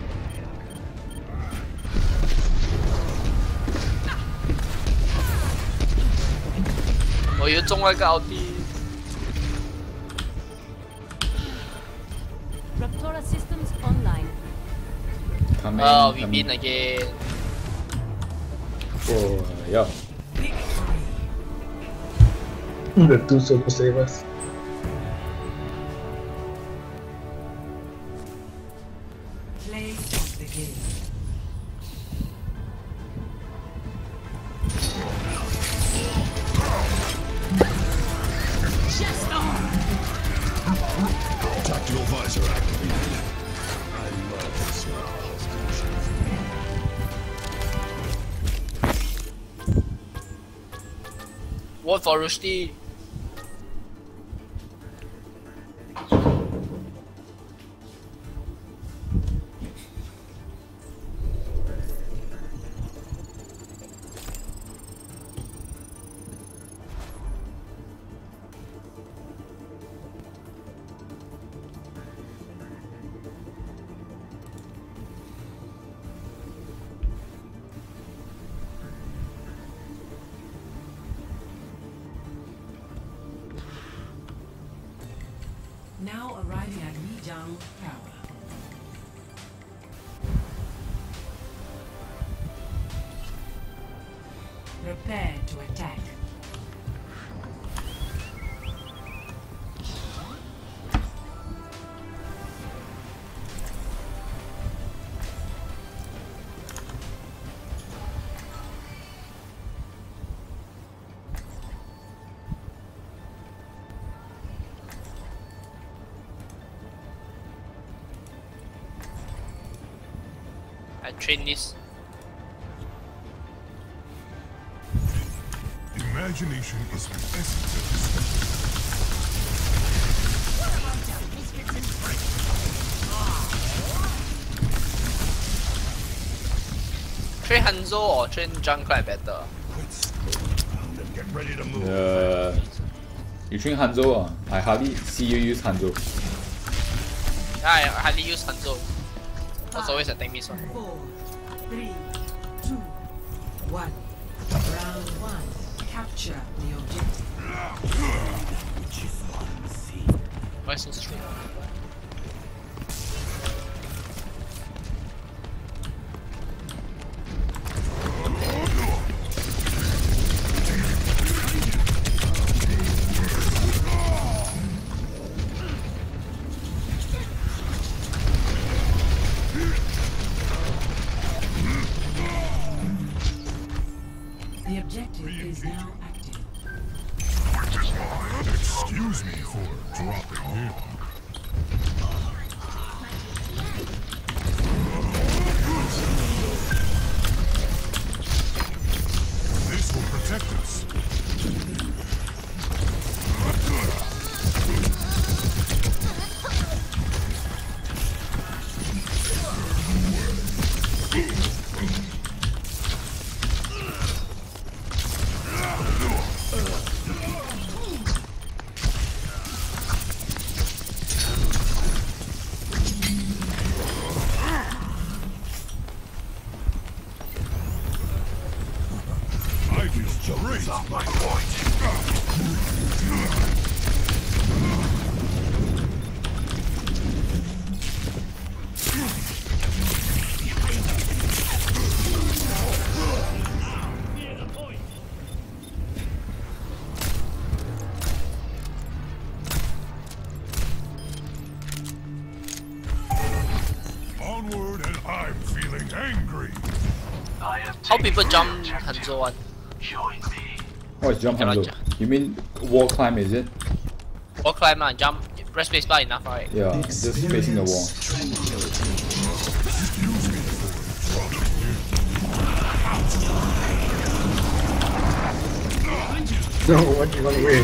[SPEAKER 3] 我要中一個奧啲。
[SPEAKER 11] Raptora systems online.
[SPEAKER 5] Come
[SPEAKER 3] Oh,
[SPEAKER 5] in,
[SPEAKER 3] we
[SPEAKER 5] come
[SPEAKER 3] win
[SPEAKER 5] in.
[SPEAKER 3] again.
[SPEAKER 5] Oh, yeah.
[SPEAKER 9] The two solo save us.
[SPEAKER 8] Play of the game.
[SPEAKER 6] Tactical visor activated. I love the smell of destruction.
[SPEAKER 3] What for Rushdie?
[SPEAKER 8] Now arriving at Lijiang Tower. Prepare to attack.
[SPEAKER 3] I train this.
[SPEAKER 6] Imagination is the essence of destruction.
[SPEAKER 3] Train Hanzo or train Junkrat better?
[SPEAKER 6] Then get ready to move.
[SPEAKER 5] Uh, you train Hanzo? Uh? I hardly see you use Hanzo.
[SPEAKER 3] Yeah, I hardly use Hanzo. Was always a tank miss one.
[SPEAKER 8] Four, three, two, one. Round one. Capture the objective.
[SPEAKER 3] Why so straight?
[SPEAKER 8] The objective is now active.
[SPEAKER 6] Excuse me for dropping in. This will protect us. I just raised my point. Onward, and I'm feeling angry.
[SPEAKER 10] I am
[SPEAKER 3] How
[SPEAKER 10] taking
[SPEAKER 3] people
[SPEAKER 10] the
[SPEAKER 3] jump
[SPEAKER 10] objective.
[SPEAKER 3] Hanzo one?
[SPEAKER 10] Join me.
[SPEAKER 5] What is jump
[SPEAKER 3] Cannot
[SPEAKER 5] Hanzo?
[SPEAKER 3] jump.
[SPEAKER 5] You mean wall climb, is it?
[SPEAKER 3] Wall climb and jump. Press spacebar enough, right?
[SPEAKER 5] Yeah, just facing the wall.
[SPEAKER 6] Excuse me for dropping in.
[SPEAKER 9] No, what do you run away?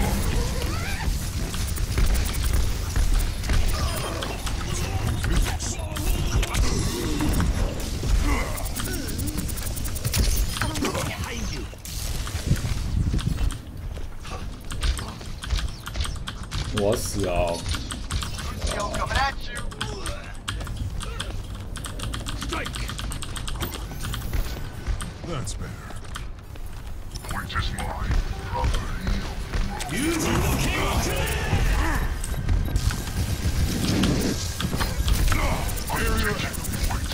[SPEAKER 5] 我死哦！
[SPEAKER 10] Coming at you.
[SPEAKER 6] Strike. That's better. Point is mine, brother. Using the king. Area point.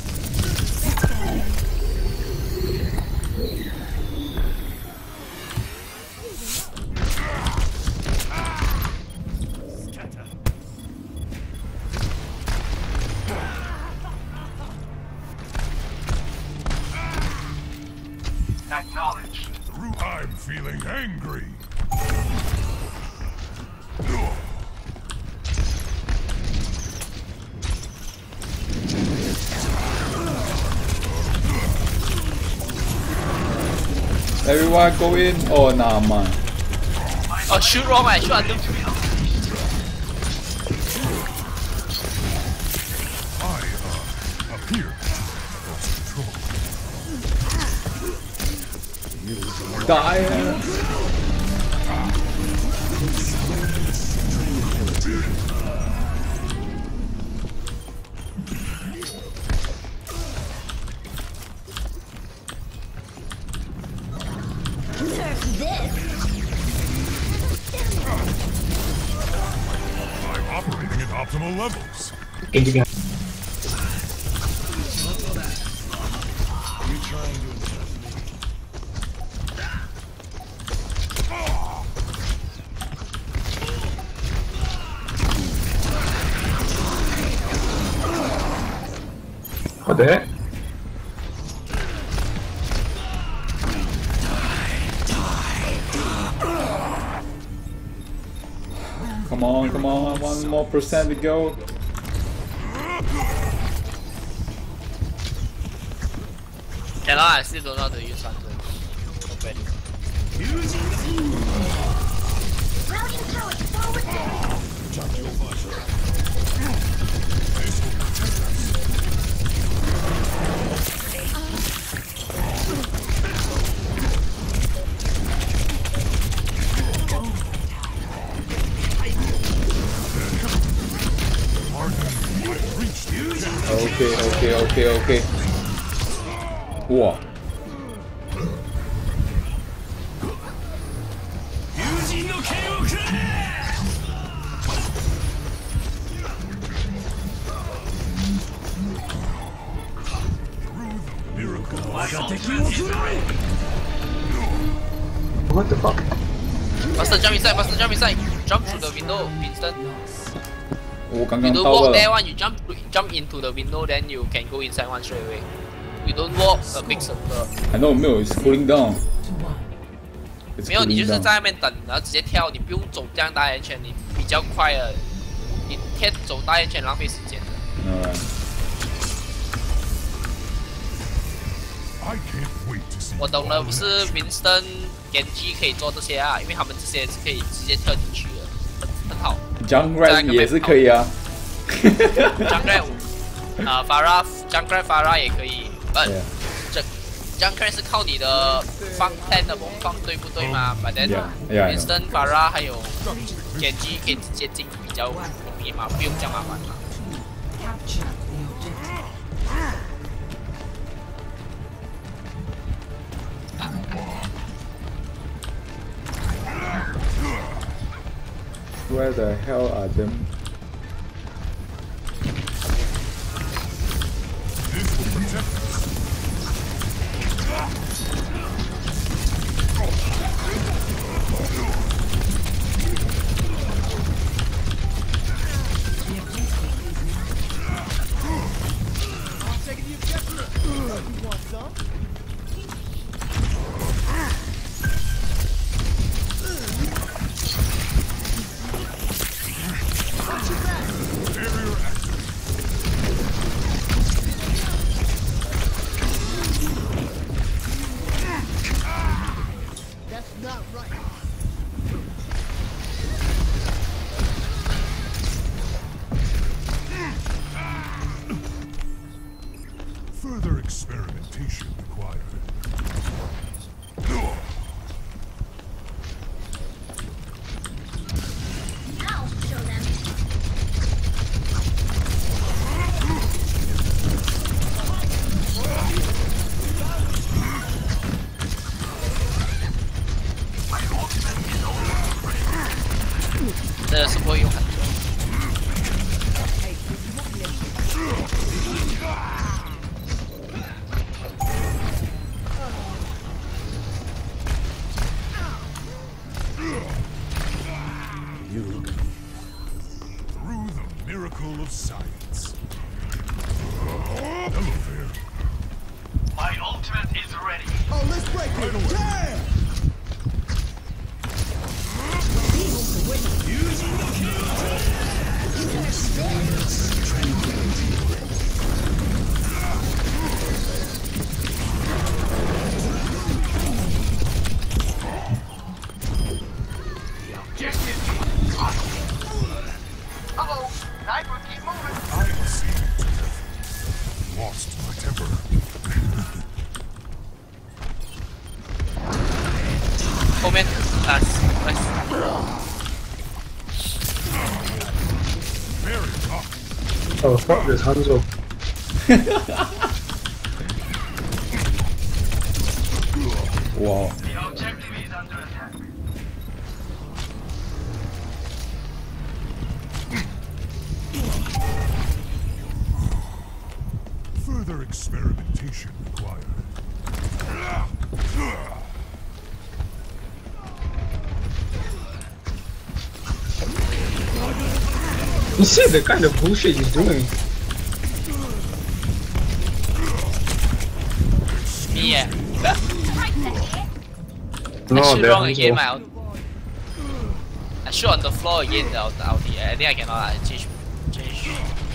[SPEAKER 10] Acknowledge.
[SPEAKER 6] I'm feeling angry.
[SPEAKER 5] Everyone go in. Oh, nah, man.
[SPEAKER 3] Oh, shoot wrong, I shoot under.
[SPEAKER 6] I, uh, appear.
[SPEAKER 5] Die.
[SPEAKER 6] I'm operating at optimal levels.
[SPEAKER 9] Can you get?
[SPEAKER 6] You trying to impress me?
[SPEAKER 9] What the heck?
[SPEAKER 5] Come on, come on, one more percent to go.
[SPEAKER 3] Cannot, I still don't know how to use Hunter. Okay.
[SPEAKER 2] Routing turret forward there.
[SPEAKER 5] Okay, okay, okay, okay. Wow.
[SPEAKER 9] What the fuck?
[SPEAKER 3] Master jump inside, Master jump inside. Jump through the window, Winston.
[SPEAKER 5] 我刚
[SPEAKER 3] You
[SPEAKER 5] 刚
[SPEAKER 3] don't
[SPEAKER 5] 到
[SPEAKER 3] walk
[SPEAKER 5] 了。
[SPEAKER 3] there one, you jump jump into the window, then you can go inside one straight away. You don't walk a big circle.
[SPEAKER 5] I know 没有 ，it's cooling down. It's
[SPEAKER 3] 没有，你
[SPEAKER 5] cooling
[SPEAKER 3] 就是
[SPEAKER 5] down.
[SPEAKER 3] 在那边等，然后直接跳，你不用走这样大圆圈，你比较快的。你贴走大圆圈浪费时间的。
[SPEAKER 5] Alright.
[SPEAKER 6] I can't wait to see
[SPEAKER 3] 我懂了，不是 Winston、Genji 可以做这些啊，因为他们这些是可以直接跳进去的，很很好。
[SPEAKER 5] Junkrat 也是可以啊。
[SPEAKER 3] Junkrat 啊 ，Farah Junkrat Farah 也可以，不，这 Junkrat 是靠你的放 plan 的模放对不对吗 ？But then Winston Farah 还有 Genji 可以直接进，比较容易嘛，不用这样麻烦嘛。
[SPEAKER 5] Where the hell are them?
[SPEAKER 6] this will protect us.
[SPEAKER 7] That's not right.
[SPEAKER 3] 是不会用很久。
[SPEAKER 6] You through the miracle of science. Hello there.
[SPEAKER 10] My ultimate is ready.
[SPEAKER 6] Oh, let's break it. Yeah! Using the
[SPEAKER 10] Uh-oh, sniper, keep moving.
[SPEAKER 6] I see. Lost my temper.
[SPEAKER 3] Oh man, nice, nice.
[SPEAKER 6] Very tough.
[SPEAKER 9] Oh, fuck this Hanzo.
[SPEAKER 5] Wow.
[SPEAKER 10] The objective is under attack.
[SPEAKER 6] Further experimentation required.
[SPEAKER 9] You see the kind of bullshit he's doing.
[SPEAKER 3] Me yeah. I
[SPEAKER 9] No,
[SPEAKER 3] shoot
[SPEAKER 9] they're
[SPEAKER 3] wrong again,
[SPEAKER 9] Hanzo.
[SPEAKER 3] my out. I shoot on the floor again, the out, out here. I think I cannot uh, change, change.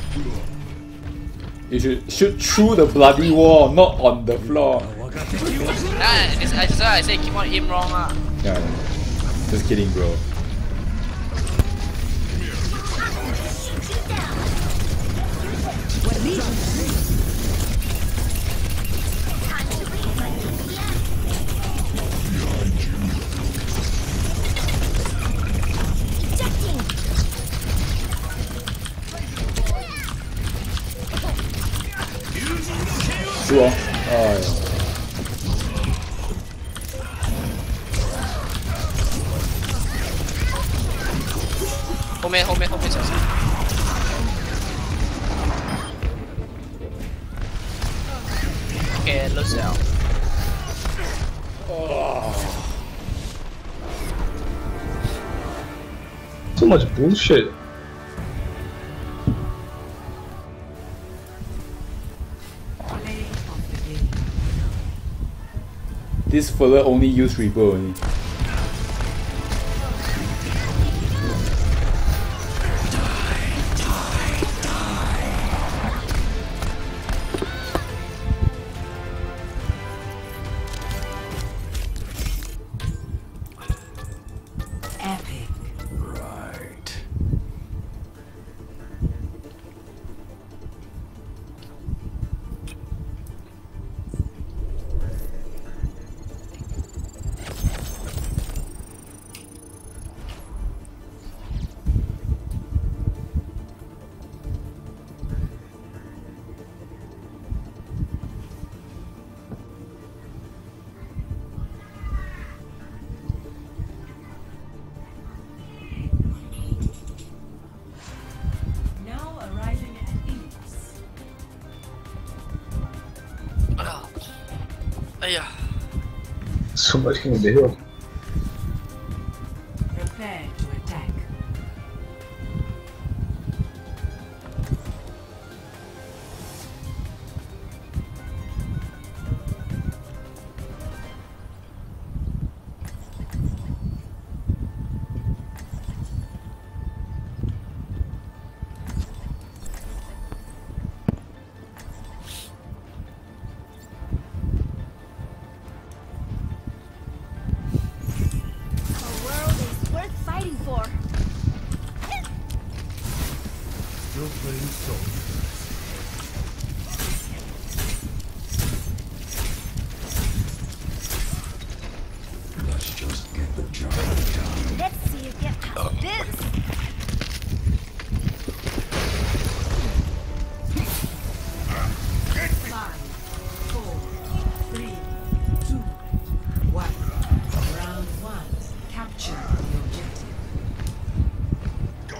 [SPEAKER 5] You should shoot through the bloody wall, not on the floor.
[SPEAKER 3] Ah, this, I just I say keep on aim wrong ah.
[SPEAKER 5] Yeah. Just kidding, bro. Sure. Oh, yeah.
[SPEAKER 3] 后面后面后面小心。Okay, lose out.
[SPEAKER 9] So much bullshit.
[SPEAKER 5] This fella only use Reaper only.
[SPEAKER 8] Epic.
[SPEAKER 6] Right.
[SPEAKER 8] Now arriving at Phoenix.
[SPEAKER 3] 哎呀，
[SPEAKER 9] So much can you do?
[SPEAKER 8] Prepare to attack.
[SPEAKER 2] A world is worth fighting for.
[SPEAKER 6] Still playing soldier. Let's just get the job done.
[SPEAKER 2] Let's see you get past this.
[SPEAKER 8] Five, four, three, two, one. Round one. Capture the objective.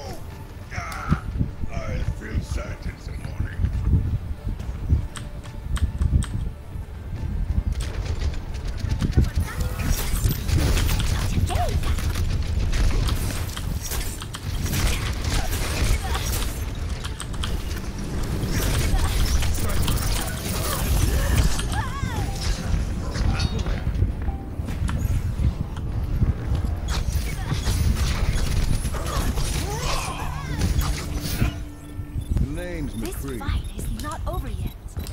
[SPEAKER 6] free.
[SPEAKER 2] Fight is not over yet.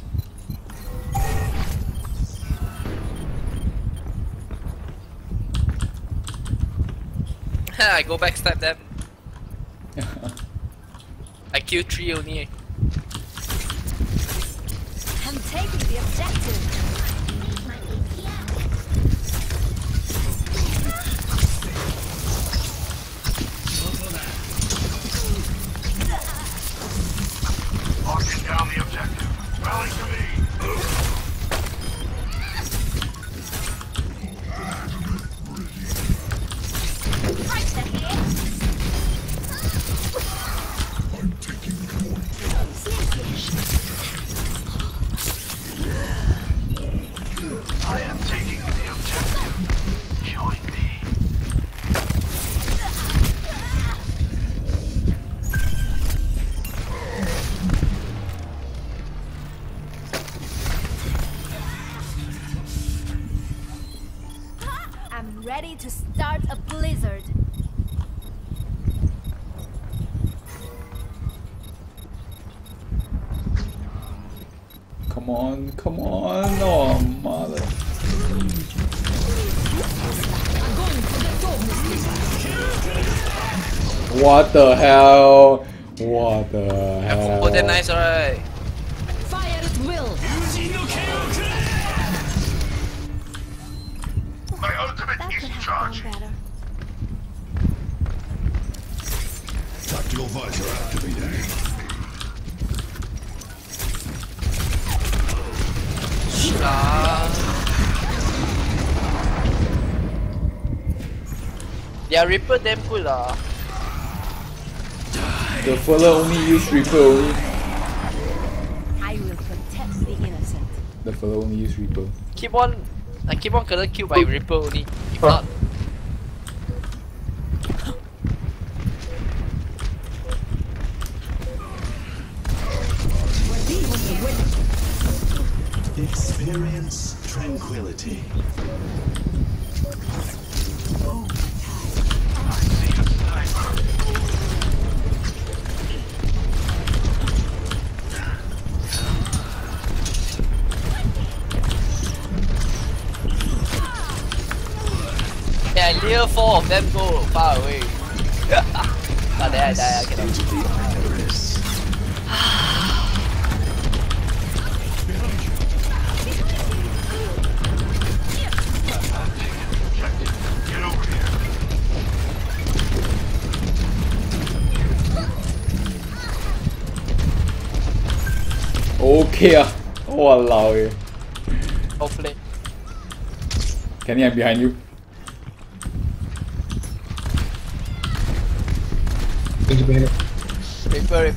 [SPEAKER 3] I go backstab them. I kill three only.
[SPEAKER 2] I'm taking the objective.
[SPEAKER 10] Locking down the objective. Rally to me.
[SPEAKER 2] Right ahead.
[SPEAKER 6] I'm taking point.
[SPEAKER 10] I am taking the objective. Join me.
[SPEAKER 2] I'm ready to start a blizzard.
[SPEAKER 5] Come on, come on, oh mother. What the hell? What the hell?
[SPEAKER 3] Oh, they're nice, alright.
[SPEAKER 8] Fire at will.
[SPEAKER 10] My ultimate
[SPEAKER 2] That
[SPEAKER 10] is
[SPEAKER 2] could have
[SPEAKER 10] charging.
[SPEAKER 2] gone better.
[SPEAKER 6] Tactical visor activated.
[SPEAKER 3] Ah. Yeah, Reaper damn good lah.
[SPEAKER 5] The fella only use Reaper only.
[SPEAKER 2] I will protect the innocent.
[SPEAKER 5] The fella only use Reaper.
[SPEAKER 3] Keep on, I keep on getting killed by Reaper only. If not,
[SPEAKER 6] Experience tranquility.
[SPEAKER 3] yeah, near four of them go far away. But then I die, I cannot.
[SPEAKER 6] Into the iris.
[SPEAKER 10] Get over here.
[SPEAKER 5] Okay ah. Walao eh.
[SPEAKER 3] Hopefully.
[SPEAKER 5] Kenny, I'm behind you.
[SPEAKER 3] Reaper, Reaper.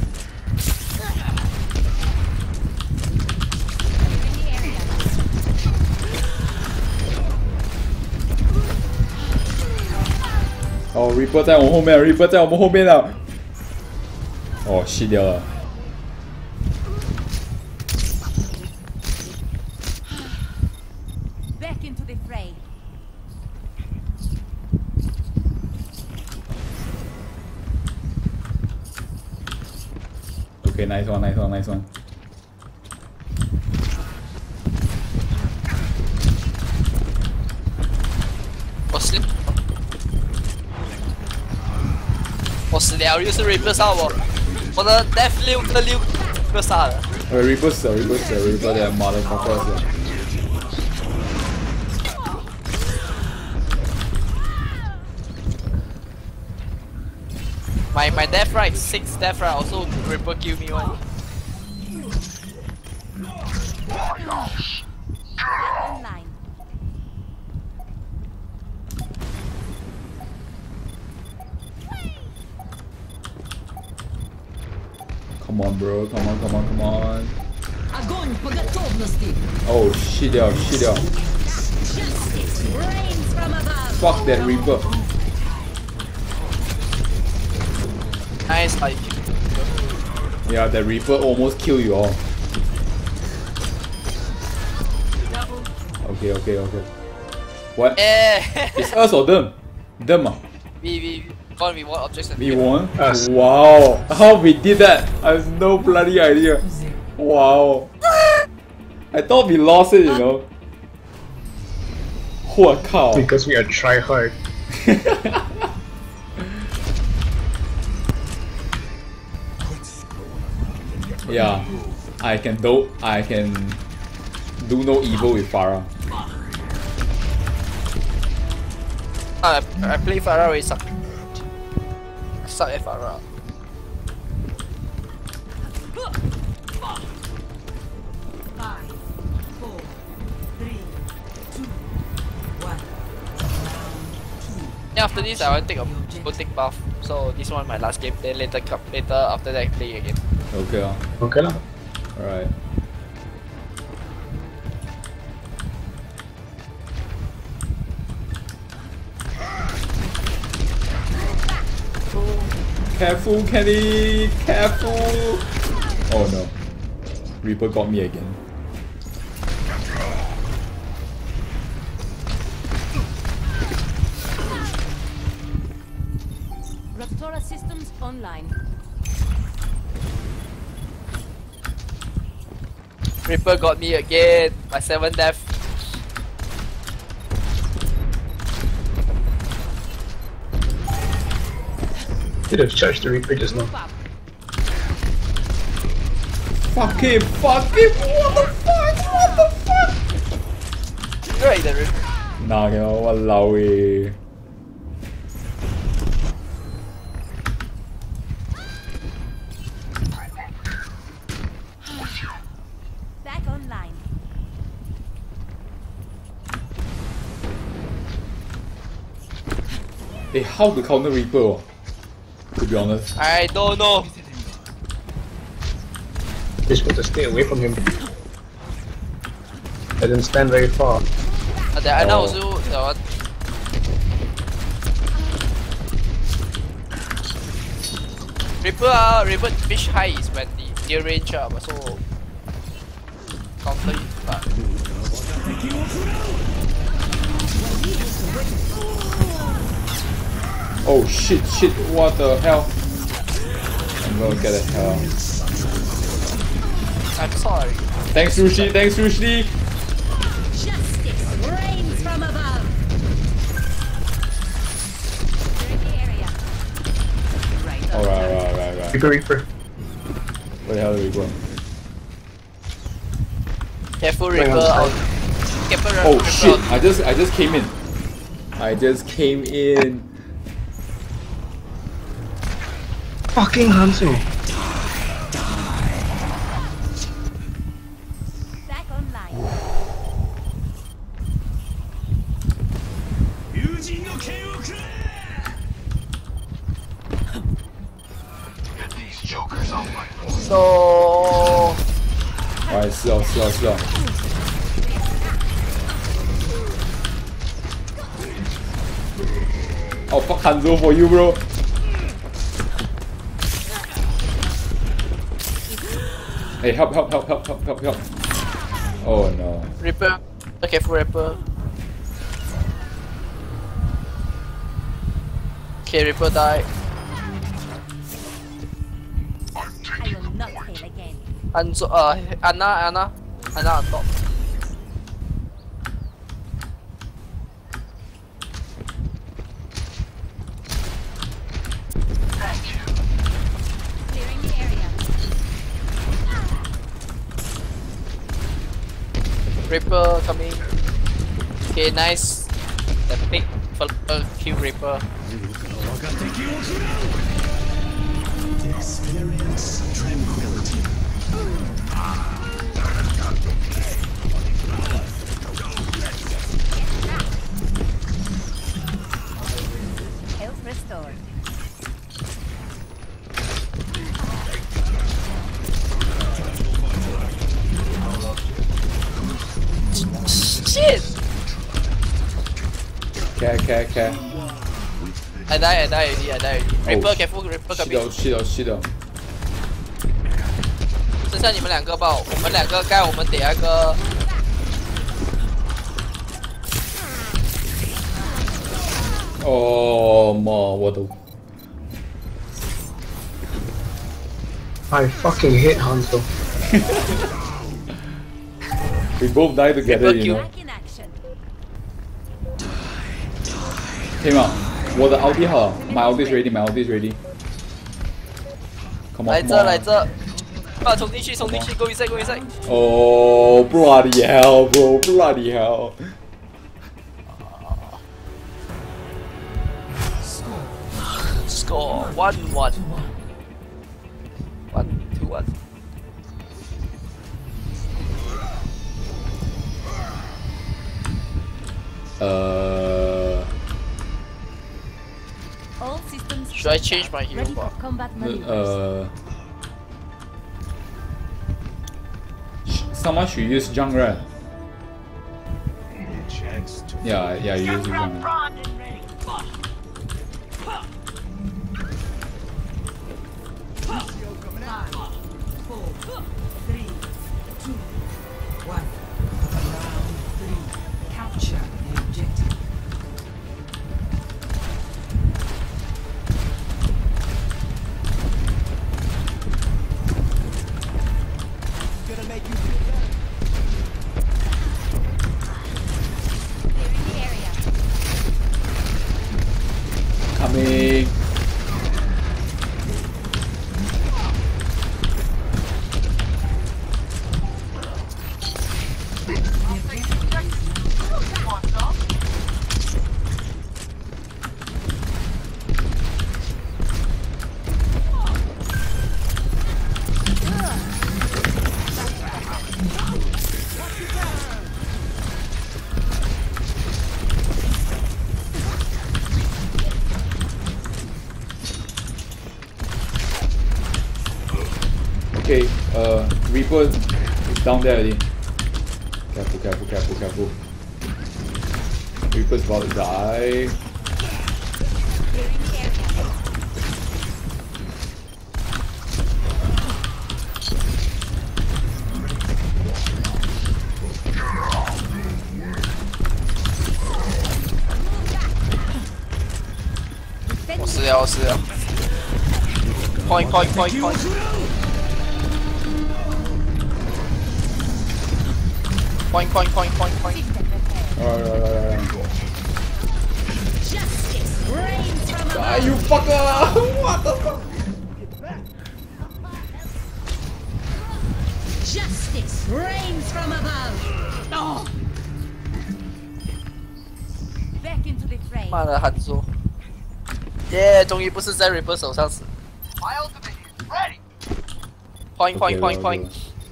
[SPEAKER 5] Oh, Reaper 在我们后面 ，Reaper 在我们后面了。哦，吸掉了。
[SPEAKER 2] Back into the fray.
[SPEAKER 5] Okay, nice one, nice one, nice one.
[SPEAKER 3] Oh, 我死，我死了，又是 Reaper 杀我，我的 Death 六个六个杀了。
[SPEAKER 5] 呃 ，Reaper 死了 ，Reaper 死了 ，Reaper 的妈的 fucker 死了。
[SPEAKER 3] My my death right, six death right, also Reaper kill me one.
[SPEAKER 2] Online.
[SPEAKER 5] Come on, bro, come on, come on, come on.
[SPEAKER 8] Огонь по готовности.
[SPEAKER 5] Oh, shit掉 shit 掉
[SPEAKER 2] Rains from above.
[SPEAKER 5] Fuck that Reaper.
[SPEAKER 3] Nice, like.
[SPEAKER 5] Yeah, that Reaper almost kill you all. Okay, okay, okay. What?
[SPEAKER 3] Eh.
[SPEAKER 5] It's us or them? Them ah.
[SPEAKER 3] We we Go on, we want objects and
[SPEAKER 5] We won?
[SPEAKER 9] Us.
[SPEAKER 5] Wow. How we did that? I have no bloody idea. Wow. I thought we lost it, you know. 我靠.
[SPEAKER 9] Because we are try hard.
[SPEAKER 5] Yeah. I can do I can do no evil with Pharah.
[SPEAKER 3] I, I play Pharah, we suck. I suck at Pharah.
[SPEAKER 8] Five, four, three, two, one.
[SPEAKER 3] Yeah, after this I will take a go take buff. So this one my last game. Then later cup later after that I play again.
[SPEAKER 5] Okay. Uh.
[SPEAKER 9] Okay lah.
[SPEAKER 5] Alright. Careful, Kenny! Careful! Oh no. Reaper got me again.
[SPEAKER 11] Raptora systems online.
[SPEAKER 3] Reaper got me again. My seven death.
[SPEAKER 9] Did have charged the Reaper just now.
[SPEAKER 5] Fuck him! Fuck him! What the fuck? What the fuck?
[SPEAKER 3] Right, the Reaper.
[SPEAKER 5] Nah, you know, walao eh.
[SPEAKER 11] Back online.
[SPEAKER 5] Hey, how to counter Reaper? Oh? To be honest.
[SPEAKER 3] I don't know.
[SPEAKER 9] Just want to stay away from him. I didn't stand very far.
[SPEAKER 3] Uh, the Ana also the one. Reaper ah, Reaper fish high is when the near range ah, but so counter it. But
[SPEAKER 5] Oh shit, shit, what the hell? I'm gonna get the hell.
[SPEAKER 3] I'm sorry.
[SPEAKER 5] Thanks Rushi, thanks Rushi!
[SPEAKER 11] Justice reigns from above. Clearing the area. Right.
[SPEAKER 5] Alright, alright, alright, right.
[SPEAKER 9] Reaper, Reaper.
[SPEAKER 5] Where the hell are we going?
[SPEAKER 3] Careful
[SPEAKER 9] Right
[SPEAKER 3] Reaper
[SPEAKER 9] on
[SPEAKER 3] out.
[SPEAKER 9] side.
[SPEAKER 3] Careful
[SPEAKER 5] Oh
[SPEAKER 3] Reaper
[SPEAKER 5] shit,
[SPEAKER 3] out.
[SPEAKER 5] I just I just came in. I just came in.
[SPEAKER 9] Fucking Hanzo.
[SPEAKER 11] Back online.
[SPEAKER 10] Get these jokers off my board.
[SPEAKER 3] So
[SPEAKER 5] Alright, 是哦是哦是哦。Oh fuck Hanzo for you bro. Hey help help help help help help help. Oh no.
[SPEAKER 3] Reaper, careful Reaper. Okay, Reaper died.
[SPEAKER 11] I will not fail again.
[SPEAKER 3] Hanzo, uh, Ana, Ana, Ana on top.
[SPEAKER 10] Thank you.
[SPEAKER 11] Clearing the area.
[SPEAKER 3] Reaper coming. Okay, nice. The big fella kill Reaper.
[SPEAKER 6] Experience tranquility.
[SPEAKER 11] Health restored.
[SPEAKER 3] Shit!
[SPEAKER 5] Okay okay okay.
[SPEAKER 3] I die, I die already, I die already.
[SPEAKER 5] Oh.
[SPEAKER 3] Reaper, careful, Reaper
[SPEAKER 5] 是
[SPEAKER 3] coming.
[SPEAKER 5] 的是的是的。
[SPEAKER 3] 剩下你们两个吧，我们两个该我们得那个。
[SPEAKER 5] 哦妈，我的
[SPEAKER 9] I fucking hate Hanzo.
[SPEAKER 5] We both die together, you know.
[SPEAKER 11] Back in action.
[SPEAKER 5] 听吗？我的 ulti 好 ，my ulti is ready, my ulti is ready. Come on,
[SPEAKER 3] 来
[SPEAKER 5] come
[SPEAKER 3] 这
[SPEAKER 5] on.
[SPEAKER 3] 来这，啊，冲进去冲进去 ，go inside go inside。
[SPEAKER 5] Oh bloody hell, bro! Bloody hell!
[SPEAKER 3] Score one one. One two one.
[SPEAKER 5] Uh,
[SPEAKER 11] All systems.
[SPEAKER 3] Should I change my hero
[SPEAKER 11] ready for
[SPEAKER 3] bar?
[SPEAKER 11] combat maneuvers?
[SPEAKER 5] uh, someone should use Junkrat. Yeah, yeah, you use Junkrat.
[SPEAKER 8] Capture the objective.
[SPEAKER 7] Gonna make you feel better.
[SPEAKER 11] Clearing the area.
[SPEAKER 5] Coming. Okay, uh, Reaper is down there already. Careful, careful, careful, careful. Reaper's about to die.
[SPEAKER 11] Clearing the area. Defend
[SPEAKER 3] 我死了，我死了。Point point point point. Point point point point point.
[SPEAKER 11] system repair.
[SPEAKER 5] Alright, alright, alright, alright.
[SPEAKER 11] Justice reigns from above.
[SPEAKER 5] Ah, you fucker! What the fuck?
[SPEAKER 11] Justice reigns from above. Oh. Back into the fray.
[SPEAKER 3] 妈的，韩说，耶，终于不是在 Reaper 手上死。
[SPEAKER 10] My ultimate is ready.
[SPEAKER 3] Point point
[SPEAKER 5] Okay,
[SPEAKER 3] point
[SPEAKER 5] okay.
[SPEAKER 3] point.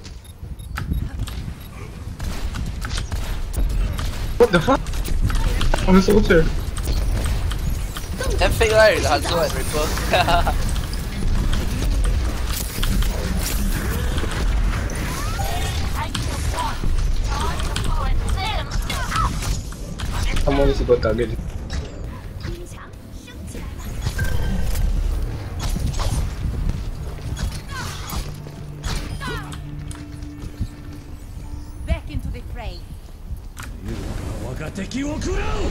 [SPEAKER 9] What the fuck? I'm a soldier.
[SPEAKER 3] And fake 啦，你的韩说 and Reaper。
[SPEAKER 9] Someone is got target.
[SPEAKER 2] 冰墙升起来了。
[SPEAKER 11] Back into the fray.
[SPEAKER 7] 我が敵を食らう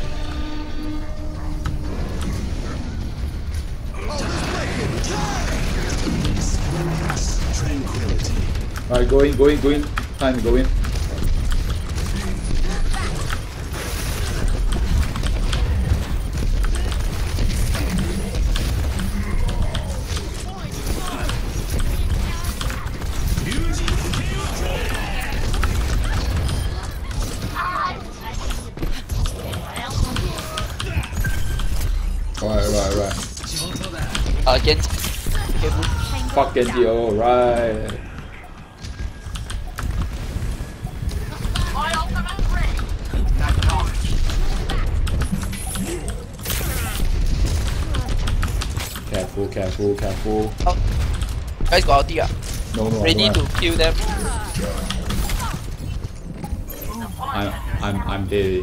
[SPEAKER 5] Alright, go in, go in, go in. Time, go in. Alright, right, right.
[SPEAKER 3] 啊，Genji，
[SPEAKER 5] Fuck Genji, alright.
[SPEAKER 10] My ultimate is ready.
[SPEAKER 5] Careful, careful, careful.
[SPEAKER 3] guys got ulti 啊
[SPEAKER 5] No, no, I
[SPEAKER 3] ，ready
[SPEAKER 5] don't
[SPEAKER 3] to kill them。
[SPEAKER 5] have- I'm, I'm, I'm dead.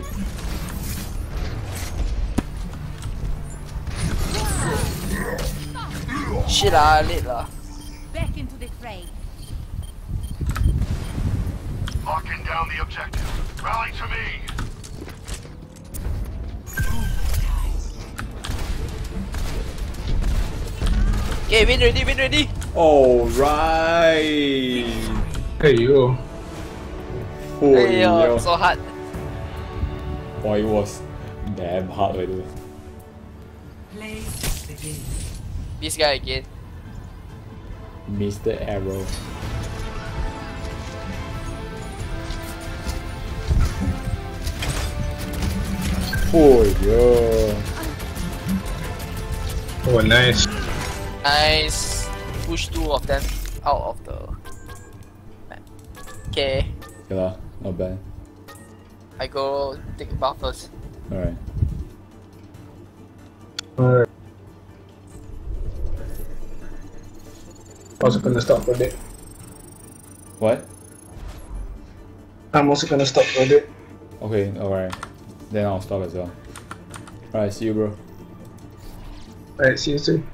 [SPEAKER 3] shit 啦，late 啦。
[SPEAKER 11] Back into the fray.
[SPEAKER 10] Locking down the objective. Rally to me.
[SPEAKER 3] Okay, win ready, win ready.
[SPEAKER 5] Alright.
[SPEAKER 9] Hey you.
[SPEAKER 5] Oh,
[SPEAKER 3] Hey yo,
[SPEAKER 5] yo.
[SPEAKER 3] so hard.
[SPEAKER 5] Boy, it was damn hard by the way.
[SPEAKER 8] Play begin.
[SPEAKER 3] This guy again.
[SPEAKER 5] Mister Arrow. Oh yeah.
[SPEAKER 9] Oh, nice.
[SPEAKER 3] Nice. Push two of them out of the map. Okay,
[SPEAKER 5] Okay lah, not bad.
[SPEAKER 3] I go take a bath first.
[SPEAKER 5] Alright.
[SPEAKER 9] Alright. Also gonna stop for a bit.
[SPEAKER 5] What?
[SPEAKER 9] I'm also gonna stop for a bit.
[SPEAKER 5] Okay, alright. Then I'll stop as well. Alright, see you bro.
[SPEAKER 9] Alright, see you soon.